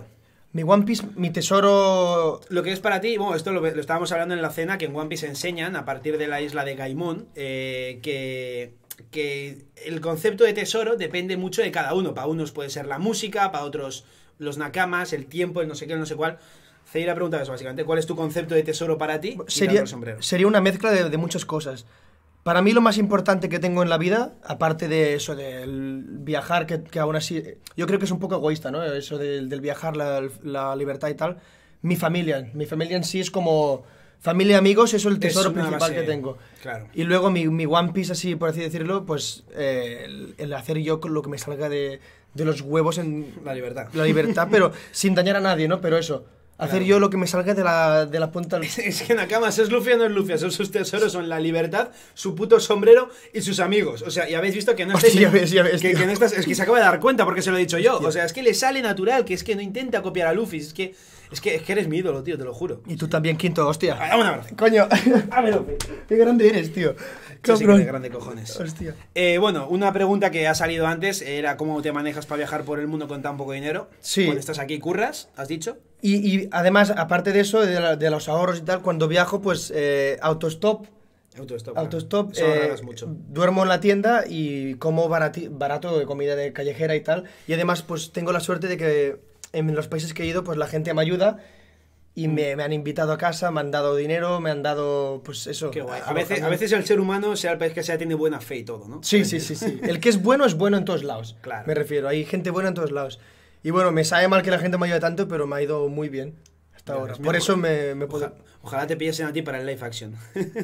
[SPEAKER 2] Mi One Piece, mi tesoro...
[SPEAKER 1] Lo que es para ti, bueno, esto lo estábamos hablando en la cena, que en One Piece enseñan, a partir de la isla de Gaimon, que el concepto de tesoro depende mucho de cada uno. Para unos puede ser la música, para otros los nakamas, el tiempo, el no sé qué, el no sé cuál. Ceira pregunta eso, básicamente. ¿Cuál es tu concepto de tesoro para ti?
[SPEAKER 2] Sería una mezcla de muchas cosas. Para mí lo más importante que tengo en la vida, aparte de eso del viajar, que aún así, yo creo que es un poco egoísta, ¿no? Eso del viajar, la libertad y tal. Mi familia en sí es como familia y amigos, eso es el tesoro principal que tengo.
[SPEAKER 1] Claro.
[SPEAKER 2] Y luego mi One Piece, así por así decirlo, pues el hacer yo con lo que me salga de los huevos en...
[SPEAKER 1] La libertad.
[SPEAKER 2] La libertad, pero sin dañar a nadie, ¿no? Pero eso... Hacer yo lo que me salga de la punta al...
[SPEAKER 1] Es que Nakamas es Luffy o no es Luffy. Son sus tesoros, son la libertad, su puto sombrero y sus amigos. O sea, y habéis visto que no estáis...
[SPEAKER 2] Ya ves,
[SPEAKER 1] que no estás, es que se acaba de dar cuenta porque se lo he dicho yo. O sea, es que le sale natural, que es que no intenta copiar a Luffy. Es que eres mi ídolo, tío, te lo juro.
[SPEAKER 2] Y tú también, Quinto, hostia.
[SPEAKER 1] Dame un abrazo.
[SPEAKER 2] Coño.
[SPEAKER 1] A ver, Luffy.
[SPEAKER 2] Qué grande eres, tío.
[SPEAKER 1] Sí, sí, que grande cojones.
[SPEAKER 2] Hostia.
[SPEAKER 1] Bueno, una pregunta que ha salido antes era cómo te manejas para viajar por el mundo con tan poco dinero.
[SPEAKER 2] Sí.
[SPEAKER 1] Cuando estás aquí, curras, has dicho.
[SPEAKER 2] Y además, aparte de eso, de los ahorros y tal, cuando viajo, pues autostop. Autostop.
[SPEAKER 1] Eso ahorras mucho.
[SPEAKER 2] Duermo en la tienda y como barato de comida de callejera y tal. Y además, pues tengo la suerte de que en los países que he ido, pues la gente me ayuda. Y me han invitado a casa, me han dado dinero, me han dado, pues eso.
[SPEAKER 1] Qué guay. A veces el ser humano, sea el país que sea, tiene buena fe y todo, ¿no?
[SPEAKER 2] Sí. El que es bueno en todos lados.
[SPEAKER 1] Claro.
[SPEAKER 2] Me refiero, hay gente buena en todos lados. Y bueno, me sabe mal que la gente me ayude tanto, pero me ha ido muy bien hasta ahora. Por eso me puedo...
[SPEAKER 1] Ojalá te pillasen a ti para el live action.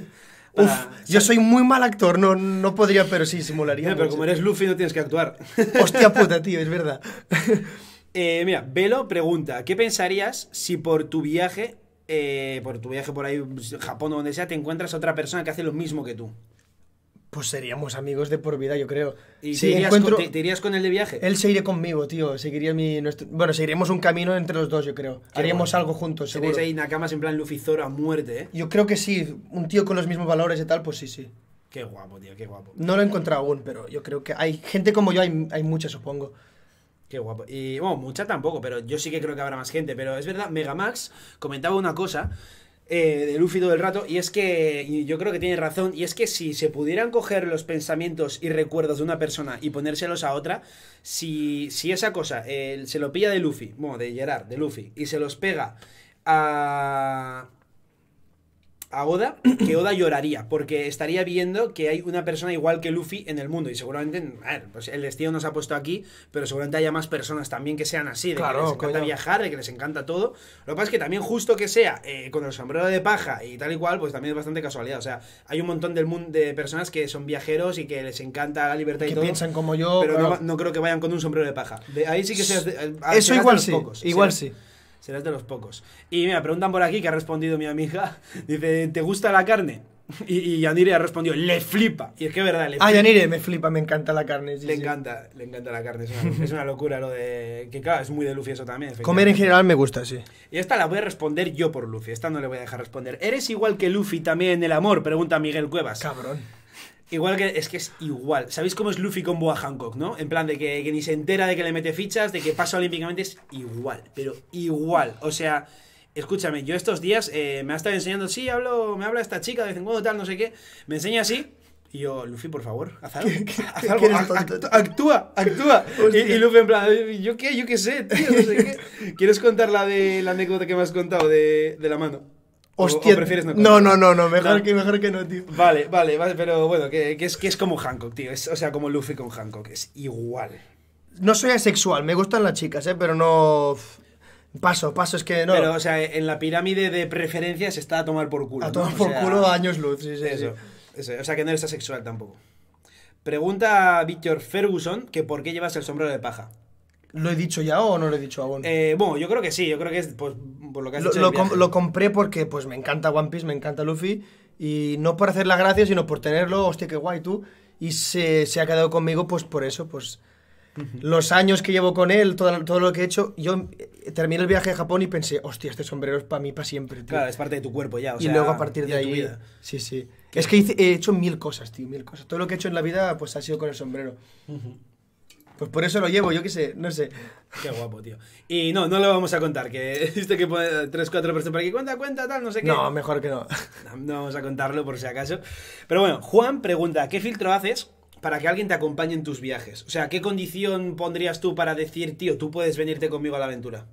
[SPEAKER 2] Yo soy muy mal actor, no podría, pero sí, simularía.
[SPEAKER 1] Pero como eres Luffy no tienes que actuar.
[SPEAKER 2] Hostia puta, tío, es verdad.
[SPEAKER 1] Mira, Velo pregunta, ¿qué pensarías si por tu viaje por ahí, Japón o donde sea, te encuentras a otra persona que hace lo mismo que tú?
[SPEAKER 2] Pues seríamos amigos de por vida, yo creo.
[SPEAKER 1] ¿Y
[SPEAKER 2] si
[SPEAKER 1] te irías con él de viaje?
[SPEAKER 2] Él se iría conmigo, tío. Bueno, seguiríamos un camino entre los dos, yo creo. Haríamos algo juntos, seguro.
[SPEAKER 1] Tenéis ahí Nakamas en plan Luffy Zoro a muerte, ¿eh?
[SPEAKER 2] Yo creo que sí. Un tío con los mismos valores y tal, pues sí.
[SPEAKER 1] Qué guapo, tío, qué guapo.
[SPEAKER 2] No lo he encontrado aún, pero yo creo que hay gente como yo, hay mucha, supongo.
[SPEAKER 1] Qué guapo. Y bueno, mucha tampoco, pero yo sí que creo que habrá más gente. Pero es verdad, Megamax comentaba una cosa de Luffy todo el rato, y es que, y yo creo que tiene razón, y es que si se pudieran coger los pensamientos y recuerdos de una persona y ponérselos a otra, si esa cosa se lo pilla de Luffy, bueno, de Gerard, de Luffy, y se los pega a Oda, que Oda lloraría, porque estaría viendo que hay una persona igual que Luffy en el mundo, y seguramente, a ver, pues el destino nos ha puesto aquí, pero seguramente haya más personas también que sean así, de
[SPEAKER 2] claro,
[SPEAKER 1] que les encanta viajar, de que les encanta todo. Lo que pasa es que también justo que sea con el sombrero de paja y tal y cual, pues también es bastante casualidad. O sea, hay un montón del mundo de personas que son viajeros y que les encanta la libertad y
[SPEAKER 2] que
[SPEAKER 1] todo.
[SPEAKER 2] Que piensan como yo,
[SPEAKER 1] pero no creo que vayan con un sombrero de paja. De ahí sí que seas
[SPEAKER 2] eso igual sí,
[SPEAKER 1] pocos.
[SPEAKER 2] igual sí.
[SPEAKER 1] Serás de los pocos. Y mira, preguntan por aquí, que ha respondido mi amiga. Dice, ¿te gusta la carne? Y Yanire ha respondido, le flipa. Y es que es verdad, le flipa.
[SPEAKER 2] Yanire me flipa, me encanta la carne.
[SPEAKER 1] Le encanta la carne. Es una locura lo de... Que claro, es muy de Luffy eso también.
[SPEAKER 2] Comer en general me gusta, sí.
[SPEAKER 1] Y esta la voy a responder yo por Luffy. Esta no le voy a dejar responder. ¿Eres igual que Luffy también en el amor? Pregunta Miguel Cuevas.
[SPEAKER 2] Cabrón.
[SPEAKER 1] Igual que es igual. ¿Sabéis cómo es Luffy con Boa Hancock, no? En plan de que ni se entera de que le mete fichas, de que pasa olímpicamente, es igual, pero igual. O sea, escúchame, yo estos días me ha estado enseñando, sí, me habla esta chica de vez en cuando, tal, no sé qué, me enseña así. Y yo, Luffy, por favor, haz algo. Haz algo. Actúa. Y Luffy en plan, ¿yo qué sé, tío? No sé qué. ¿Quieres contar la anécdota que me has contado de la mano?
[SPEAKER 2] Hostia,
[SPEAKER 1] ¿O prefieres no?
[SPEAKER 2] No, mejor que no, tío.
[SPEAKER 1] Vale, pero bueno, que es como Hancock, tío. O sea, como Luffy con Hancock, es igual.
[SPEAKER 2] No soy asexual, me gustan las chicas, pero no... Paso, es que no.
[SPEAKER 1] Pero, o sea, en la pirámide de preferencias está a tomar por culo.
[SPEAKER 2] A tomar por culo años luz, sí.
[SPEAKER 1] Eso. O sea, que no eres asexual tampoco. Pregunta a Víctor Ferguson que por qué llevas el sombrero de paja.
[SPEAKER 2] ¿Lo he dicho ya o no lo he dicho aún?
[SPEAKER 1] Bueno, yo creo que sí, yo creo que es pues, por lo que has dicho.
[SPEAKER 2] Lo compré porque pues me encanta One Piece, me encanta Luffy, y no por hacer la gracia, sino por tenerlo, hostia, qué guay tú, y se ha quedado conmigo pues por eso, pues los años que llevo con él, todo lo que he hecho. Yo terminé el viaje a Japón y pensé, hostia, este sombrero es para mí, para siempre, tío.
[SPEAKER 1] Claro, es parte de tu cuerpo ya, o sea,
[SPEAKER 2] y luego a partir de ahí, sí. Es que he hecho 1000 cosas, tío, 1000 cosas. Todo lo que he hecho en la vida pues ha sido con el sombrero. Pues por eso lo llevo, yo qué sé, no sé.
[SPEAKER 1] Qué guapo, tío. Y no lo vamos a contar, que viste que pone 3, 4 personas por aquí, cuenta, tal, no sé qué.
[SPEAKER 2] No, mejor que no.
[SPEAKER 1] No vamos a contarlo por si acaso. Pero bueno, Juan pregunta, ¿qué filtro haces para que alguien te acompañe en tus viajes? O sea, ¿qué condición pondrías tú para decir, tío, tú puedes venirte conmigo a la aventura?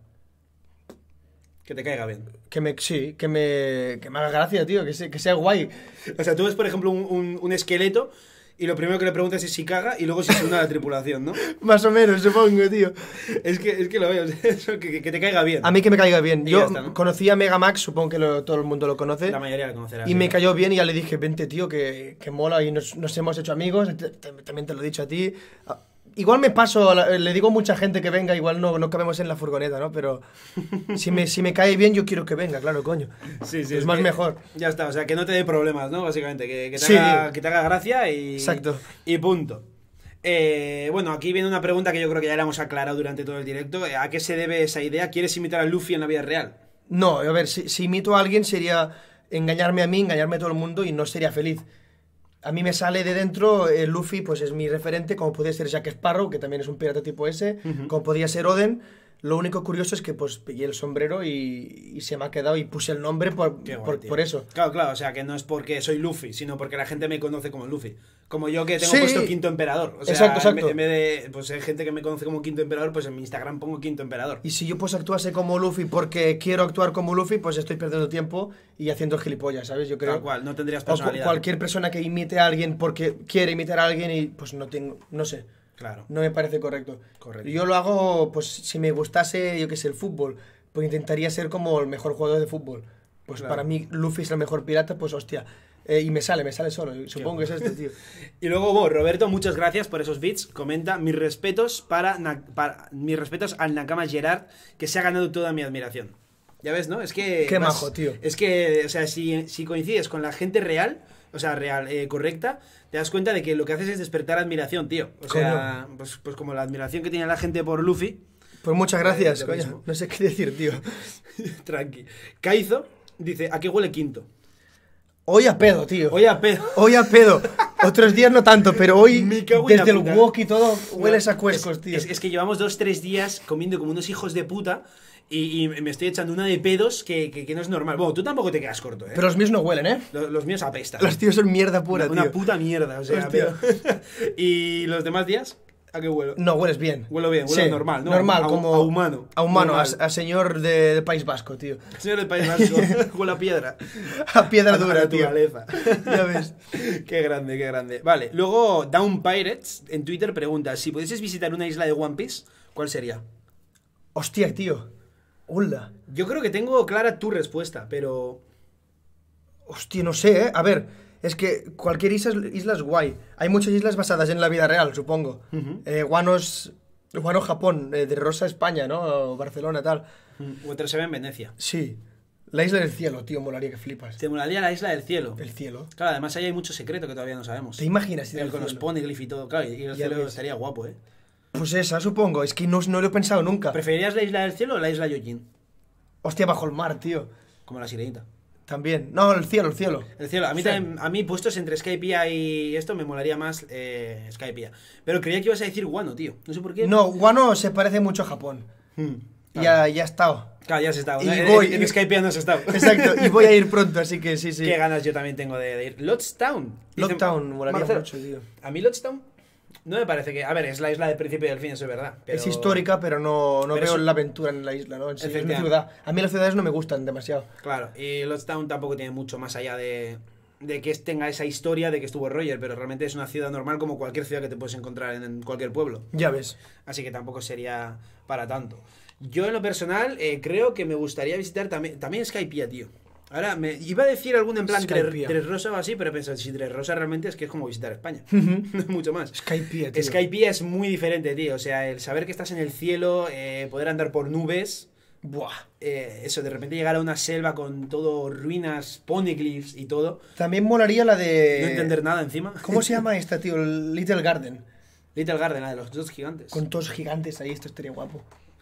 [SPEAKER 1] Que te caiga bien.
[SPEAKER 2] Sí, que me haga gracia, tío, que sea guay.
[SPEAKER 1] O sea, tú ves, por ejemplo, un esqueleto y lo primero que le preguntas es si caga y luego si se une a la tripulación, ¿no?
[SPEAKER 2] Más o menos, supongo, tío.
[SPEAKER 1] Es que lo veo, que te caiga bien.
[SPEAKER 2] A mí que me caiga bien.
[SPEAKER 1] Y
[SPEAKER 2] Yo
[SPEAKER 1] ya está, ¿no?
[SPEAKER 2] conocí a Megamax, supongo que todo el mundo lo conoce.
[SPEAKER 1] La mayoría lo conocerá.
[SPEAKER 2] Y
[SPEAKER 1] sí.
[SPEAKER 2] me cayó bien y ya le dije, vente, tío, que mola y nos hemos hecho amigos. También te lo he dicho a ti. Igual me paso, le digo a mucha gente que venga, igual no cabemos en la furgoneta, ¿no? Pero si me cae bien, yo quiero que venga, claro, coño.
[SPEAKER 1] Sí,
[SPEAKER 2] Es más mejor.
[SPEAKER 1] Ya está, o sea, que no te dé problemas, ¿no? Básicamente,
[SPEAKER 2] Sí.
[SPEAKER 1] que te haga gracia y...
[SPEAKER 2] Exacto.
[SPEAKER 1] Y punto. Bueno, aquí viene una pregunta que yo creo que ya la hemos aclarado durante todo el directo. ¿A qué se debe esa idea? ¿Quieres imitar a Luffy en la vida real?
[SPEAKER 2] No, a ver, si imito a alguien sería engañarme a mí, engañarme a todo el mundo y no sería feliz. A mí me sale de dentro, Luffy pues es mi referente, como puede ser Jack Sparrow, que también es un pirata tipo ese, como podía ser Oden. Lo único curioso es que pues pillé el sombrero y se me ha quedado y puse el nombre
[SPEAKER 1] Qué guay, tío.
[SPEAKER 2] por eso.
[SPEAKER 1] Claro, o sea, que no es porque soy Luffy, sino porque la gente me conoce como Luffy. Como yo que tengo
[SPEAKER 2] Sí.
[SPEAKER 1] puesto Quinto Emperador. O sea,
[SPEAKER 2] Exacto.
[SPEAKER 1] En vez de, pues hay gente que me conoce como Quinto Emperador, pues en mi Instagram pongo Quinto Emperador.
[SPEAKER 2] Y si yo pues actuase como Luffy porque quiero actuar como Luffy, pues estoy perdiendo tiempo y haciendo gilipollas, ¿sabes? Yo creo.
[SPEAKER 1] Tal cual, no tendrías
[SPEAKER 2] O
[SPEAKER 1] personalidad.
[SPEAKER 2] cualquier persona que imite a alguien porque quiere imitar a alguien y pues no sé.
[SPEAKER 1] Claro.
[SPEAKER 2] No me parece correcto.
[SPEAKER 1] Correcto.
[SPEAKER 2] Yo lo hago, pues si me gustase, yo qué sé, el fútbol, pues intentaría ser como el mejor jugador de fútbol. Pues
[SPEAKER 1] Claro.
[SPEAKER 2] para mí Luffy es el mejor pirata, pues hostia. Y me sale solo. Supongo que es este, tío.
[SPEAKER 1] Y luego, Roberto, muchas gracias por esos bits. Comenta, mis respetos mis respetos al Nakama Gerard, que se ha ganado toda mi admiración. Ya ves, ¿no? Es que...
[SPEAKER 2] Qué majo, tío.
[SPEAKER 1] Es que, o sea, si coincides con la gente real, o sea, real, correcta, te das cuenta de que lo que haces es despertar admiración, tío. O sea, pues como la admiración que tiene la gente por Luffy.
[SPEAKER 2] Pues muchas gracias,
[SPEAKER 1] lo
[SPEAKER 2] coño.
[SPEAKER 1] mismo.
[SPEAKER 2] No sé qué decir, tío.
[SPEAKER 1] Tranqui. Kaizo dice, ¿a qué huele Quinto?
[SPEAKER 2] Hoy a pedo, tío.
[SPEAKER 1] Oye, a pedo.
[SPEAKER 2] Hoy a pedo. Otros días no tanto, pero hoy,
[SPEAKER 1] Me cago en
[SPEAKER 2] desde
[SPEAKER 1] la
[SPEAKER 2] el
[SPEAKER 1] puta.
[SPEAKER 2] wok y todo, hueles a cuescos, tío.
[SPEAKER 1] Es que llevamos 2-3 días comiendo como unos hijos de puta y me estoy echando una de pedos que no es normal. Bueno, tú tampoco te quedas corto, ¿eh?
[SPEAKER 2] Pero los míos no huelen, ¿eh?
[SPEAKER 1] Los míos apestan.
[SPEAKER 2] Los tíos son mierda pura,
[SPEAKER 1] una
[SPEAKER 2] tío.
[SPEAKER 1] puta mierda, o sea,
[SPEAKER 2] Hostia.
[SPEAKER 1] pero... ¿Y los demás días? ¿A qué huelo?
[SPEAKER 2] No, hueles bien.
[SPEAKER 1] Huelo bien, huelo normal, ¿no?
[SPEAKER 2] Normal,
[SPEAKER 1] A-
[SPEAKER 2] como...
[SPEAKER 1] a humano.
[SPEAKER 2] A humano,
[SPEAKER 1] Normal.
[SPEAKER 2] a señor de País Vasco, tío.
[SPEAKER 1] Señor del País Vasco, huele a piedra.
[SPEAKER 2] A piedra
[SPEAKER 1] A
[SPEAKER 2] dura, tío.
[SPEAKER 1] naturaleza.
[SPEAKER 2] Ya ves.
[SPEAKER 1] Qué grande, qué grande. Vale, luego Down Pirates en Twitter pregunta, si pudieses visitar una isla de One Piece, ¿cuál sería?
[SPEAKER 2] Hostia, tío. Hola.
[SPEAKER 1] Yo creo que tengo clara tu respuesta, pero...
[SPEAKER 2] Hostia, no sé, ¿eh? A ver, es que cualquier isla es guay. Hay muchas islas basadas en la vida real, supongo. Guano, Japón, de Rosa, España, ¿no? O Barcelona, tal.
[SPEAKER 1] Otra se ve en Venecia.
[SPEAKER 2] Sí. La isla del cielo, tío, molaría que flipas.
[SPEAKER 1] Te molaría la isla del cielo.
[SPEAKER 2] El cielo.
[SPEAKER 1] Claro, además ahí hay mucho secreto que todavía no sabemos.
[SPEAKER 2] ¿Te imaginas ir
[SPEAKER 1] El
[SPEAKER 2] al
[SPEAKER 1] con los
[SPEAKER 2] cielo?
[SPEAKER 1] poneglyph y todo, claro, y el
[SPEAKER 2] Ya
[SPEAKER 1] cielo
[SPEAKER 2] ves.
[SPEAKER 1] estaría guapo, ¿eh?
[SPEAKER 2] Pues esa, supongo. Es que no lo he pensado nunca.
[SPEAKER 1] ¿Preferirías la isla del cielo o la isla Yojin?
[SPEAKER 2] Hostia, bajo el mar, tío.
[SPEAKER 1] Como la sirenita.
[SPEAKER 2] También. No, el cielo, el cielo.
[SPEAKER 1] El cielo, a mí,
[SPEAKER 2] Sí.
[SPEAKER 1] también, a mí puestos entre Skypiea y esto me molaría más Skypiea. Pero creía que ibas a decir Guano, tío. No sé por qué.
[SPEAKER 2] No, Guano se parece mucho a Japón. Ya he estado.
[SPEAKER 1] Claro, ya has estado.
[SPEAKER 2] Y
[SPEAKER 1] ¿no?
[SPEAKER 2] voy-
[SPEAKER 1] En Skypiea no has estado.
[SPEAKER 2] Exacto, y voy a ir pronto, así que sí, sí.
[SPEAKER 1] Qué ganas yo también tengo de ir. Lordstown. Dice
[SPEAKER 2] Lockdown, molaría
[SPEAKER 1] Marcelo.
[SPEAKER 2] mucho, tío.
[SPEAKER 1] A mí Lordstown no me parece que... A ver, es la isla del principio y del fin, eso es verdad. Pero...
[SPEAKER 2] Es histórica, pero no
[SPEAKER 1] Pero
[SPEAKER 2] veo
[SPEAKER 1] es-
[SPEAKER 2] la aventura en la isla, ¿no? En sí, es una
[SPEAKER 1] Efectivamente.
[SPEAKER 2] ciudad. A mí las ciudades no me gustan demasiado.
[SPEAKER 1] Claro, y Lordstown tampoco tiene mucho más allá de que tenga esa historia de que estuvo Roger, pero realmente es una ciudad normal como cualquier ciudad que te puedes encontrar en cualquier pueblo.
[SPEAKER 2] Ya ves.
[SPEAKER 1] Así que tampoco sería para tanto. Yo en lo personal creo que me gustaría visitar también Skypiea, tío. Ahora, me iba a decir algún en plan
[SPEAKER 2] Skypiea.
[SPEAKER 1] Tres Rosa o así, pero he pensado, si Tres Rosa realmente es que es como visitar España. No mucho más.
[SPEAKER 2] Skypiea, tío.
[SPEAKER 1] Skypiea es muy diferente, tío. O sea, el saber que estás en el cielo, poder andar por nubes...
[SPEAKER 2] Buah.
[SPEAKER 1] Eso, de repente llegar a una selva con todo ruinas, poneglyphs y todo.
[SPEAKER 2] También molaría la de...
[SPEAKER 1] No entender nada encima.
[SPEAKER 2] ¿Cómo se llama esta, tío? El Little Garden.
[SPEAKER 1] Little Garden, la de los dos gigantes.
[SPEAKER 2] Con todos gigantes ahí, esto estaría guapo.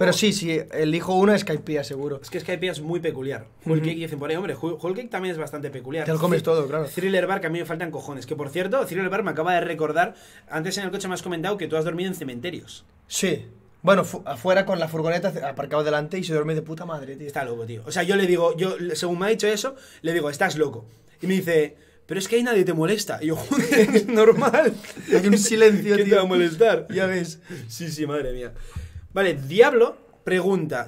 [SPEAKER 2] Pero sí, si elijo una, Skypiea, seguro.
[SPEAKER 1] Es que Skypiea es muy peculiar. Whole Cake dicen por ahí, hombre, Whole Cake también es bastante peculiar.
[SPEAKER 2] Te lo comes todo, claro.
[SPEAKER 1] Thriller Bar, que a mí me faltan cojones. Que por cierto, Thriller Bar me acaba de recordar, antes en el coche me has comentado que tú has dormido en cementerios.
[SPEAKER 2] Sí. Bueno, afuera con la furgoneta aparcado delante y se duerme de puta madre, tío.
[SPEAKER 1] Está loco, tío. O sea, yo le digo, según me ha dicho eso, le digo, estás loco. Y me dice, pero es que ahí nadie te molesta. Y yo, joder, es normal.
[SPEAKER 2] Hay un silencio,
[SPEAKER 1] ¿Quién
[SPEAKER 2] tío.
[SPEAKER 1] te va a molestar?
[SPEAKER 2] Ya ves.
[SPEAKER 1] Sí, madre mía. Vale, Diablo pregunta,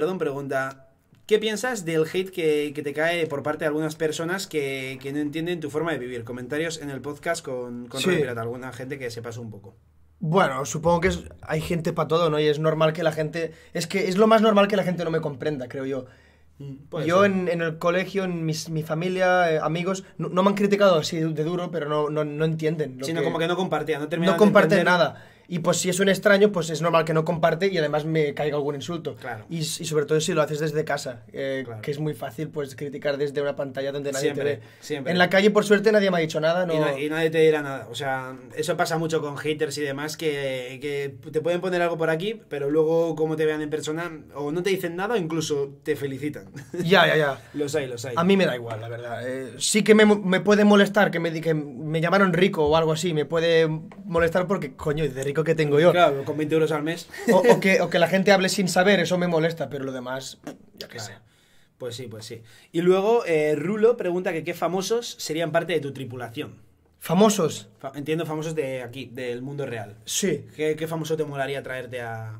[SPEAKER 1] ¿qué piensas del hate que te cae por parte de algunas personas que no entienden tu forma de vivir? Comentarios en el podcast con
[SPEAKER 2] Sí.
[SPEAKER 1] Radio Pirata, alguna gente que se pasó un poco.
[SPEAKER 2] Bueno, supongo que hay gente para todo, ¿no? Y es normal que la gente... Es que es lo más normal que la gente no me comprenda, creo yo.
[SPEAKER 1] Puede
[SPEAKER 2] Yo
[SPEAKER 1] ser.
[SPEAKER 2] en el colegio, en mi familia, amigos, no me han criticado así de duro, pero no entienden.
[SPEAKER 1] Sino como que no compartía, no terminaban
[SPEAKER 2] no
[SPEAKER 1] de
[SPEAKER 2] comparten
[SPEAKER 1] entender.
[SPEAKER 2] nada. Y pues si es un extraño, pues es normal que no comparte y además me caiga algún insulto.
[SPEAKER 1] Claro.
[SPEAKER 2] Y sobre todo si lo haces desde casa,
[SPEAKER 1] Claro.
[SPEAKER 2] que es muy fácil pues criticar desde una pantalla donde nadie
[SPEAKER 1] Siempre,
[SPEAKER 2] te ve.
[SPEAKER 1] siempre.
[SPEAKER 2] En la calle, por suerte, nadie me ha dicho nada. No...
[SPEAKER 1] Y nadie te dirá nada. O sea, eso pasa mucho con haters y demás, que te pueden poner algo por aquí, pero luego como te vean en persona, o no te dicen nada o incluso te felicitan.
[SPEAKER 2] Ya.
[SPEAKER 1] Los hay.
[SPEAKER 2] A mí me da igual, la verdad. Sí que me puede molestar que me llamaron rico o algo así. Me puede molestar porque, coño, de rico que tengo yo.
[SPEAKER 1] Claro, con 20 euros al mes.
[SPEAKER 2] O que la gente hable sin saber, eso me molesta, pero lo demás, ya que sé.
[SPEAKER 1] Claro. Pues sí. Y luego, Rulo pregunta que qué famosos serían parte de tu tripulación.
[SPEAKER 2] ¿Famosos?
[SPEAKER 1] Entiendo famosos de aquí, del mundo real.
[SPEAKER 2] Sí.
[SPEAKER 1] ¿Qué famoso te molaría traerte a...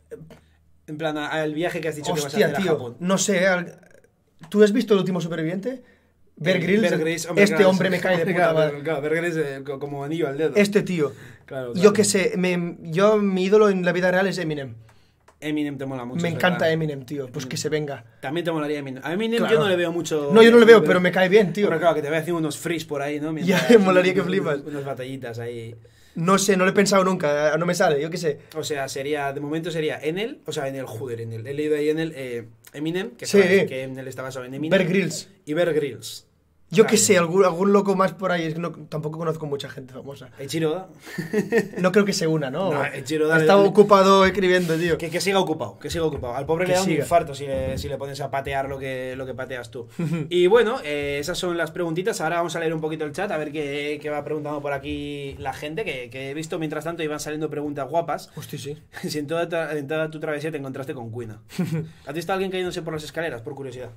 [SPEAKER 1] En plan, al viaje que has dicho que vas a
[SPEAKER 2] Hostia,
[SPEAKER 1] hacer a
[SPEAKER 2] tío.
[SPEAKER 1] Japón?
[SPEAKER 2] No sé, ¿tú has visto El último superviviente? Bear Grylls.
[SPEAKER 1] Bear Grylls, hombre,
[SPEAKER 2] Este
[SPEAKER 1] claro,
[SPEAKER 2] hombre me cae de puta
[SPEAKER 1] claro,
[SPEAKER 2] madre.
[SPEAKER 1] Claro, Bear Grylls, como anillo al dedo.
[SPEAKER 2] Este tío.
[SPEAKER 1] Claro,
[SPEAKER 2] Yo qué sé, mi ídolo en la vida real es Eminem.
[SPEAKER 1] Eminem te mola mucho.
[SPEAKER 2] Me
[SPEAKER 1] es
[SPEAKER 2] encanta
[SPEAKER 1] verdad.
[SPEAKER 2] Eminem, tío. Pues que se venga.
[SPEAKER 1] También te molaría Eminem. A Eminem
[SPEAKER 2] Claro.
[SPEAKER 1] yo no le veo mucho...
[SPEAKER 2] No, yo no le veo, pero me cae bien, tío.
[SPEAKER 1] Pero claro, que te vea haciendo unos freeze por ahí, ¿no?
[SPEAKER 2] Ya, me molaría que flipas.
[SPEAKER 1] Unas batallitas ahí.
[SPEAKER 2] No sé, no lo he pensado nunca, no me sale, yo qué sé.
[SPEAKER 1] O sea, de momento sería Enel, o sea, he leído ahí Eminem, que
[SPEAKER 2] Sí.
[SPEAKER 1] sabes que Enel está basado en Eminem.
[SPEAKER 2] Bear Grylls.
[SPEAKER 1] Y Bear Grylls.
[SPEAKER 2] Yo
[SPEAKER 1] Claro.
[SPEAKER 2] qué sé, algún loco más por ahí, es que tampoco conozco mucha gente famosa.
[SPEAKER 1] Eiichiro Oda.
[SPEAKER 2] No creo que se una, ¿no?
[SPEAKER 1] No, Eiichiro Oda
[SPEAKER 2] Está
[SPEAKER 1] le-
[SPEAKER 2] ocupado escribiendo, tío.
[SPEAKER 1] Que siga ocupado, que siga ocupado. Al pobre
[SPEAKER 2] Que
[SPEAKER 1] le da un
[SPEAKER 2] siga.
[SPEAKER 1] infarto si le pones a patear lo que pateas tú. Y bueno, esas son las preguntitas. Ahora vamos a leer un poquito el chat, a ver qué va preguntando por aquí la gente, que he visto mientras tanto iban saliendo preguntas guapas.
[SPEAKER 2] Hostia, sí.
[SPEAKER 1] Si en toda tu travesía te encontraste con Cuina. ¿Has visto a alguien cayéndose por las escaleras, por curiosidad?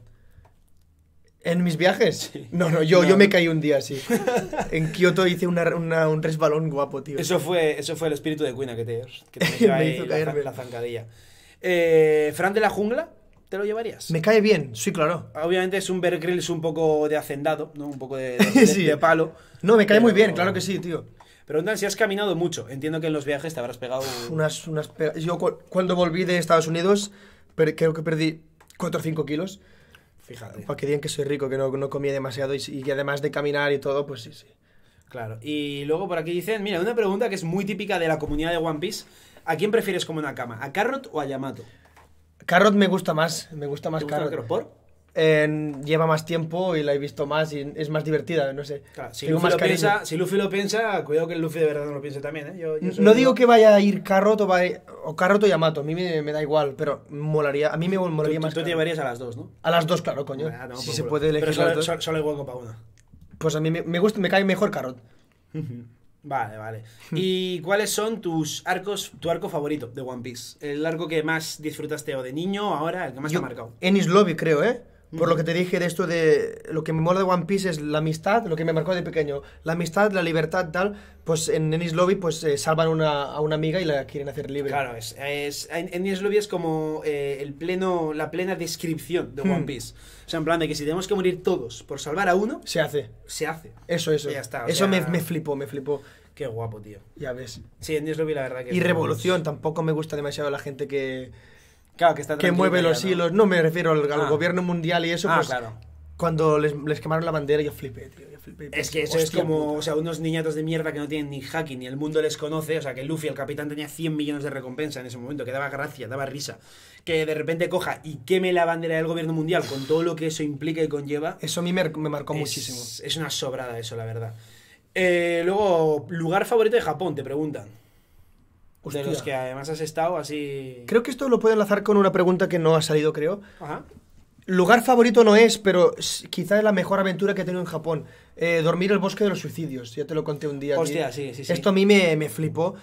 [SPEAKER 2] ¿En mis viajes?
[SPEAKER 1] Sí.
[SPEAKER 2] No, yo
[SPEAKER 1] No.
[SPEAKER 2] me caí un día así. En Kioto hice un resbalón guapo, tío.
[SPEAKER 1] Eso fue el espíritu de Cuina que te metió
[SPEAKER 2] Me
[SPEAKER 1] ahí
[SPEAKER 2] hizo caerme.
[SPEAKER 1] la zancadilla. Fran de la Jungla, ¿te lo llevarías?
[SPEAKER 2] Me cae bien, sí, claro.
[SPEAKER 1] Obviamente es un Bear Grylls un poco de hacendado, ¿no? Un poco de
[SPEAKER 2] Sí.
[SPEAKER 1] de palo.
[SPEAKER 2] No, me cae muy
[SPEAKER 1] Pero-
[SPEAKER 2] bien, claro que sí, tío.
[SPEAKER 1] Preguntan si has caminado mucho. Entiendo que en los viajes te habrás pegado...
[SPEAKER 2] Yo cuando volví de Estados Unidos, creo que perdí 4 o 5 kilos.
[SPEAKER 1] Fíjate.
[SPEAKER 2] Para que digan que soy rico, que no comía demasiado y además de caminar y todo, pues sí.
[SPEAKER 1] Claro. Y luego por aquí dicen, mira, una pregunta que es muy típica de la comunidad de One Piece. ¿A quién prefieres como una cama? ¿A Carrot o a Yamato?
[SPEAKER 2] Carrot me gusta más
[SPEAKER 1] ¿Te gusta
[SPEAKER 2] Carrot.
[SPEAKER 1] Carrot por?
[SPEAKER 2] Lleva más tiempo y la he visto más y es más divertida, no sé.
[SPEAKER 1] Claro, si
[SPEAKER 2] Tengo
[SPEAKER 1] Luffy,
[SPEAKER 2] más
[SPEAKER 1] lo
[SPEAKER 2] cariño.
[SPEAKER 1] piensa, si Luffy lo piensa, cuidado que el Luffy de verdad no lo piense también, ¿eh? Yo soy
[SPEAKER 2] No
[SPEAKER 1] uno-
[SPEAKER 2] digo que vaya a ir Carrot o Carrot o Yamato, a mí me da igual, pero a mí me molaría
[SPEAKER 1] Tú
[SPEAKER 2] más
[SPEAKER 1] te
[SPEAKER 2] Carrot.
[SPEAKER 1] llevarías a las dos, ¿no?
[SPEAKER 2] A las dos, claro, coño.
[SPEAKER 1] Ah, no,
[SPEAKER 2] si
[SPEAKER 1] por
[SPEAKER 2] se
[SPEAKER 1] culo.
[SPEAKER 2] puede elegir
[SPEAKER 1] Pero
[SPEAKER 2] las dos.
[SPEAKER 1] solo hay hueco para una.
[SPEAKER 2] Pues a mí me gusta, me cae mejor Carrot.
[SPEAKER 1] Vale. ¿Y cuáles son tu arco favorito de One Piece? El arco que más disfrutaste o de niño o ahora, el que más te ha marcado.
[SPEAKER 2] Enies Lobby, creo, ¿eh? Por lo que te dije de esto de... Lo que me mola de One Piece es la amistad, lo que me marcó de pequeño. La amistad, la libertad, tal. Pues en Enies Lobby, pues salvan a una amiga y la quieren hacer libre.
[SPEAKER 1] Claro, Enies Lobby es como la plena descripción de One Piece. O sea, en plan de que si tenemos que morir todos por salvar a uno,
[SPEAKER 2] Se hace.
[SPEAKER 1] se hace.
[SPEAKER 2] Eso.
[SPEAKER 1] Y ya está, o
[SPEAKER 2] Eso
[SPEAKER 1] sea-
[SPEAKER 2] me flipó.
[SPEAKER 1] Qué guapo, tío.
[SPEAKER 2] Ya ves.
[SPEAKER 1] Sí, Enies Lobby la verdad que...
[SPEAKER 2] Y Revolución, tampoco me gusta demasiado la gente
[SPEAKER 1] Claro, que está
[SPEAKER 2] que mueve
[SPEAKER 1] tranquila
[SPEAKER 2] los
[SPEAKER 1] ya, ¿no?
[SPEAKER 2] hilos. No me refiero al
[SPEAKER 1] Ah.
[SPEAKER 2] gobierno mundial y eso, pues
[SPEAKER 1] claro.
[SPEAKER 2] cuando les quemaron la bandera yo flipé, tío.
[SPEAKER 1] Es que eso es
[SPEAKER 2] Hostia
[SPEAKER 1] como,
[SPEAKER 2] puta.
[SPEAKER 1] o sea, unos niñatos de mierda que no tienen ni haki, ni el mundo les conoce. O sea, que Luffy, el capitán, tenía 100 millones de recompensa en ese momento, que daba gracia, daba risa. Que de repente coja y queme la bandera del gobierno mundial con todo lo que eso implica y conlleva.
[SPEAKER 2] Eso a mí me marcó muchísimo.
[SPEAKER 1] Es una sobrada eso, la verdad. Luego, lugar favorito de Japón, te preguntan.
[SPEAKER 2] Hostia.
[SPEAKER 1] De los que además has estado así...
[SPEAKER 2] Creo que esto lo puedo enlazar con una pregunta que no ha salido, creo.
[SPEAKER 1] Ajá.
[SPEAKER 2] Lugar favorito no es, pero quizá es la mejor aventura que he tenido en Japón. Dormir el bosque de los suicidios. Ya te lo conté un día.
[SPEAKER 1] Hostia,
[SPEAKER 2] tío.
[SPEAKER 1] sí, sí, sí.
[SPEAKER 2] Esto a mí me flipó.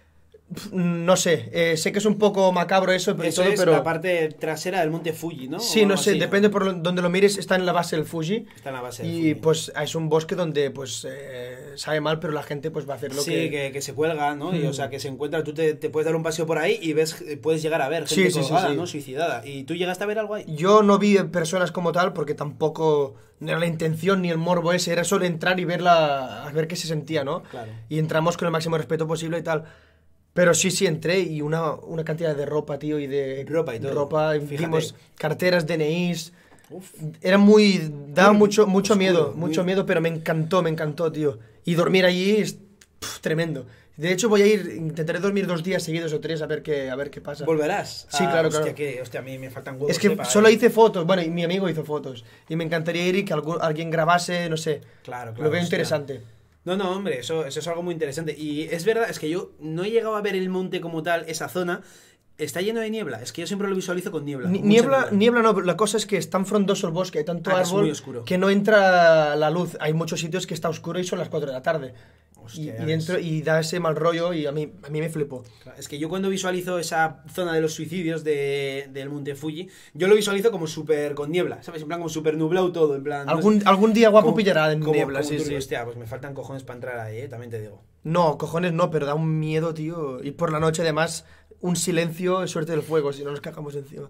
[SPEAKER 2] No sé, sé que es un poco macabro eso, pero,
[SPEAKER 1] Eso
[SPEAKER 2] todo,
[SPEAKER 1] es
[SPEAKER 2] pero...
[SPEAKER 1] la parte trasera del monte Fuji, ¿no?
[SPEAKER 2] Sí,
[SPEAKER 1] O
[SPEAKER 2] no
[SPEAKER 1] algo
[SPEAKER 2] sé,
[SPEAKER 1] así, ¿no?
[SPEAKER 2] depende por donde lo mires, está en la base del Fuji.
[SPEAKER 1] Está en la base del
[SPEAKER 2] Y
[SPEAKER 1] Fuji.
[SPEAKER 2] pues es un bosque donde pues sabe mal, pero la gente pues va a hacer lo
[SPEAKER 1] Sí, que se cuelga, ¿no? Y, o sea, que se encuentra, tú te puedes dar un paseo por ahí y ves, puedes llegar a ver gente
[SPEAKER 2] Sí, sí, sí,
[SPEAKER 1] colgada,
[SPEAKER 2] sí.
[SPEAKER 1] ¿no? Suicidada. ¿Y tú llegaste a ver algo ahí?
[SPEAKER 2] Yo no vi personas como tal porque tampoco no era la intención ni el morbo ese, era solo entrar y verla, a ver qué se sentía, ¿no?
[SPEAKER 1] Claro.
[SPEAKER 2] Y entramos con el máximo respeto posible y tal. Pero sí, entré y una cantidad de ropa, tío, y de...
[SPEAKER 1] Ropa y todo.
[SPEAKER 2] Ropa,
[SPEAKER 1] Fíjate.
[SPEAKER 2] vimos carteras, DNIs...
[SPEAKER 1] Uf.
[SPEAKER 2] Era muy... Daba mucho
[SPEAKER 1] oscuro,
[SPEAKER 2] miedo,
[SPEAKER 1] muy-
[SPEAKER 2] mucho miedo, pero me encantó, tío. Y dormir allí es tremendo. De hecho, voy a ir, intentaré dormir 2 días seguidos o 3 a ver qué pasa.
[SPEAKER 1] ¿Volverás?
[SPEAKER 2] Sí, claro,
[SPEAKER 1] hostia,
[SPEAKER 2] claro.
[SPEAKER 1] Hostia, a mí me faltan huevos.
[SPEAKER 2] Es que
[SPEAKER 1] para
[SPEAKER 2] solo
[SPEAKER 1] ir.
[SPEAKER 2] hice fotos, bueno, y mi amigo hizo fotos. Y me encantaría ir y que alguien grabase, no sé.
[SPEAKER 1] Claro,
[SPEAKER 2] Lo veo
[SPEAKER 1] hostia.
[SPEAKER 2] interesante.
[SPEAKER 1] No, hombre, eso es algo muy interesante. Y es verdad, es que yo no he llegado a ver el monte como tal, esa zona. Está lleno de niebla. Es que yo siempre lo visualizo con niebla. con mucha
[SPEAKER 2] Niebla no, la cosa es que es tan frondoso el bosque, hay tanto
[SPEAKER 1] Ah, que es
[SPEAKER 2] árbol
[SPEAKER 1] muy oscuro.
[SPEAKER 2] que no entra la luz. Hay muchos sitios que está oscuro y son las 4 de la tarde.
[SPEAKER 1] Hostia, ya
[SPEAKER 2] y dentro
[SPEAKER 1] ves.
[SPEAKER 2] y da ese mal rollo y a mí me flipó.
[SPEAKER 1] Es que yo cuando visualizo esa zona de los suicidios del monte Fuji, yo lo visualizo como súper con niebla, ¿sabes? En plan como súper nublado todo, en plan...
[SPEAKER 2] Algún día guapo
[SPEAKER 1] como-
[SPEAKER 2] pillará en
[SPEAKER 1] como-
[SPEAKER 2] niebla,
[SPEAKER 1] como
[SPEAKER 2] sí,
[SPEAKER 1] tú,
[SPEAKER 2] sí.
[SPEAKER 1] Hostia, pues me faltan cojones para entrar ahí, también te digo.
[SPEAKER 2] No, cojones no, pero da un miedo, tío. Y por la noche además, un silencio, suerte del fuego, si no nos cagamos encima.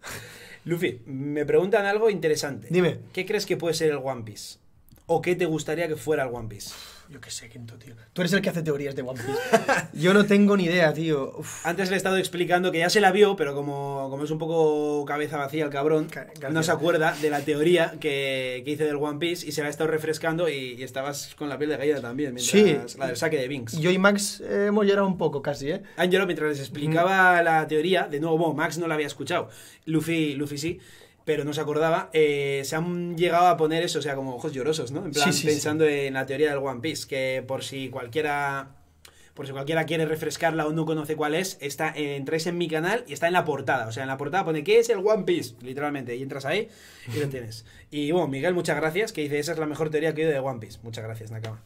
[SPEAKER 1] Luffy, me preguntan algo interesante.
[SPEAKER 2] Dime.
[SPEAKER 1] ¿Qué crees que puede ser el One Piece? ¿O qué te gustaría que fuera el One Piece?
[SPEAKER 2] Yo qué sé, Quinto, tío. Tú eres el que hace teorías de One Piece. Yo no tengo ni idea, tío. Uf.
[SPEAKER 1] Antes le he estado explicando que ya se la vio, pero como es un poco cabeza vacía el cabrón,
[SPEAKER 2] Gracias.
[SPEAKER 1] no se acuerda de la teoría que hice del One Piece y se la ha estado refrescando y estabas con la piel de gallina también, mientras
[SPEAKER 2] Sí.
[SPEAKER 1] la del saque de Binks.
[SPEAKER 2] Yo y Max hemos llorado un poco casi, ¿eh?
[SPEAKER 1] Angelo, mientras les explicaba la teoría, de nuevo, bueno, Max no la había escuchado, Luffy sí, pero no se acordaba, se han llegado a poner eso, o sea, como ojos llorosos, ¿no? En plan,
[SPEAKER 2] Sí,
[SPEAKER 1] pensando en la teoría del One Piece, que por si cualquiera quiere refrescarla o no conoce cuál es, entráis en mi canal y está en la portada. O sea, en la portada pone ¿qué es el One Piece? Literalmente. Y entras ahí y lo tienes. Y bueno, Miguel, muchas gracias, que dice, esa es la mejor teoría que he oído de One Piece. Muchas gracias, Nakama.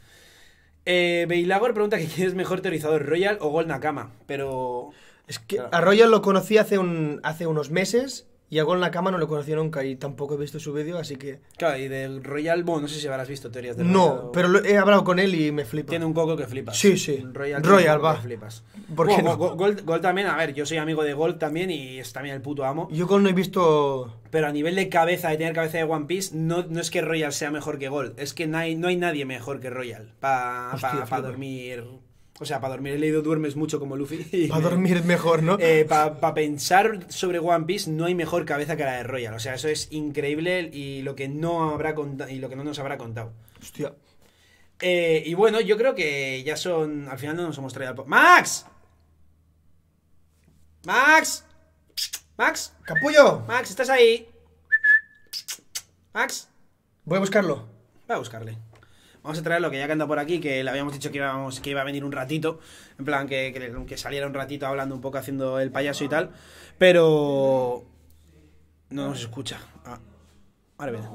[SPEAKER 1] Beilagor pregunta que quién es mejor teorizador, Royal o Gold Nakama. Pero...
[SPEAKER 2] Es que
[SPEAKER 1] Claro.
[SPEAKER 2] a Royal lo conocí hace unos meses y a Gon Nakama no lo conocí nunca y tampoco he visto su vídeo, así que...
[SPEAKER 1] Claro, y del Royal, bueno, no sé si habrás visto teorías de Royal.
[SPEAKER 2] No,
[SPEAKER 1] o-
[SPEAKER 2] pero he hablado con él y me flipa.
[SPEAKER 1] Tiene un coco que flipas.
[SPEAKER 2] Sí, sí.
[SPEAKER 1] Royal,
[SPEAKER 2] Royal,
[SPEAKER 1] tiene un coco
[SPEAKER 2] va.
[SPEAKER 1] que flipas.
[SPEAKER 2] ¿Por qué
[SPEAKER 1] Bueno,
[SPEAKER 2] no?
[SPEAKER 1] Gold también, a ver, yo soy amigo de Gold también y es también el puto amo.
[SPEAKER 2] Yo Gon no he visto...
[SPEAKER 1] Pero a nivel de cabeza, de tener cabeza de One Piece, no es que Royal sea mejor que Gold. Es que no hay nadie mejor que Royal para
[SPEAKER 2] Hostia, flipa.
[SPEAKER 1] dormir. O sea, para dormir. He leído duermes mucho como Luffy.
[SPEAKER 2] Para dormir mejor, ¿no?
[SPEAKER 1] Para pensar sobre One Piece, no hay mejor cabeza que la de Royal. O sea, eso es increíble y lo que no habrá y lo que no nos habrá contado.
[SPEAKER 2] Hostia.
[SPEAKER 1] Y bueno, yo creo que ya son. Al final no nos hemos traído al ¡Max! ¡Max! ¡Max!
[SPEAKER 2] ¡Capullo!
[SPEAKER 1] ¡Max! ¿Estás ahí? ¡Max!
[SPEAKER 2] Voy a buscarlo.
[SPEAKER 1] Voy a buscarle. Vamos a traerlo, que ya que anda por aquí, que le habíamos dicho que iba a venir un ratito. En plan, que saliera un ratito hablando un poco, haciendo el payaso y tal. Pero... no nos escucha. Ah, ahora viene.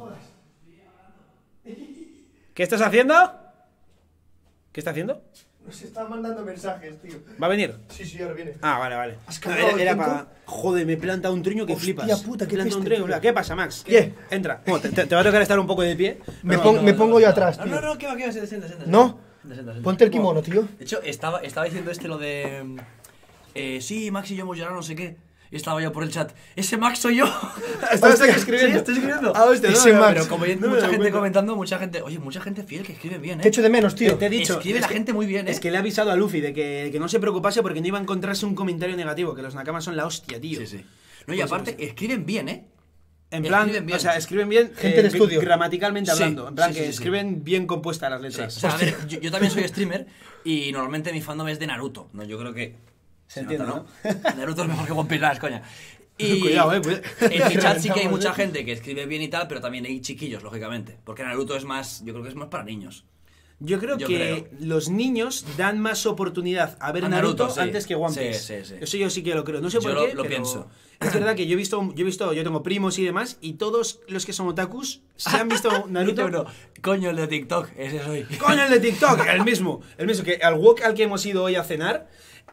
[SPEAKER 1] ¿Qué estás haciendo? ¿Qué está haciendo?
[SPEAKER 2] Nos está mandando mensajes, tío.
[SPEAKER 1] ¿Va a venir?
[SPEAKER 2] Sí, ahora viene.
[SPEAKER 1] Ah, vale.
[SPEAKER 2] ¿Has
[SPEAKER 1] No,
[SPEAKER 2] cargado el
[SPEAKER 1] era
[SPEAKER 2] tiempo?
[SPEAKER 1] para... Joder, me he plantado un truño que
[SPEAKER 2] Hostia
[SPEAKER 1] flipas.
[SPEAKER 2] puta, qué
[SPEAKER 1] Me he plantado un
[SPEAKER 2] peste,
[SPEAKER 1] truño.
[SPEAKER 2] tío.
[SPEAKER 1] ¿Qué pasa, Max?
[SPEAKER 2] ¿Qué?
[SPEAKER 1] Entra. Bueno, te va a tocar estar un poco de pie.
[SPEAKER 2] Me
[SPEAKER 1] Pero-
[SPEAKER 2] pongo yo atrás, tío.
[SPEAKER 3] No, ¿qué va? Sienta.
[SPEAKER 2] ¿No?
[SPEAKER 3] Sienta.
[SPEAKER 2] Ponte el kimono, tío.
[SPEAKER 3] De hecho, estaba diciendo lo de... sí, Max y yo hemos llorado, no sé qué. Y estaba yo por el chat. ¡Ese Max soy yo!
[SPEAKER 1] ¿Estabas
[SPEAKER 2] Hostia,
[SPEAKER 1] escribiendo?
[SPEAKER 3] Sí, estoy escribiendo.
[SPEAKER 1] Ah, hostia,
[SPEAKER 2] Ese
[SPEAKER 1] no,
[SPEAKER 2] Max.
[SPEAKER 3] Pero como hay
[SPEAKER 1] No me
[SPEAKER 3] mucha
[SPEAKER 1] doy
[SPEAKER 3] gente
[SPEAKER 1] cuenta.
[SPEAKER 3] comentando, mucha gente... Oye, mucha gente fiel que escribe bien,
[SPEAKER 2] Te echo de menos, tío.
[SPEAKER 1] Te he dicho,
[SPEAKER 3] Escribe
[SPEAKER 1] es
[SPEAKER 3] la
[SPEAKER 1] que-
[SPEAKER 3] gente muy bien,
[SPEAKER 1] Es que le he avisado a Luffy de que no se preocupase porque no iba a encontrarse un comentario negativo, que los nakamas son la hostia, tío.
[SPEAKER 3] Sí. No, y aparte, escriben bien, ¿eh?
[SPEAKER 1] En plan,
[SPEAKER 3] Escriben bien.
[SPEAKER 1] o sea, escriben bien
[SPEAKER 2] Gente de estudio.
[SPEAKER 1] gramaticalmente
[SPEAKER 3] Sí,
[SPEAKER 1] hablando. En plan,
[SPEAKER 3] sí,
[SPEAKER 1] que
[SPEAKER 3] sí, sí.
[SPEAKER 1] escriben bien compuestas las
[SPEAKER 3] O
[SPEAKER 1] letras.
[SPEAKER 3] sea, a ver, yo también soy streamer y normalmente mi fandom es de Naruto. No, yo creo que...
[SPEAKER 1] Se entiende,
[SPEAKER 3] nota, ¿no? Naruto es mejor que One Piece, nada, es coña. Y
[SPEAKER 1] Cuidado,
[SPEAKER 3] en mi chat sí que hay
[SPEAKER 2] Reventamos,
[SPEAKER 3] mucha
[SPEAKER 2] ¿eh?
[SPEAKER 3] gente que escribe bien y tal, pero también hay chiquillos, lógicamente. Porque Naruto es más, yo creo que es más para niños.
[SPEAKER 1] Yo creo
[SPEAKER 3] Yo
[SPEAKER 1] que
[SPEAKER 3] creo.
[SPEAKER 1] los niños dan más oportunidad a ver
[SPEAKER 3] A
[SPEAKER 1] Naruto,
[SPEAKER 3] Naruto, sí.
[SPEAKER 1] antes que One
[SPEAKER 3] Sí,
[SPEAKER 1] Piece.
[SPEAKER 3] sí.
[SPEAKER 1] Eso yo sí que lo creo. No sé
[SPEAKER 3] Yo
[SPEAKER 1] por
[SPEAKER 3] lo-
[SPEAKER 1] qué,
[SPEAKER 3] lo
[SPEAKER 1] pero
[SPEAKER 3] pienso.
[SPEAKER 1] es verdad que yo tengo primos y demás, y todos los que son otakus se han visto Naruto.
[SPEAKER 3] No, coño, el de TikTok, ese soy.
[SPEAKER 1] Coño, el de TikTok, el mismo, que al wok al que hemos ido hoy a cenar,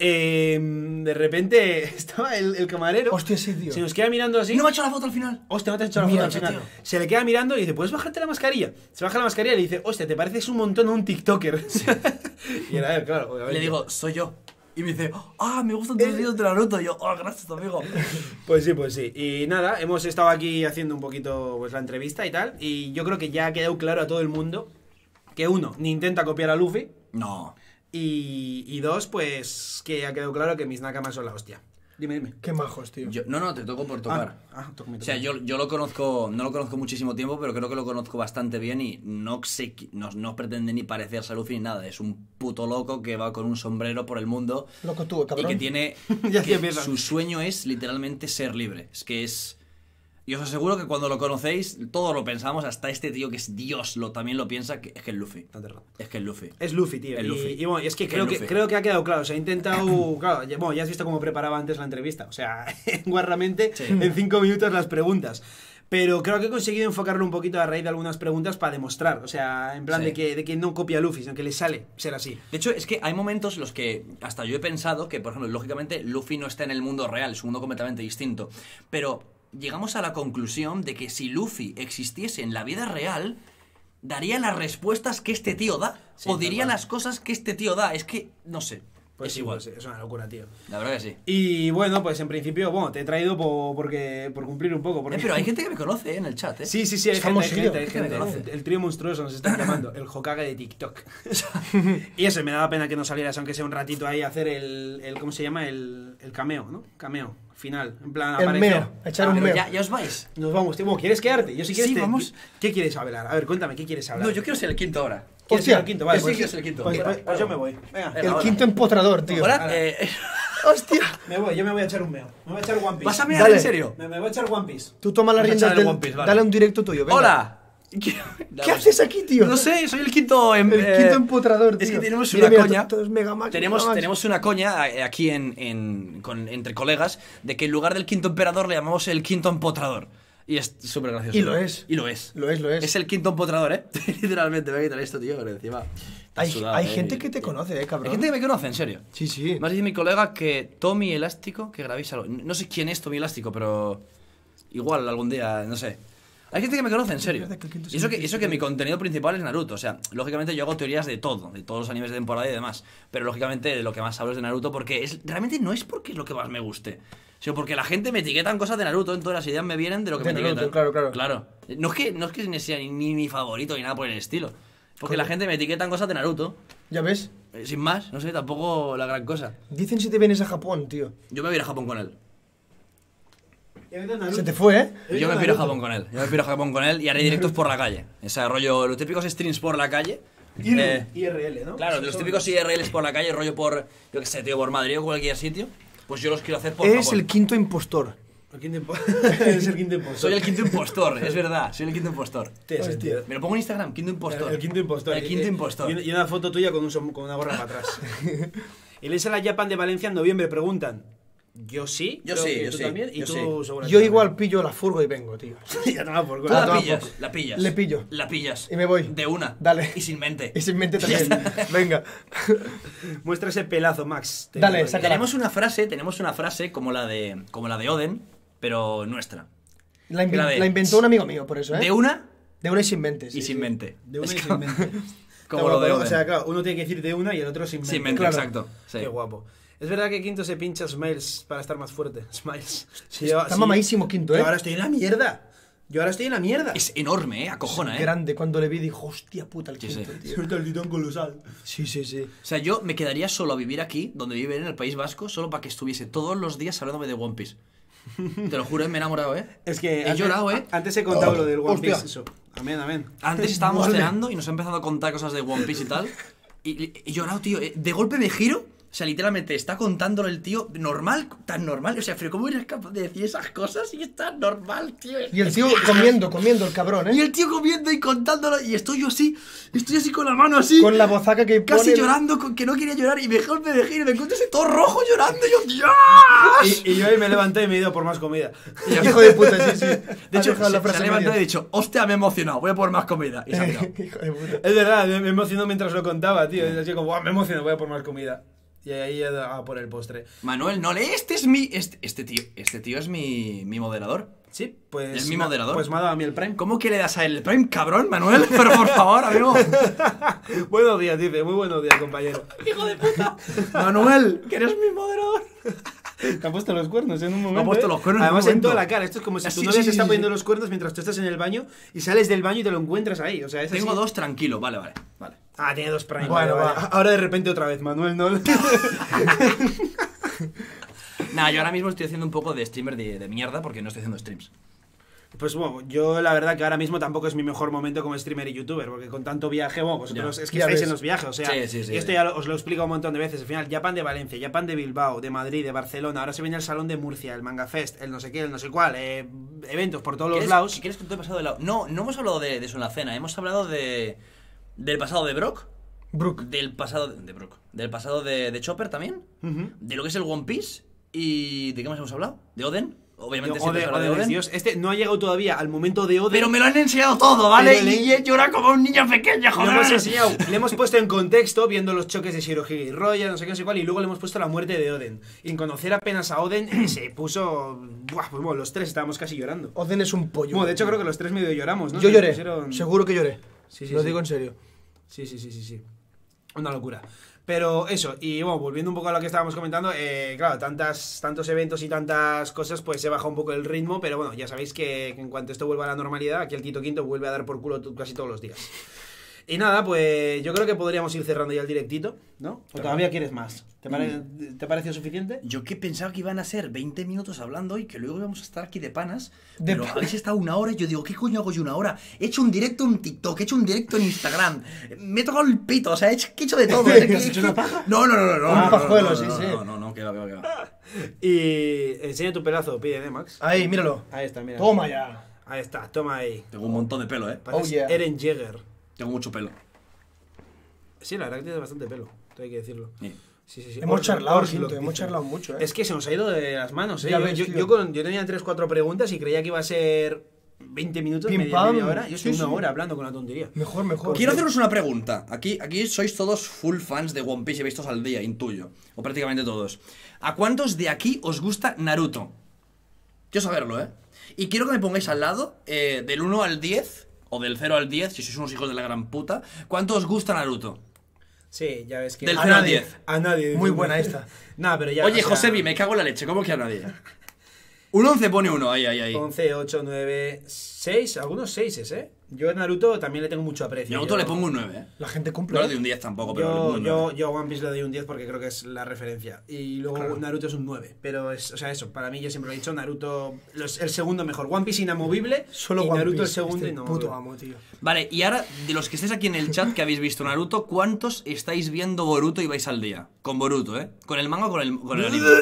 [SPEAKER 1] de repente estaba el camarero.
[SPEAKER 2] Hostia, sí, tío.
[SPEAKER 1] Se nos queda mirando así.
[SPEAKER 3] No me ha hecho la foto al final.
[SPEAKER 1] Hostia, no te has hecho la
[SPEAKER 2] Mira,
[SPEAKER 1] foto al final.
[SPEAKER 3] tío.
[SPEAKER 1] Se le queda mirando y dice, ¿puedes bajarte la mascarilla? Se baja la mascarilla y le dice, hostia, te pareces un montón a un TikToker. Y era él, claro, obviamente.
[SPEAKER 3] Le digo, soy yo. Y me dice, me gustan tus vídeos de Naruto. Y yo, gracias, amigo.
[SPEAKER 1] Pues sí. Y nada, hemos estado aquí haciendo un poquito pues la entrevista y tal. Y yo creo que ya ha quedado claro a todo el mundo que uno, ni intenta copiar a Luffy.
[SPEAKER 3] No.
[SPEAKER 1] Y dos, pues que ha quedado claro que mis nakamas son la hostia. Dime.
[SPEAKER 2] Qué majos, tío.
[SPEAKER 3] No, te toco por tocar.
[SPEAKER 1] Tócame.
[SPEAKER 3] O sea, yo lo conozco, no lo conozco muchísimo tiempo, pero creo que lo conozco bastante bien y no sé, no pretende ni parecerse a Luffy ni nada. Es un puto loco que va con un sombrero por el mundo
[SPEAKER 2] Loco tú, cabrón.
[SPEAKER 3] y que tiene...
[SPEAKER 1] Ya
[SPEAKER 3] que
[SPEAKER 1] empiezan.
[SPEAKER 3] su sueño es literalmente ser libre. Es que es... Y os aseguro que cuando lo conocéis, todos lo pensamos, hasta este tío que es Dios también lo piensa, que es que es Luffy. Es que es Luffy.
[SPEAKER 1] Es Luffy, tío.
[SPEAKER 3] Es Luffy.
[SPEAKER 1] Y bueno, es que
[SPEAKER 3] Es
[SPEAKER 1] creo,
[SPEAKER 3] Luffy.
[SPEAKER 1] creo que ha quedado claro. O sea, ha intentado. Claro, ya has visto cómo preparaba antes la entrevista. O sea, guarramente,
[SPEAKER 3] Sí.
[SPEAKER 1] en 5 minutos las preguntas. Pero creo que he conseguido enfocarlo un poquito a raíz de algunas preguntas para demostrar. O sea, en plan
[SPEAKER 3] Sí.
[SPEAKER 1] de que no copia a Luffy, sino que le sale ser así.
[SPEAKER 3] De hecho, es que hay momentos en los que hasta yo he pensado que, por ejemplo, lógicamente Luffy no está en el mundo real, es un mundo completamente distinto. Pero llegamos a la conclusión de que si Luffy existiese en la vida real, daría las respuestas que este tío da.
[SPEAKER 1] Sí,
[SPEAKER 3] o
[SPEAKER 1] tal
[SPEAKER 3] diría
[SPEAKER 1] cual.
[SPEAKER 3] las cosas que este tío da. Es que, no sé.
[SPEAKER 1] Pues
[SPEAKER 3] es
[SPEAKER 1] sí,
[SPEAKER 3] igual.
[SPEAKER 1] pues sí, es una locura, tío.
[SPEAKER 3] La verdad que sí.
[SPEAKER 1] Y bueno, pues en principio, bueno, te he traído por cumplir un poco. Porque...
[SPEAKER 3] Pero hay gente que me conoce en el chat, ¿eh?
[SPEAKER 1] Sí, hay
[SPEAKER 2] Es
[SPEAKER 1] gente, hay
[SPEAKER 2] famosillo.
[SPEAKER 1] gente.
[SPEAKER 3] Gente que me conoce.
[SPEAKER 1] El trío monstruoso nos están llamando, el Hokage de TikTok. Y eso, me daba pena que no salieras, aunque sea un ratito ahí, a hacer el ¿cómo se llama? El cameo, ¿no? Cameo, final, en plan,
[SPEAKER 2] El
[SPEAKER 1] aparecer.
[SPEAKER 2] meo, echar un
[SPEAKER 3] Pero
[SPEAKER 2] meo.
[SPEAKER 3] ya os vais.
[SPEAKER 1] Nos vamos, tío. Bueno, ¿quieres quedarte? Yo si quieres
[SPEAKER 3] Sí,
[SPEAKER 1] te-
[SPEAKER 3] vamos.
[SPEAKER 1] ¿Qué quieres hablar? A ver, cuéntame, ¿qué quieres hablar?
[SPEAKER 3] No, yo quiero ser el quinto ahora.
[SPEAKER 1] ¿Quieres
[SPEAKER 2] Hostia,
[SPEAKER 1] ser el quinto? Vale,
[SPEAKER 3] yo sí
[SPEAKER 1] pues,
[SPEAKER 3] quiero ser el quinto.
[SPEAKER 1] pues yo me voy. Venga,
[SPEAKER 2] El
[SPEAKER 3] ahora.
[SPEAKER 2] quinto empotrador, tío.
[SPEAKER 3] Ahora,
[SPEAKER 1] Ahora.
[SPEAKER 2] Hostia.
[SPEAKER 1] yo me voy a echar un meo. Me voy a echar One Piece.
[SPEAKER 3] ¿vas a mirar
[SPEAKER 2] Dale.
[SPEAKER 3] en serio?
[SPEAKER 1] Me voy a echar One Piece.
[SPEAKER 2] Tú toma las
[SPEAKER 3] Vas a
[SPEAKER 2] riendas
[SPEAKER 3] echar el
[SPEAKER 2] del...
[SPEAKER 3] One Piece, vale.
[SPEAKER 2] Dale un directo tuyo, venga.
[SPEAKER 3] ¡Hola!
[SPEAKER 2] ¿Qué haces aquí, tío?
[SPEAKER 3] No sé, soy el quinto...
[SPEAKER 2] El quinto empotrador, tío.
[SPEAKER 3] Es que tenemos
[SPEAKER 2] Mira,
[SPEAKER 3] una
[SPEAKER 2] mira,
[SPEAKER 3] coña...
[SPEAKER 2] todo es Mega Max, Mega Max.
[SPEAKER 3] Tenemos una coña aquí entre colegas de que en lugar del quinto emperador le llamamos el quinto empotrador. Y es súper gracioso.
[SPEAKER 2] Y lo es.
[SPEAKER 3] Y lo es.
[SPEAKER 2] Lo es.
[SPEAKER 3] Es el quinto empotrador, ¿eh? Literalmente, me voy a quitar esto, tío, pero encima... está
[SPEAKER 2] Hay,
[SPEAKER 3] sudado,
[SPEAKER 2] hay
[SPEAKER 3] ¿eh?
[SPEAKER 2] gente que te conoce, cabrón.
[SPEAKER 3] Hay gente que me conoce, en serio.
[SPEAKER 2] Sí, sí.
[SPEAKER 3] Me ha dicho mi colega que Tommy Elástico, que grabéis algo. No sé quién es Tommy Elástico, pero igual algún día, no sé. Hay gente que me conoce, en serio.
[SPEAKER 2] Es verdad que el quinto
[SPEAKER 3] Y eso
[SPEAKER 2] es
[SPEAKER 3] eso que mi contenido principal es Naruto. O sea, lógicamente yo hago teorías de todo, de todos los animes de temporada y demás. Pero lógicamente de lo que más hablo es de Naruto porque realmente no es porque es lo que más me guste. Sino porque la gente me etiquetan cosas de Naruto, entonces las ideas me vienen de lo que
[SPEAKER 2] De
[SPEAKER 3] me
[SPEAKER 2] Naruto,
[SPEAKER 3] etiquetan.
[SPEAKER 2] claro.
[SPEAKER 3] Claro. No es que sea ni mi favorito ni nada por el estilo. Porque la gente me etiquetan cosas de Naruto.
[SPEAKER 2] ¿Ya ves?
[SPEAKER 3] Sin más, no sé, tampoco la gran cosa.
[SPEAKER 2] Dicen si te vienes a Japón, tío.
[SPEAKER 3] Yo me voy a ir a Japón con él.
[SPEAKER 2] Se te fue, ¿eh?
[SPEAKER 3] Yo me piro a Japón con él. Yo me piro a Japón con él y haré directos por la calle. Ese rollo, los típicos streams por la calle.
[SPEAKER 1] IRL, ¿no?
[SPEAKER 3] Claro, los típicos IRLs por la calle, rollo por, yo qué sé, tío, por Madrid o cualquier sitio. Pues yo los quiero hacer por
[SPEAKER 2] Eres
[SPEAKER 3] Japón.
[SPEAKER 2] el quinto impostor.
[SPEAKER 1] Eres el quinto impostor.
[SPEAKER 3] Soy el quinto impostor, es verdad, soy el quinto impostor.
[SPEAKER 1] Tiene sentido.
[SPEAKER 3] Me lo pongo en Instagram, quinto impostor.
[SPEAKER 1] El quinto impostor.
[SPEAKER 3] El quinto impostor.
[SPEAKER 1] Y una foto tuya con una gorra para atrás. Y lees a la Japan de Valencia en noviembre, preguntan. Yo sí.
[SPEAKER 3] Yo
[SPEAKER 1] creo
[SPEAKER 3] sí,
[SPEAKER 1] que
[SPEAKER 3] yo
[SPEAKER 1] tú
[SPEAKER 3] sí,
[SPEAKER 1] también. Y
[SPEAKER 3] yo
[SPEAKER 1] tú
[SPEAKER 3] sí.
[SPEAKER 1] seguramente
[SPEAKER 2] Yo
[SPEAKER 1] también.
[SPEAKER 2] igual pillo la furgo y vengo, tío.
[SPEAKER 1] Ya toma por
[SPEAKER 3] Tú
[SPEAKER 1] culo.
[SPEAKER 3] la
[SPEAKER 2] toma
[SPEAKER 3] pillas,
[SPEAKER 2] poco.
[SPEAKER 3] la pillas.
[SPEAKER 2] Le pillo.
[SPEAKER 3] La pillas.
[SPEAKER 2] Y me voy.
[SPEAKER 3] De una.
[SPEAKER 2] Dale.
[SPEAKER 3] Y sin mente.
[SPEAKER 2] Y sin mente también. Venga.
[SPEAKER 1] Muestra ese pelazo, Max.
[SPEAKER 2] Dale, sácala.
[SPEAKER 3] Tenemos una frase como la de Oden, pero nuestra.
[SPEAKER 2] La,
[SPEAKER 3] Que la de-
[SPEAKER 2] la inventó un amigo mío, por eso, ¿eh?
[SPEAKER 3] De una
[SPEAKER 2] De una y sin mente.
[SPEAKER 3] y
[SPEAKER 2] sí,
[SPEAKER 3] sin
[SPEAKER 2] sí.
[SPEAKER 3] mente.
[SPEAKER 1] De una
[SPEAKER 3] Es
[SPEAKER 1] y
[SPEAKER 3] como-
[SPEAKER 1] sin mente.
[SPEAKER 3] Como lo de
[SPEAKER 1] O
[SPEAKER 3] Oden.
[SPEAKER 1] sea, claro, uno tiene que decir de una y el otro sin mente.
[SPEAKER 3] Sin mente,
[SPEAKER 2] Claro.
[SPEAKER 3] exacto. Sí.
[SPEAKER 1] Qué guapo. Es verdad que Quinto se pincha Smiles para estar más fuerte. Smiles.
[SPEAKER 2] Sí, está mamadísimo Quinto, ¿eh?
[SPEAKER 1] Yo ahora estoy en la mierda.
[SPEAKER 3] Es enorme, acojona,
[SPEAKER 2] Grande. Cuando le vi dijo, hostia puta, el
[SPEAKER 3] Sí,
[SPEAKER 2] Quinto,
[SPEAKER 3] sí.
[SPEAKER 2] tío.
[SPEAKER 1] Suelta el titán colosal.
[SPEAKER 2] Sí, sí, sí.
[SPEAKER 3] O sea, yo me quedaría solo a vivir aquí, donde vive en el País Vasco, solo para que estuviese todos los días hablándome de One Piece. Te lo juro, me he enamorado, ¿eh?
[SPEAKER 1] Es que
[SPEAKER 3] He llorado, ¿eh?
[SPEAKER 1] Antes he contado lo del One
[SPEAKER 2] hostia.
[SPEAKER 1] Piece. Eso. Amén, amén.
[SPEAKER 3] Antes estábamos
[SPEAKER 2] Vale.
[SPEAKER 3] cenando y nos ha empezado a contar cosas de One Piece y tal. Y he llorado, tío. De golpe me giro O sea, literalmente está contándolo el tío normal, tan normal. O sea, pero ¿cómo eres capaz de decir esas cosas y es tan normal, tío?
[SPEAKER 2] Y el tío comiendo el cabrón,
[SPEAKER 3] Y
[SPEAKER 2] ¿eh?
[SPEAKER 3] el tío comiendo y contándolo. Y estoy así con la mano así.
[SPEAKER 2] Con la bozaca que
[SPEAKER 3] Casi
[SPEAKER 2] pone...
[SPEAKER 3] llorando, que no quería llorar. Y mejor me dejé y me encuentro ese todo rojo llorando. Y yo, ¡Dios!
[SPEAKER 1] Y yo ahí me levanté y me he ido por más comida.
[SPEAKER 2] Hijo de puta, sí, sí.
[SPEAKER 3] De hecho, se ha levantado y ha dicho, hostia, me he emocionado, voy a por más comida. Y se ha pirado.
[SPEAKER 2] Hijo de puta.
[SPEAKER 1] Es verdad, me emocionó mientras lo contaba, tío. Es así como, "Buah, me emociono, voy a por más comida". Y ahí a por el postre.
[SPEAKER 3] Manuel, no le, este es mi. Este tío es mi moderador.
[SPEAKER 1] Sí, pues.
[SPEAKER 3] ¿Es mi moderador?
[SPEAKER 1] Pues me ha dado a mí el Prime.
[SPEAKER 3] ¿Cómo que le das a él el Prime, cabrón, Manuel? Pero por favor, amigo.
[SPEAKER 1] Buenos días, dice. Muy buenos días, compañero.
[SPEAKER 3] Hijo de puta. Manuel, que eres mi moderador.
[SPEAKER 1] Te ha puesto los cuernos en un momento.
[SPEAKER 3] Me ha puesto
[SPEAKER 1] ¿eh?
[SPEAKER 3] los cuernos en un
[SPEAKER 1] Además,
[SPEAKER 3] momento.
[SPEAKER 1] toda la cara. Esto es como si tu
[SPEAKER 3] Sí,
[SPEAKER 1] novia
[SPEAKER 3] sí,
[SPEAKER 1] se está
[SPEAKER 3] sí,
[SPEAKER 1] poniendo
[SPEAKER 3] sí.
[SPEAKER 1] los cuernos mientras tú estás en el baño y sales del baño y te lo encuentras ahí. O sea, es
[SPEAKER 3] Tengo
[SPEAKER 1] así.
[SPEAKER 3] 2, tranquilo. Vale.
[SPEAKER 1] Ah, tiene 2 Prime.
[SPEAKER 2] Bueno,
[SPEAKER 1] vale,
[SPEAKER 2] va.
[SPEAKER 1] vale. Ahora de repente otra vez, Manuel, no.
[SPEAKER 3] Nah, yo ahora mismo estoy haciendo un poco de streamer de mierda porque no estoy haciendo streams.
[SPEAKER 1] Pues bueno, yo la verdad que ahora mismo tampoco es mi mejor momento como streamer y youtuber, porque con tanto viaje, bueno, vosotros
[SPEAKER 3] Ya.
[SPEAKER 1] es que
[SPEAKER 2] Ya
[SPEAKER 1] estáis
[SPEAKER 2] ves.
[SPEAKER 1] en los viajes, o sea,
[SPEAKER 3] Sí.
[SPEAKER 1] y esto ya os lo explico un montón de veces. Al final, Japan de Valencia, Japan de Bilbao, de Madrid, de Barcelona, ahora se viene el Salón de Murcia, el Manga Fest, el no sé qué, el no sé cuál, eventos por todos los lados.
[SPEAKER 3] ¿Quieres que te he pasado de lado? No hemos hablado de eso en la cena, hemos hablado del pasado de Brock.
[SPEAKER 2] Brook.
[SPEAKER 3] Del pasado de Brock. Del pasado de Chopper también.
[SPEAKER 1] Ujú.
[SPEAKER 3] De lo que es el One Piece. ¿Y de qué más hemos hablado? ¿De Oden? Obviamente
[SPEAKER 1] Oden,
[SPEAKER 3] siempre se habla de
[SPEAKER 1] Oden es
[SPEAKER 3] Oden.
[SPEAKER 1] Dios. Este no ha llegado todavía al momento de Oden.
[SPEAKER 3] Pero me lo han enseñado todo, ¿vale?
[SPEAKER 1] Pero
[SPEAKER 3] Y llora como un niño pequeño,
[SPEAKER 1] le
[SPEAKER 3] joder.
[SPEAKER 1] hemos enseñado, le hemos puesto en contexto, viendo los choques de Shirohige y Roya, no sé qué, no sé cuál, y luego le hemos puesto la muerte de Oden. Y en conocer apenas a Oden, se puso. Buah, pues bueno, los tres estábamos casi llorando.
[SPEAKER 2] Oden es un pollo.
[SPEAKER 1] Bueno, de hecho creo que los tres medio lloramos, ¿no?
[SPEAKER 2] Yo
[SPEAKER 1] Se
[SPEAKER 2] lloré.
[SPEAKER 1] pusieron-
[SPEAKER 2] Seguro que lloré.
[SPEAKER 1] Sí, sí,
[SPEAKER 2] Lo
[SPEAKER 1] sí.
[SPEAKER 2] digo en serio.
[SPEAKER 1] Sí. Una locura. Pero eso, y bueno, volviendo un poco a lo que estábamos comentando, claro, tantos eventos y tantas cosas, pues se baja un poco el ritmo, pero bueno, ya sabéis que en cuanto esto vuelva a la normalidad, aquí el Tito Quinto vuelve a dar por culo casi todos los días. Y nada, pues yo creo que podríamos ir cerrando ya el directito, ¿no? ¿O todavía quieres más? ¿Te parece suficiente?
[SPEAKER 3] Yo que pensaba que iban a ser 20 minutos hablando y que luego íbamos a estar aquí de panas.
[SPEAKER 2] De
[SPEAKER 3] Pero
[SPEAKER 2] panas.
[SPEAKER 3] habéis estado 1 hora y yo digo, ¿qué coño hago yo 1 hora? He hecho un directo en TikTok, he hecho un directo en Instagram, me he tocado el pito, o sea, he hecho de todo.
[SPEAKER 1] ¿Has hecho una paja?
[SPEAKER 3] No.
[SPEAKER 2] Un pajuelo, sí.
[SPEAKER 3] No, que va.
[SPEAKER 1] Y enseña tu pelazo, pide, Max?
[SPEAKER 2] Ahí, míralo.
[SPEAKER 1] Ahí está, mira.
[SPEAKER 2] Toma ya.
[SPEAKER 1] Ahí está, toma ahí.
[SPEAKER 3] Tengo un montón de pelo,
[SPEAKER 1] Pareces
[SPEAKER 2] Oh, yeah.
[SPEAKER 1] Eren Jaeger.
[SPEAKER 3] Tengo mucho pelo.
[SPEAKER 1] Sí, la verdad que tiene bastante pelo, todo hay que decirlo.
[SPEAKER 3] Sí.
[SPEAKER 1] Sí.
[SPEAKER 2] Hemos charlado,
[SPEAKER 1] Orslock,
[SPEAKER 2] Quinto, hemos
[SPEAKER 1] dice.
[SPEAKER 2] charlado mucho,
[SPEAKER 1] Es que se nos ha ido de las manos,
[SPEAKER 2] Ya ves,
[SPEAKER 1] yo,
[SPEAKER 2] tío.
[SPEAKER 1] yo tenía 3-4 preguntas y creía que iba a ser 20 minutos,
[SPEAKER 2] Pim,
[SPEAKER 1] media
[SPEAKER 2] pam.
[SPEAKER 1] hora. Yo estoy
[SPEAKER 2] Sí,
[SPEAKER 1] 1
[SPEAKER 2] sí.
[SPEAKER 1] hora hablando con la tontería.
[SPEAKER 2] Mejor.
[SPEAKER 3] Quiero haceros una pregunta. Aquí sois todos full fans de One Piece y vistos al día, intuyo. O prácticamente todos. ¿A cuántos de aquí os gusta Naruto? Quiero saberlo, ¿eh? Y quiero que me pongáis al lado, del 1 al 10, o del 0 al 10, si sois unos hijos de la gran puta, ¿cuánto os gusta Naruto?
[SPEAKER 1] Sí, ya ves que...
[SPEAKER 3] Del
[SPEAKER 2] A
[SPEAKER 3] 0 al
[SPEAKER 2] nadie.
[SPEAKER 3] 10.
[SPEAKER 1] A nadie.
[SPEAKER 2] Muy buena esta.
[SPEAKER 1] Nada, pero ya...
[SPEAKER 3] Oye,
[SPEAKER 1] o sea,
[SPEAKER 3] Josebi, me cago en la leche, ¿cómo que a nadie? Un 11 pone uno, ahí.
[SPEAKER 1] 11, 8, 9, 6, algunos 6, ¿eh? Yo a Naruto también le tengo mucho aprecio.
[SPEAKER 3] Naruto
[SPEAKER 1] Yo-
[SPEAKER 3] le pongo un 9, ¿eh?
[SPEAKER 2] La gente cumple.
[SPEAKER 3] No le
[SPEAKER 2] ¿eh?
[SPEAKER 3] doy un 10 tampoco, pero le pongo
[SPEAKER 1] Yo,
[SPEAKER 3] un 9.
[SPEAKER 1] yo a One Piece le doy un 10 porque creo que es la referencia. Y luego
[SPEAKER 2] Claro.
[SPEAKER 1] Naruto es un 9. Pero es, o sea, eso, para mí yo siempre lo he dicho, Naruto el segundo mejor. One Piece inamovible
[SPEAKER 2] Solo
[SPEAKER 1] y
[SPEAKER 2] One
[SPEAKER 1] Naruto
[SPEAKER 2] Piece,
[SPEAKER 1] el segundo
[SPEAKER 2] este
[SPEAKER 1] inamovible.
[SPEAKER 2] puto amo, tío.
[SPEAKER 3] Vale, y ahora, de los que estáis aquí en el chat que habéis visto Naruto, ¿cuántos estáis viendo Boruto y vais al día? Con Boruto, ¿eh? ¿Con el manga o con el anime?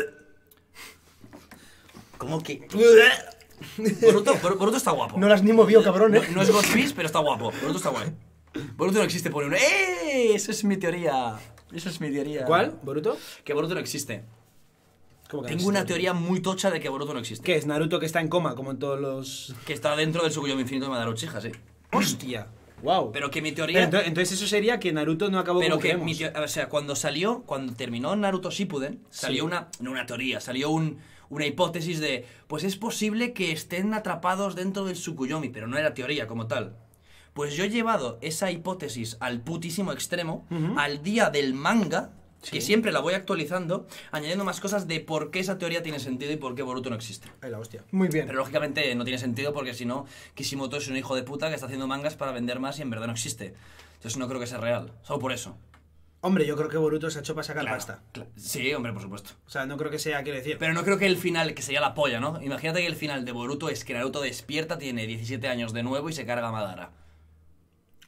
[SPEAKER 3] ¿Cómo que...? Boruto está guapo.
[SPEAKER 2] No las ni movió, cabrón,
[SPEAKER 3] No,
[SPEAKER 2] ¿eh?
[SPEAKER 3] no es Ghost Piece, pero está guapo. Boruto está guay. Boruto no existe por uno. ¡Eh! Eso es mi teoría. Eso es mi teoría.
[SPEAKER 1] ¿Cuál? ¿Boruto?
[SPEAKER 3] Que Boruto no existe.
[SPEAKER 1] ¿Cómo que
[SPEAKER 3] Tengo
[SPEAKER 1] no
[SPEAKER 3] una
[SPEAKER 1] existe?
[SPEAKER 3] teoría muy tocha de que Boruto no existe.
[SPEAKER 1] ¿Qué es? Naruto que está en coma, como en todos los...
[SPEAKER 3] Que está dentro del Tsukuyomi infinito de Madara Uchiha, sí.
[SPEAKER 1] ¡Hostia! ¡Wow!
[SPEAKER 3] Pero que mi teoría...
[SPEAKER 1] Entonces eso sería que Naruto no acabó
[SPEAKER 3] Pero
[SPEAKER 1] como
[SPEAKER 3] que
[SPEAKER 1] creemos.
[SPEAKER 3] o sea, cuando terminó Naruto Shippuden, salió no una teoría, salió una hipótesis de, pues es posible que estén atrapados dentro del Tsukuyomi, pero no era teoría como tal. Pues yo he llevado esa hipótesis al putísimo extremo, al día del manga, que siempre la voy actualizando, añadiendo más cosas de por qué esa teoría tiene sentido y por qué Boruto no existe.
[SPEAKER 1] Ay, la hostia.
[SPEAKER 2] Muy bien.
[SPEAKER 3] Pero lógicamente no tiene sentido porque si no, Kishimoto es un hijo de puta que está haciendo mangas para vender más y en verdad no existe. Entonces no creo que sea real, solo por eso.
[SPEAKER 1] Hombre, yo creo que Boruto se ha hecho para sacar pasta.
[SPEAKER 3] Sí, hombre, por supuesto.
[SPEAKER 1] O sea, no creo que sea, quiero decir...
[SPEAKER 3] Pero no creo que el final, que sería la polla, ¿no? Imagínate que el final de Boruto es que Naruto despierta, tiene 17 años de nuevo y se carga a Madara.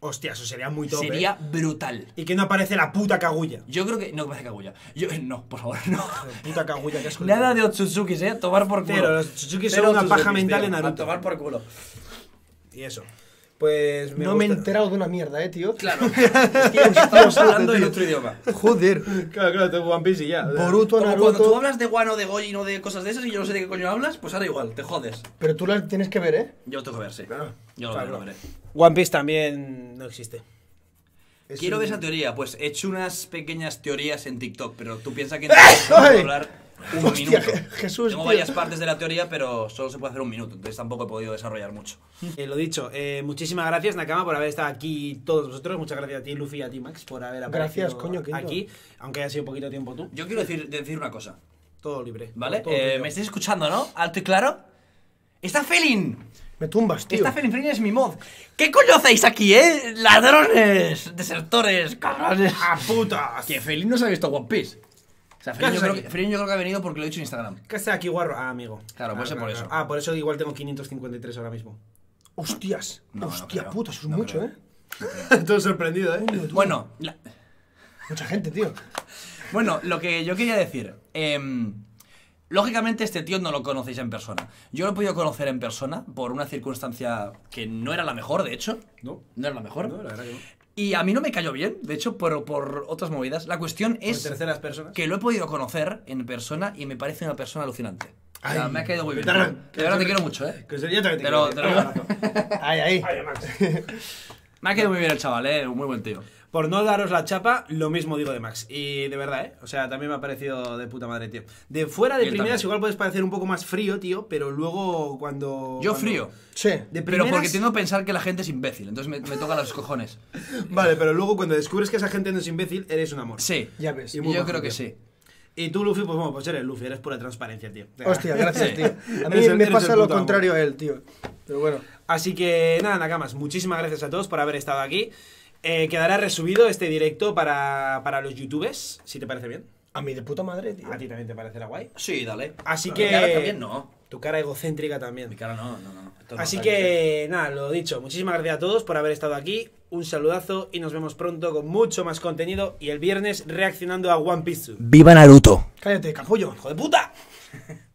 [SPEAKER 1] Hostia, eso sería muy top.
[SPEAKER 3] Sería brutal.
[SPEAKER 1] Y que no aparece la puta Kaguya.
[SPEAKER 3] Yo creo que... No, parece Kaguya. No, por favor, no.
[SPEAKER 1] Puta Kaguya que es
[SPEAKER 3] Nada de Otsutsuki, tomar por culo.
[SPEAKER 1] Pero los Otsutsuki son
[SPEAKER 3] Cero
[SPEAKER 1] una paja
[SPEAKER 3] Otsutsuki,
[SPEAKER 1] mental
[SPEAKER 3] tío,
[SPEAKER 1] en Naruto.
[SPEAKER 3] a tomar por culo.
[SPEAKER 1] Y eso. Pues
[SPEAKER 2] No me he enterado de una mierda, tío.
[SPEAKER 3] Claro. Es que estamos hablando en otro idioma.
[SPEAKER 2] Joder.
[SPEAKER 1] Claro, tengo One Piece y ya.
[SPEAKER 2] Boruto,
[SPEAKER 3] Como cuando tú
[SPEAKER 2] Naruto.
[SPEAKER 3] hablas de Wano, de Goji y no de cosas de esas y yo no sé de qué coño hablas, pues ahora igual, te jodes.
[SPEAKER 2] Pero tú las tienes que ver, ¿eh?
[SPEAKER 3] Yo lo tengo que ver, sí.
[SPEAKER 1] Claro.
[SPEAKER 3] Yo
[SPEAKER 1] Claro.
[SPEAKER 3] lo veré.
[SPEAKER 1] One Piece también no existe. Es
[SPEAKER 3] Quiero
[SPEAKER 1] un-
[SPEAKER 3] ver esa teoría, pues he hecho unas pequeñas teorías en TikTok, pero tú piensas que no puedo
[SPEAKER 2] ¡Ay!
[SPEAKER 3] hablar un
[SPEAKER 2] Hostia,
[SPEAKER 3] minuto.
[SPEAKER 2] Jesús,
[SPEAKER 3] Tengo
[SPEAKER 2] tío.
[SPEAKER 3] varias partes de la teoría, pero solo se puede hacer un minuto, entonces tampoco he podido desarrollar mucho.
[SPEAKER 1] Lo dicho, muchísimas gracias Nakama por haber estado aquí todos vosotros. Muchas gracias a ti Luffy y a ti Max por haber aparecido
[SPEAKER 2] Gracias, coño, Quinto.
[SPEAKER 1] aquí, aunque haya sido poquito tiempo tú.
[SPEAKER 3] Yo quiero decir una cosa,
[SPEAKER 1] Todo libre.
[SPEAKER 3] ¿vale?
[SPEAKER 1] Todo tuyo.
[SPEAKER 3] ¿Me estáis escuchando, no? ¿Alto y claro? ¡Está Felin!
[SPEAKER 2] Me tumbas, tío.
[SPEAKER 3] Está Felin, Felin es mi mod. ¿Qué coño hacéis aquí, ladrones, desertores, cabrones!
[SPEAKER 1] ¡Ah, putas!
[SPEAKER 3] Que Felin no se ha visto One Piece. O sea, Felin
[SPEAKER 1] ¿Qué
[SPEAKER 3] yo,
[SPEAKER 1] haces
[SPEAKER 3] creo
[SPEAKER 1] aquí?
[SPEAKER 3] que, Felin yo creo que ha venido porque lo he dicho en Instagram.
[SPEAKER 1] ¿Qué está aquí, guarro? Ah, amigo.
[SPEAKER 3] Claro, puede ser por eso.
[SPEAKER 1] Ah, por eso igual tengo 553 ahora mismo.
[SPEAKER 2] Hostias.
[SPEAKER 3] No, no
[SPEAKER 2] Hostia
[SPEAKER 3] creo.
[SPEAKER 2] puta, eso es
[SPEAKER 3] No
[SPEAKER 2] mucho,
[SPEAKER 3] creo.
[SPEAKER 2] ¿eh?
[SPEAKER 1] Todo sorprendido,
[SPEAKER 3] Bueno,
[SPEAKER 2] Mucha gente, tío.
[SPEAKER 3] bueno, lo que yo quería decir. Lógicamente este tío no lo conocéis en persona. Yo lo he podido conocer en persona por una circunstancia que no era la mejor, de hecho.
[SPEAKER 1] No.
[SPEAKER 3] No era la mejor.
[SPEAKER 1] No, la verdad que no.
[SPEAKER 3] Y a mí no me cayó bien, de hecho, por otras movidas. La cuestión
[SPEAKER 1] Por
[SPEAKER 3] es
[SPEAKER 1] terceras personas.
[SPEAKER 3] que lo he podido conocer en persona y me parece una persona alucinante. O sea,
[SPEAKER 1] Ay,
[SPEAKER 3] me ha caído muy bien.
[SPEAKER 1] que
[SPEAKER 3] De verdad te quiero mucho, ¿eh?
[SPEAKER 1] Que yo también te
[SPEAKER 3] Te lo-
[SPEAKER 1] quiero decir.
[SPEAKER 3] te lo-
[SPEAKER 2] Ahí, ahí.
[SPEAKER 1] Ay, Max.
[SPEAKER 3] Me ha caído muy bien el chaval, muy buen tío.
[SPEAKER 1] Por no daros la chapa, lo mismo digo de Max. Y de verdad, O sea, también me ha parecido de puta madre, tío. De fuera de
[SPEAKER 3] Y él
[SPEAKER 1] primeras
[SPEAKER 3] también.
[SPEAKER 1] igual puedes parecer un poco más frío, tío, pero luego cuando...
[SPEAKER 3] Frío.
[SPEAKER 2] Sí.
[SPEAKER 1] De
[SPEAKER 3] Pero
[SPEAKER 1] primeras...
[SPEAKER 3] porque tiendo a pensar que la gente es imbécil, entonces me toca los cojones.
[SPEAKER 1] Vale, pero luego cuando descubres que esa gente no es imbécil, eres un amor.
[SPEAKER 3] Sí,
[SPEAKER 2] Ya ves.
[SPEAKER 1] Y muy
[SPEAKER 3] yo
[SPEAKER 1] bajo,
[SPEAKER 3] creo que
[SPEAKER 1] tío.
[SPEAKER 3] sí.
[SPEAKER 1] Y tú, Luffy, pues bueno, pues eres Luffy, eres pura transparencia, tío.
[SPEAKER 2] Hostia, gracias,
[SPEAKER 3] Sí.
[SPEAKER 2] tío. A mí
[SPEAKER 1] Eres el-
[SPEAKER 2] me
[SPEAKER 1] eres
[SPEAKER 2] pasa
[SPEAKER 1] el
[SPEAKER 2] lo
[SPEAKER 1] puto
[SPEAKER 2] contrario a él, tío. Pero bueno.
[SPEAKER 1] Así que nada, Nakamas, muchísimas gracias a todos por haber estado aquí. Quedará resubido este directo para los youtubers, si te parece bien.
[SPEAKER 2] A mí de puta madre, tío.
[SPEAKER 1] A ti también te parecerá guay.
[SPEAKER 3] Sí, dale.
[SPEAKER 1] Así
[SPEAKER 3] Mi
[SPEAKER 1] que...
[SPEAKER 3] cara también no.
[SPEAKER 1] Tu cara egocéntrica también.
[SPEAKER 3] Mi cara no. Esto no
[SPEAKER 1] Así
[SPEAKER 3] está
[SPEAKER 1] que nada, lo dicho, muchísimas gracias a todos por haber estado aquí. Un saludazo y nos vemos pronto con mucho más contenido y el viernes reaccionando a One Piece.
[SPEAKER 3] ¡Viva Naruto!
[SPEAKER 2] Cállate, capullo.
[SPEAKER 1] ¡Hijo de puta!